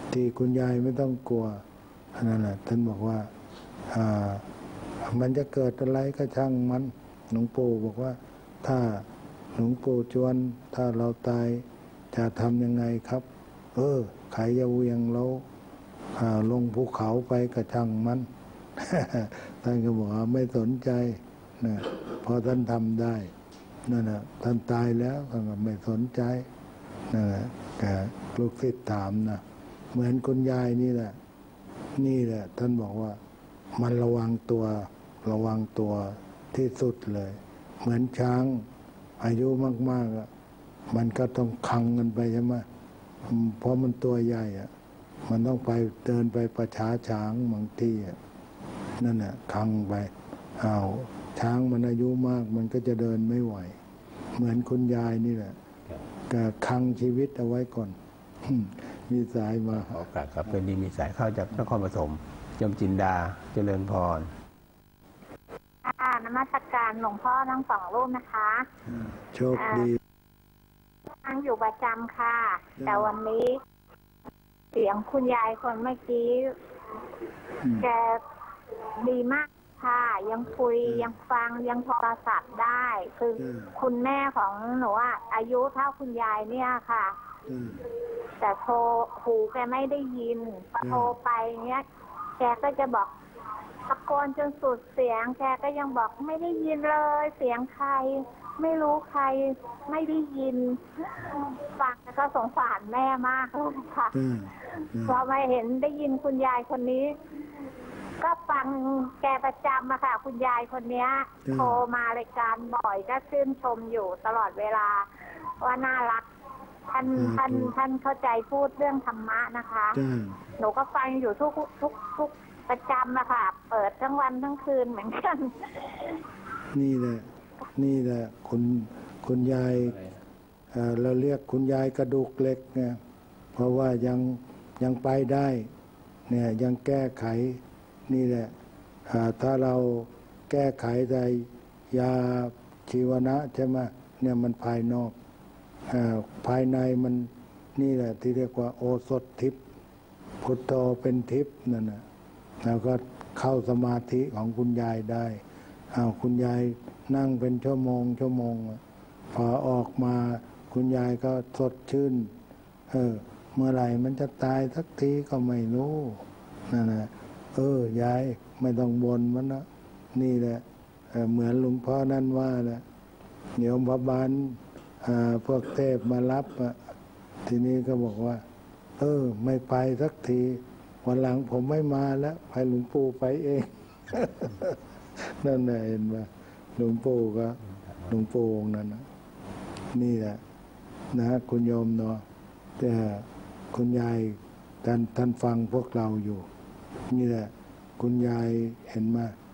ที่คุณยายไม่ต้องกลัวนั่นแหละท่านบอกว่ามันจะเกิดอะไรก็ช่างมันหลวงปู่บอกว่าถ้าหลวงปู่จวนถ้าเราตายจะทำยังไงครับใครจะเวียงเราลงภูเขาไปก็ช่างมัน ท่านก็บอกว่าไม่สนใจนะพอท่านทำได้นั่นแหละท่านตายแล้วท่านก็ไม่สนใจนั่นแหละแต่ลูกศิษย์ถามนะเหมือนคุณยายนี่แหละท่านบอกว่ามันระวังตัวที่สุดเลยเหมือนช้างอายุมากๆมันก็ต้องคังกันไปใช่ไหมเพราะมันตัวใหญ่มันต้องไปเดินไปประช้าช้างบางที่นั่นแหละคังไปช้างมันอายุมากมันก็จะเดินไม่ไหวเหมือนคุณยายนี่แหละก็คังชีวิตเอาไว้ก่อน มีสายมาโอกาสครับเป็นดีมีสายเข้าจากนครปฐมยมจินดาเจริญพรนมัสการหลวงพ่อทั้งสองรูปนะคะโชคดีนั่งอยู่ประจำค่ะแต่วันนี้เสียงคุณยายคนเมื่อกี้แกดีมากค่ะยังคุยยังฟังยังโทรศัพท์ได้คือคุณแม่ของหนูอายุเท่าคุณยายเนี่ยค่ะแต่โทรหูแกไม่ได้ยินโทรไปเนี้ยแกก็จะบอกตะโกนจนสุดเสียงแกก็ยังบอกไม่ได้ยินเลยเสียงใครไม่รู้ใครไม่ได้ยินฟังแล้วก็สงสารแม่มากเลยค่ะพอมาเห็นได้ยินคุณยายคนนี้ก็ฟังแกประจำอะค่ะคุณยายคนนี้โทรมารายการบ่อยก็ชื่นชมอยู่ตลอดเวลาว่าน่ารักท่านเข้าใจพูดเรื่องธรรมะนะคะหนูก็ฟังอยู่ทุกประจำอะค่ะเปิดทั้งวันทั้งคืนเหมือนกันนี่แหละคุณยายเราเรียกคุณยายกระดูกเล็กเนี่ยเพราะว่ายังไปได้เนี่ยยังแก้ไขนี่แหละถ้าเราแก้ไขได้ยาชีวนะใช่ไหมเนี่ยมันภายนอกภายในมันนี่แหละที่เรียกว่าโอสถทิพย์พุทโธเป็นทิพย์นั่นนะแล้วก็เข้าสมาธิของคุณยายได้คุณยายนั่งเป็นชั่วโมงพอออกมาคุณยายก็สดชื่นเมื่อไหร่มันจะตายสักทีก็ไม่รู้นั่นนะยายไม่ต้องบ่นมันนะนี่แหละเหมือนหลวงพ่อนั่นว่าแหละเดี๋ยวพระบาลพวกเทพมารับทีนี้ก็บอกว่าไม่ไปสักทีวันหลังผมไม่มาแล้วให้หลวงปู่ไปเอง นั่นแหละเห็นไหมหลวงปู่ก็หลวงปู่องค์นั้นนี่แหละนะคุณโยมเนาะแต่คุณยายท่านฟังพวกเราอยู่นี่แหละคุณยายเห็นไหม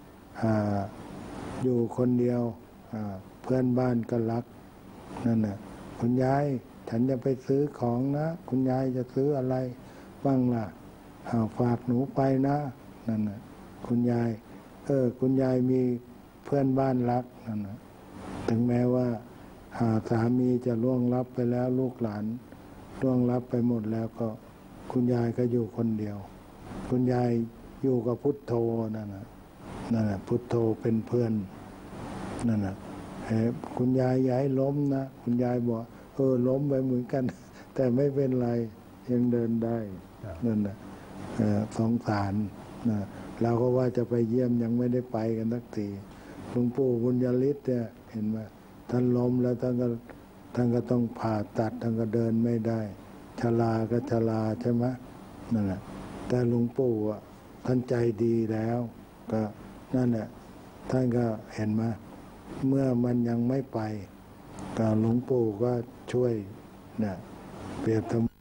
อยู่คนเดียวเพื่อนบ้านก็รักนั่นแหละคุณยายฉันจะไปซื้อของนะคุณยายจะซื้ออะไรบ้างล่ะฝากหนูไปนะนั่นน่ะคุณยายคุณยายมีเพื่อนบ้านรักนั่นน่ะถึงแม้ว่าสามีจะล่วงลับไปแล้วลูกหลานล่วงลับไปหมดแล้วก็คุณยายก็อยู่คนเดียวคุณยายอยู่กับพุทโธนั่นน่ะพุทโธเป็นเพื่อนนั่นน่ะคุณยายย้ายล้มนะคุณยายบอกล้มไปเหมือนกันแต่ไม่เป็นไรยังเดินได้นั่นน่ะสงสารนะเราก็ว่าจะไปเยี่ยมยังไม่ได้ไปกันสักทีหลวงปู่บุญยฤทธิ์เนี่ยเห็นไหมท่านล้มแล้วท่านก็ต้องผ่าตัดท่านก็เดินไม่ได้ชราก็ชราใช่ไหมนั่นแหละแต่หลวงปู่ท่านใจดีแล้วก็นั่นแหละท่านก็เห็นไหมเมื่อมันยังไม่ไปก็หลวงปู่ก็ช่วยเนี่ยเปรียบเสมือน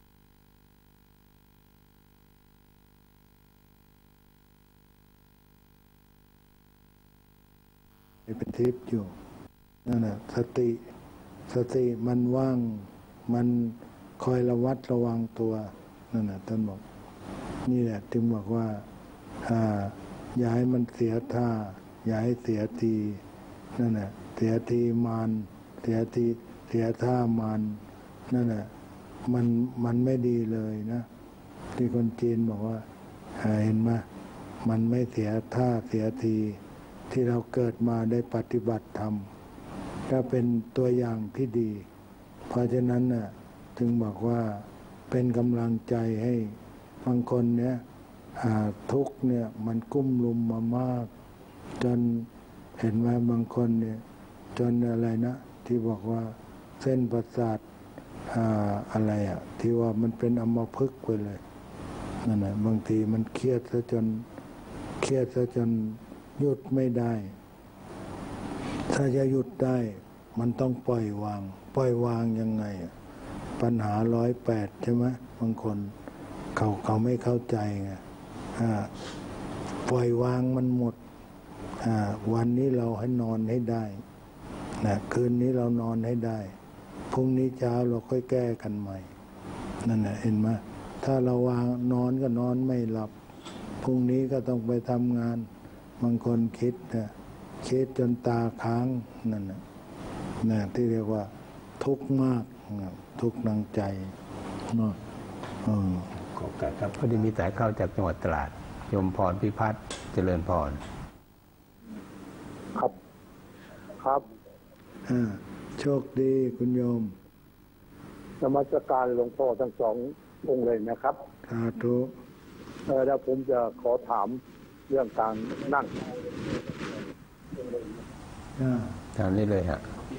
เป็นทิพย์อยู่นั่นแหละสติมันว่างมันคอยระวัดระวังตัวนั่นแหละท่านบอกนี่แหละจึงบอกว่าอย่าให้มันเสียท่าอย่าให้เสียทีนั่นแหละเสียทีมันเสียท่ามันนั่นแหละมันไม่ดีเลยนะที่คนจีนบอกว่าเห็นไหมมันไม่เสียท่าเสียทีที่เราเกิดมาได้ปฏิบัติธรรมก็เป็นตัวอย่างที่ดีเพราะฉะนั้นน่ะจึงบอกว่าเป็นกำลังใจให้บางคนเนี่ยทุกเนี่ยมันกุ้มลุมมามากจนเห็นไหมบางคนเนี่ยจนอะไรนะที่บอกว่าเส้นประสาทอะไรที่ว่ามันเป็นอัมพฤกษ์ไปเลยนั่นแหละบางทีมันเครียดซะจนหยุดไม่ได้ถ้าจะหยุดได้มันต้องปล่อยวางยังไงปัญหา108ใช่ไหมบางคนเขาไม่เข้าใจไงปล่อยวางมันหมดวันนี้เราให้นอนให้ได้นะคืนนี้เรานอนให้ได้พรุ่งนี้เช้าเราค่อยแก้กันใหม่นั่นแหละเห็นไหมถ้าเราวางนอนก็นอนไม่หลับพรุ่งนี้ก็ต้องไปทำงานบางคนคิดจนตาค้างนั่นนะที่เรียกว่าทุกข์มากทุกข์ทางใจเนาะขอบคุณครับพอดีมีสายเข้าจากจังหวัดตราดโยมพรพิพัฒน์เจริญพรครับโชคดีคุณโยมนมัสการหลวงพ่อทั้งสององค์เลยนะครับสาธุแล้วผมจะขอถามเรื่องการนั่งถามนี่เลยฮะ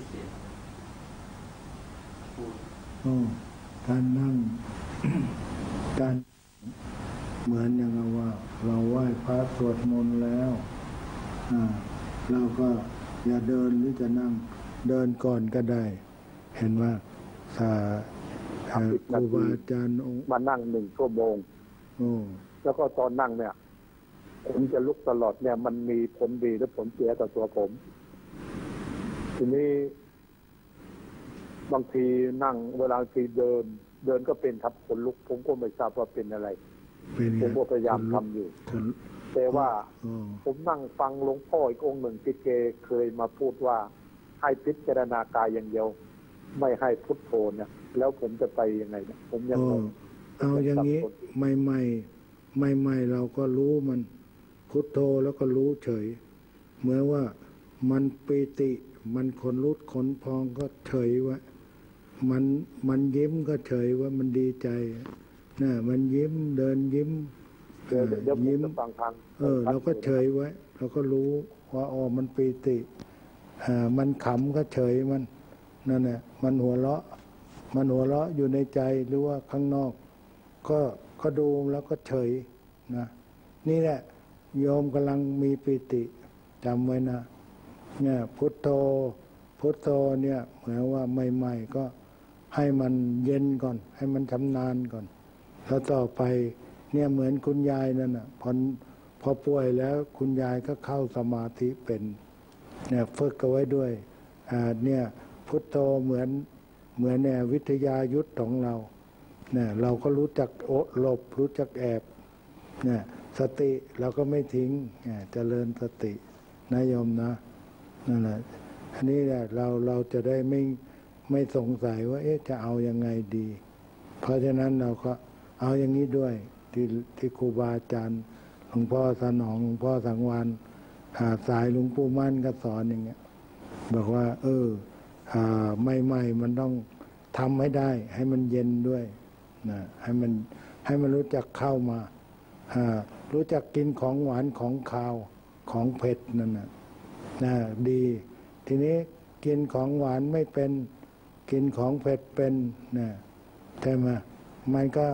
การนั่ง การเหมือนอย่างว่าเราไหว้พระสวดมนต์แล้วเราก็อย่าเดินหรือจะนั่งเดินก่อนก็ได้เห็นว่าครูบาอาจารย์มานั่ง1 ชั่วโมงแล้วก็ตอนนั่งเนี่ยผมจะลุกตลอดเนี่ยมันมีผลดีหรือผลเสียต่อตัวผมทีนี้บางทีนั่งเวลาทีเดินก็เป็นทับขนลุกผมก็ไม่ทราบว่าเป็นอะไรผมก็พยายามทำอยู่แต่ว่าผมนั่งฟังหลวงพ่ออีกองค์หนึ่งที่เคยมาพูดว่าให้พิจารณากายอย่างเดียวไม่ให้พุทโธเนี่ยแล้วผมจะไปยังไงเนี่ยผมยังเอาอย่างนี้ใหม่เราก็รู้มันพุทโธแล้วก็รู้เฉยเหมือนว่ามันปีติมันขนลุกขนพองก็เฉยไว้มันยิ้มก็เฉยว่ามันดีใจนะมันยิ้มเดินยิ้มยิ้มเราก็เฉยไว้เราก็รู้ว่ามันปีติมันขำก็เฉยมันนั่นแหละมันหัวเราะอยู่ในใจหรือว่าข้างนอกก็ดูแล้วก็เฉยนะนี่แหละโยมกำลังมีปีติจำไว้นะเนี่ยพุทโธเนี่ยเหมือนว่าใหม่ๆก็ให้มันเย็นก่อนให้มันชำนาญก่อนแล้วต่อไปเนี่ยเหมือนคุณยายนั่นน่ะพอป่วยแล้วคุณยายก็เข้าสมาธิเป็นเนี่ยฝึกเอาไว้ด้วยเนี่ยพุทโธเหมือนเนี่ยวิทยายุทธของเราเนี่ยเราก็รู้จักหลบรู้จักแอบเนี่ยสติเราก็ไม่ทิ้งเจริญสตินะโยมนะนั่นแหละอันนี้แหละเราจะได้ไม่สงสัยว่าจะเอายังไงดีเพราะฉะนั้นเราก็เอาอย่างนี้ด้วยที่ครูบาอาจารย์หลวงพ่อสนองหลวงพ่อสังวานสายหลวงปู่มั่นก็สอนอย่างเงี้ยบอกว่าใหม่มันต้องทำให้ได้ให้มันเย็นด้วยนะให้มันรู้จักเข้ามารู้จักกินของหวานของคาวของเผ็ดนั่นนะดีทีนี้กินของหวานไม่เป็นกินของเผ็ดเป็นนะใช่ไหมมันก็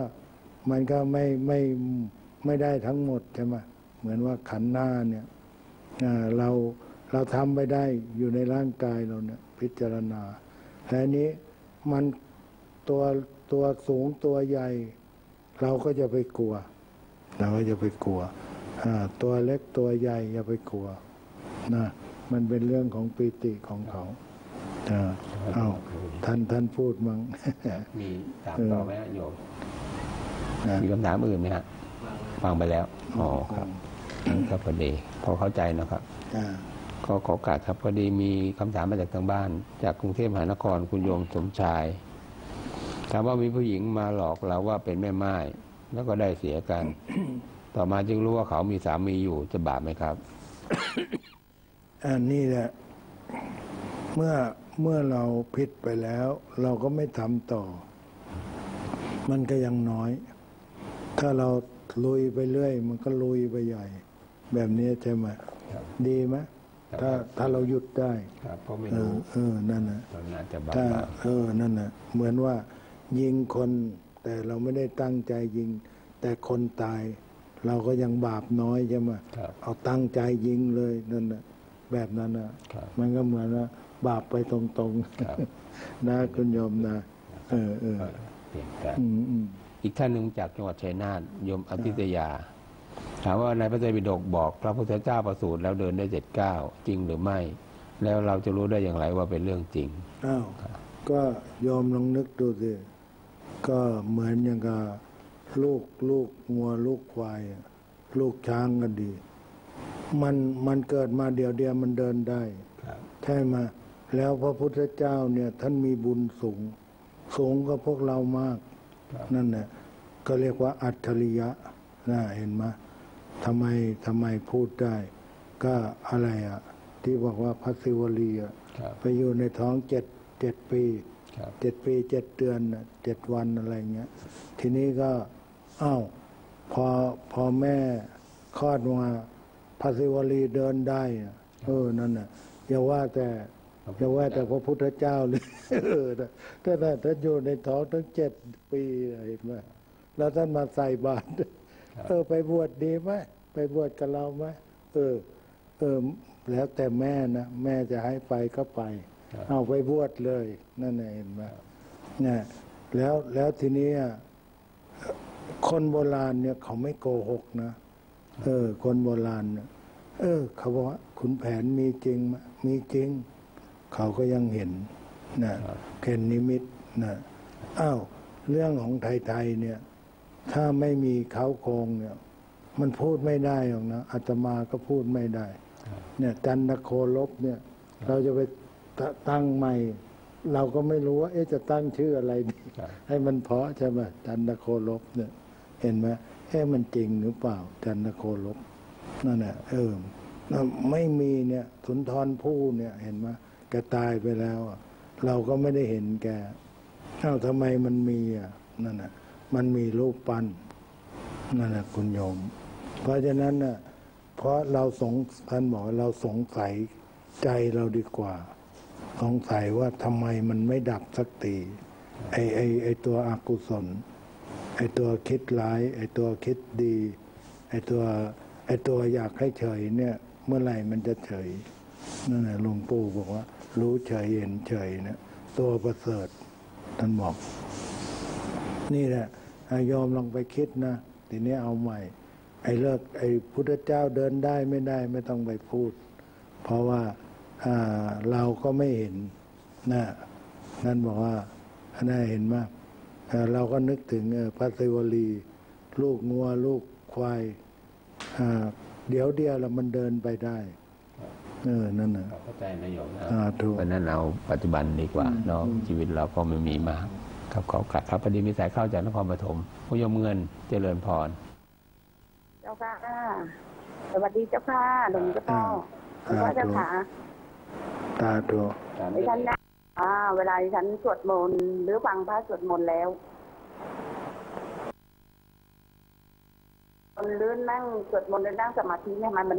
ไม่ได้ทั้งหมดใช่ไหมเหมือนว่าขันธ์หน้าเนี่ยเราทำไปได้อยู่ในร่างกายเราเนี่ยพิจารณาแต่นี้มันตัวสูงตัวใหญ่เราก็จะไปกลัวตัวเล็กตัวใหญ่อย่าไปกลัวนะมันเป็นเรื่องของปีติของเขาท่านพูดมั้งมีถามต่อไหมโยมมีคำถามอื่นไหมฮะฟังไปแล้วครับก็พอดีพอเข้าใจนะครับก็ขอโอกาสครับพอดีมีคำถามมาจากทางบ้านจากกรุงเทพมหานครคุณโยมสมชายถามว่ามีผู้หญิงมาหลอกเราว่าเป็นแม่ไม้แล้วก็ได้เสียกัน ต่อมาจึงรู้ว่าเขามีสามีอยู่จะบาปไหมครับอันนี้แหละเมื่อเราผิดไปแล้ว เราก็ไม่ทำต่อ มันก็ยังน้อย ถ้าเราลุยไปเรื่อยมันก็ลุยไปใหญ่ แบบนี้ใช่ไหมดีไหมถ้าเราหยุดได้นั่นนะถ้านั่นนะเหมือนว่ายิงคนแต่เราไม่ได้ตั้งใจยิง แต่คนตาย เราก็ยังบาปน้อยใช่ไหมเอาตั้งใจยิงเลยนั่นนะแบบนั้นนะมันก็เหมือนว่าบาปไปตรงๆนะคุณโยมนะอีกท่านหนึ่งจากจังหวัดชัยนาทโยมอภิตยาถามว่าในพระไตรปิฎกบอกพระพุทธเจ้าประสูติแล้วเดินได้7 ก้าวจริงหรือไม่แล้วเราจะรู้ได้อย่างไรว่าเป็นเรื่องจริงก็โยมลองนึกดูสิก็เหมือนอย่างกับลูกงัวลูกควายลูกช้างก็ดีมันเกิดมาเดียวมันเดินได้ใช่ไหมแล้วพระพุทธเจ้าเนี่ยท่านมีบุญสูงกว่าพวกเรามากนั่นแหละก็เรียกว่าอัจฉริยะนะเห็นไหมทำไมพูดได้ก็อะไรที่บอกว่าพระศิวลีไปอยู่ในท้อง7 ปี7 เดือน7 วันอะไรเงี้ยทีนี้ก็พอแม่คลอดมาพระศิวลีเดินได้นั่นน่ะอย่าว่าแต่พระพุทธเจ้าเลยท่านอยู่ในท้องทั้ง7 ปีเห็นไหมแล้วท่านมาใส่บาตรไปบวชดีไหมไปบวชกับเราไหมแล้วแต่แม่นะแม่จะให้ไปก็ไปเอาไปบวชเลยนั่นเห็นไหมเนี่ยแล้วทีนี้คนโบราณเนี่ยเขาไม่โกหกนะคนโบราณเนี่ยเขาบอกว่าขุนแผนมีจริงไหมมีจริงเขาก็ยังเห็นนะเห็นนิมิตนะเรื่องของไทยเนี่ยถ้าไม่มีเขาโครงเนี่ยมันพูดไม่ได้หรอกนะอาตมาก็พูดไม่ได้เนี่ยจันทโคลบเนี่ยเราจะไปตั้งใหม่เราก็ไม่รู้ว่าจะตั้งชื่ออะไรดีให้มันเพาะใช่ไหมจันทโคลบเนี่ยเห็นไหมมันจริงหรือเปล่าจันทโคลบนั่นแหละไม่มีเนี่ยสุนทรภู่เนี่ยเห็นไหมแกตายไปแล้วเราก็ไม่ได้เห็นแกทำไมมันมีนั่นน่ะมันมีรูปปั้นนั่นแหละคุณโยมเพราะฉะนั้นน่ะเพราะเราท่านบอกเราสงสัยใจเราดีกว่าสงสัยว่าทำไมมันไม่ดับสักทีไอตัวอกุศลไอตัวคิดร้ายไอตัวคิดดีไอตัวอยากให้เฉยเนี่ยเมื่อไหร่มันจะเฉยนั่นแหละหลวงปู่บอกว่ารู้เฉยเห็นเฉยเนี่ยตัวประเสริฐท่านบอกนี่แหละยอมลองไปคิดนะทีนี้เอาใหม่ไอ้พุทธเจ้าเดินได้ไม่ได้ไม่ต้องไปพูดเพราะว่าเราก็ไม่เห็นนะนั่นบอกว่าน่าเห็นมากเราก็นึกถึงพระศิวลีลูกงัวลูกควายเดี๋ยวแล้วมันเดินไปได้นั่นน่ะเข้าใจนายโยมเพราะนั้นเราปัจจุบันดีกว่าเนาะชีวิตเราก็ไม่มีมากครับขอกลับครับพอดีมีสายเข้าจากนครปฐมผู้ยมเงินเจริญพรเจ้าค่ะสวัสดีเจ้าค่ะหลวงเจ้าพ่อเจ้าค่ะตาตัวดิฉันนะเวลาดิฉันสวดมนต์หรือฟังพระสวดมนต์แล้วหรือนั่งสวดมนต์หรือนั่งสมาธิเนี่ยมัน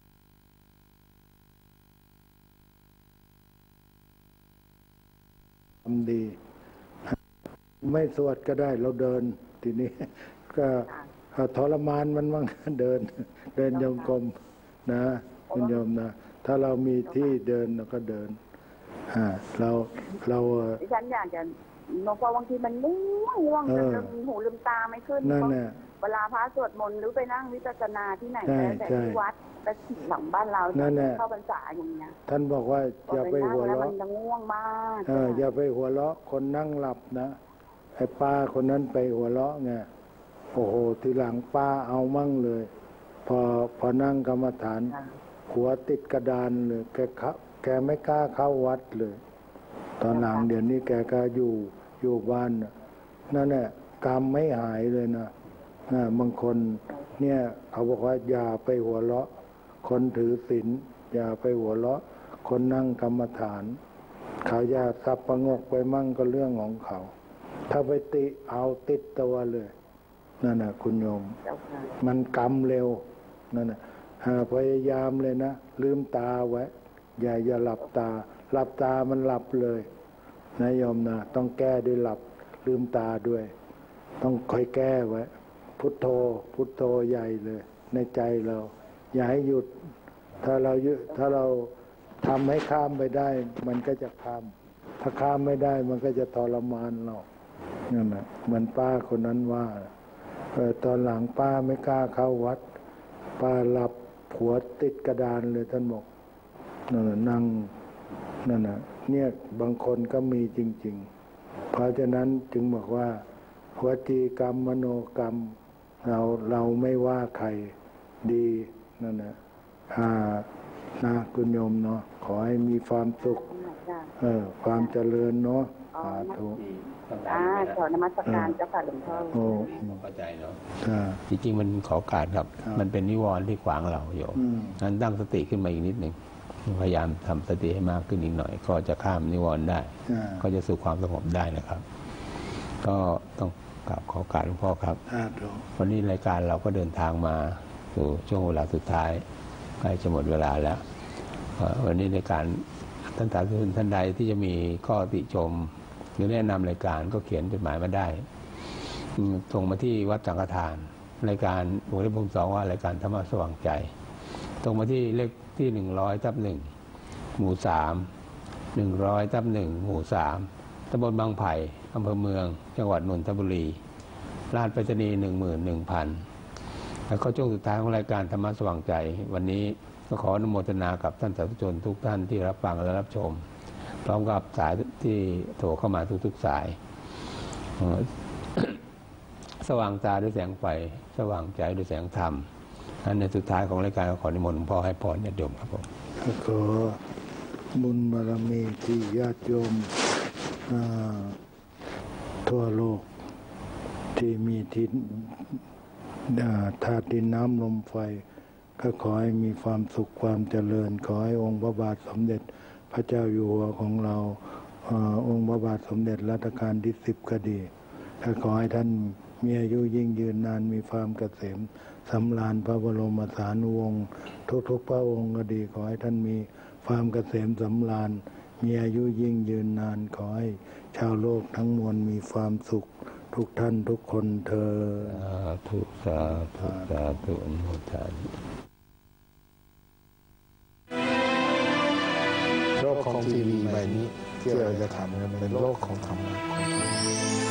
ทำดีไม่สวดก็ได้เราเดินทีนี้ก็ทรมานมันบ้างเดินโยมกลมนะคุณโยมนะถ้าเรามีที่เดินเราก็เดินเราดิฉันอยากจะหลวงพ่อบางทีมันง่วงจนลืมหูลืมตาไม่ขึ้นนั่นแหละเวลาพระสวดมนต์หรือไปนั่งวิปัสสนาที่ไหนแต่ที่วัดแต่หลังบ้านเราเข้าพรรษาอย่างเงี้ยท่านบอกว่าอย่าไปหัวเราะมันจะง่วงมากอย่าไปหัวเราะคนนั่งหลับนะไอ้ป้าคนนั้นไปหัวเราะไงโอ้โหทีหลังป้าเอามั่งเลยพอนั่งกรรมฐานหัวติดกระดานเลยแกไม่กล้าเข้าวัดเลยตอนหลังเดี๋ยวนี้แกก็อยู่บ้านนั่นแหละกรรมไม่หายเลยนะบางคนเนี่ยเขาบอกว่าอย่าไปหัวเราะคนถือศีลอย่าไปหัวเราะคนนั่งกรรมฐานเขาอย่าสับประงกไปมั่งก็เรื่องของเขาถ้าไปติเอาติดตัวเลยนั่นน่ะคุณโยมมันกรรมเร็วนั่นน่ะพยายามเลยนะลืมตาไว้อย่าหลับตามันหลับเลยนะโยมนะต้องแก้ด้วยหลับลืมตาด้วยต้องคอยแก้ไว้พุทโธพุทโธใหญ่เลยในใจเราอย่าให้หยุดถ้าเราทำให้ข้ามไปได้มันก็จะข้ามถ้าข้ามไม่ได้มันก็จะทรมานเรานั่นแหละเหมือนป้าคนนั้นว่าตอนหลังป้าไม่กล้าเข้าวัดป้าหลับหัวติดกระดานเลยท่านบอกนั่งนั่นน่ะเนี่ยบางคนก็มีจริงๆเพราะฉะนั้นจึงบอกว่าวจีกรรมมโนกรรมเราไม่ว่าใครดีนั่นน่ะนะคุณโยมเนาะขอให้มีความสุขความเจริญเนาะสาธุขอนมัสการเจ้าค่ะหลวงพ่อเข้าใจเนาะจริงๆมันขอการครับมันเป็นนิวรณ์ที่ขวางเราโยมนั้นตั้งสติขึ้นมาอีกนิดหนึ่งพยายามทำสติให้มากขึ้นอีกหน่อยก็จะข้ามนิวรณ์ได้ก็จะสู่ความสงบได้นะครับก็ต้องกราบขอการหลวงพ่อครับวันนี้รายการเราก็เดินทางมาสู่ช่วงเวลาสุดท้ายใกล้จะหมดเวลาแล้ววันนี้ในการท่านสาธุชนท่านใดที่จะมีข้อติชมหรือแนะนำรายการก็เขียนจดหมายมาได้ส่งมาที่วัดสังฆทานรายการหัวเลขภูมิ2ว่ารายการธรรมะสว่างใจส่งมาที่เลขที่100/1 หมู่ 3 100/1 หมู่ 3ตำบลบางไผ่อำเภอเมืองจังหวัดนนทบุรีรหัสไปรษณีย์ 11,000 แล้วก็ช่วงสุดท้ายของรายการธรรมะสว่างใจวันนี้ก็ขออนุโมทนากับท่านสาธุชนทุกท่านที่รับฟังและรับชมพร้อมกับสายที่โทรเข้ามาทุกๆสายสว่างตาด้วยแสงไฟสว่างใจด้วยแสงธรรมในสุดท้ายของรายการขอนิมนต์หลวงพ่อให้พรญาติโยมครับผมขอบุญบารมีที่ญาติโยมทั่วโลกที่มีทิศธาตุดินน้ำลมไฟก็ขอให้มีความสุขความเจริญขอให้องค์พระบาทสมเด็จพระเจ้าอยู่หัวของเราองค์พระบาทสมเด็จรัชกาลที่10ก็ดีก็ขอให้ท่านมีอายุยิ่งยืนนานมีความเกษมสำราญพระบรมสานุวงศ์ทุกๆพระองค์ก็ดีขอให้ท่านมีความเกษมสำราญมีอายุยิ่งยืนนานขอให้ชาวโลกทั้งมวลมีความสุขทุกท่านทุกคนเถิดสาธุอนุโมทนาโลกของทีวีใบนี้ที่เราจะทำกันเป็นโลกของธรรมะ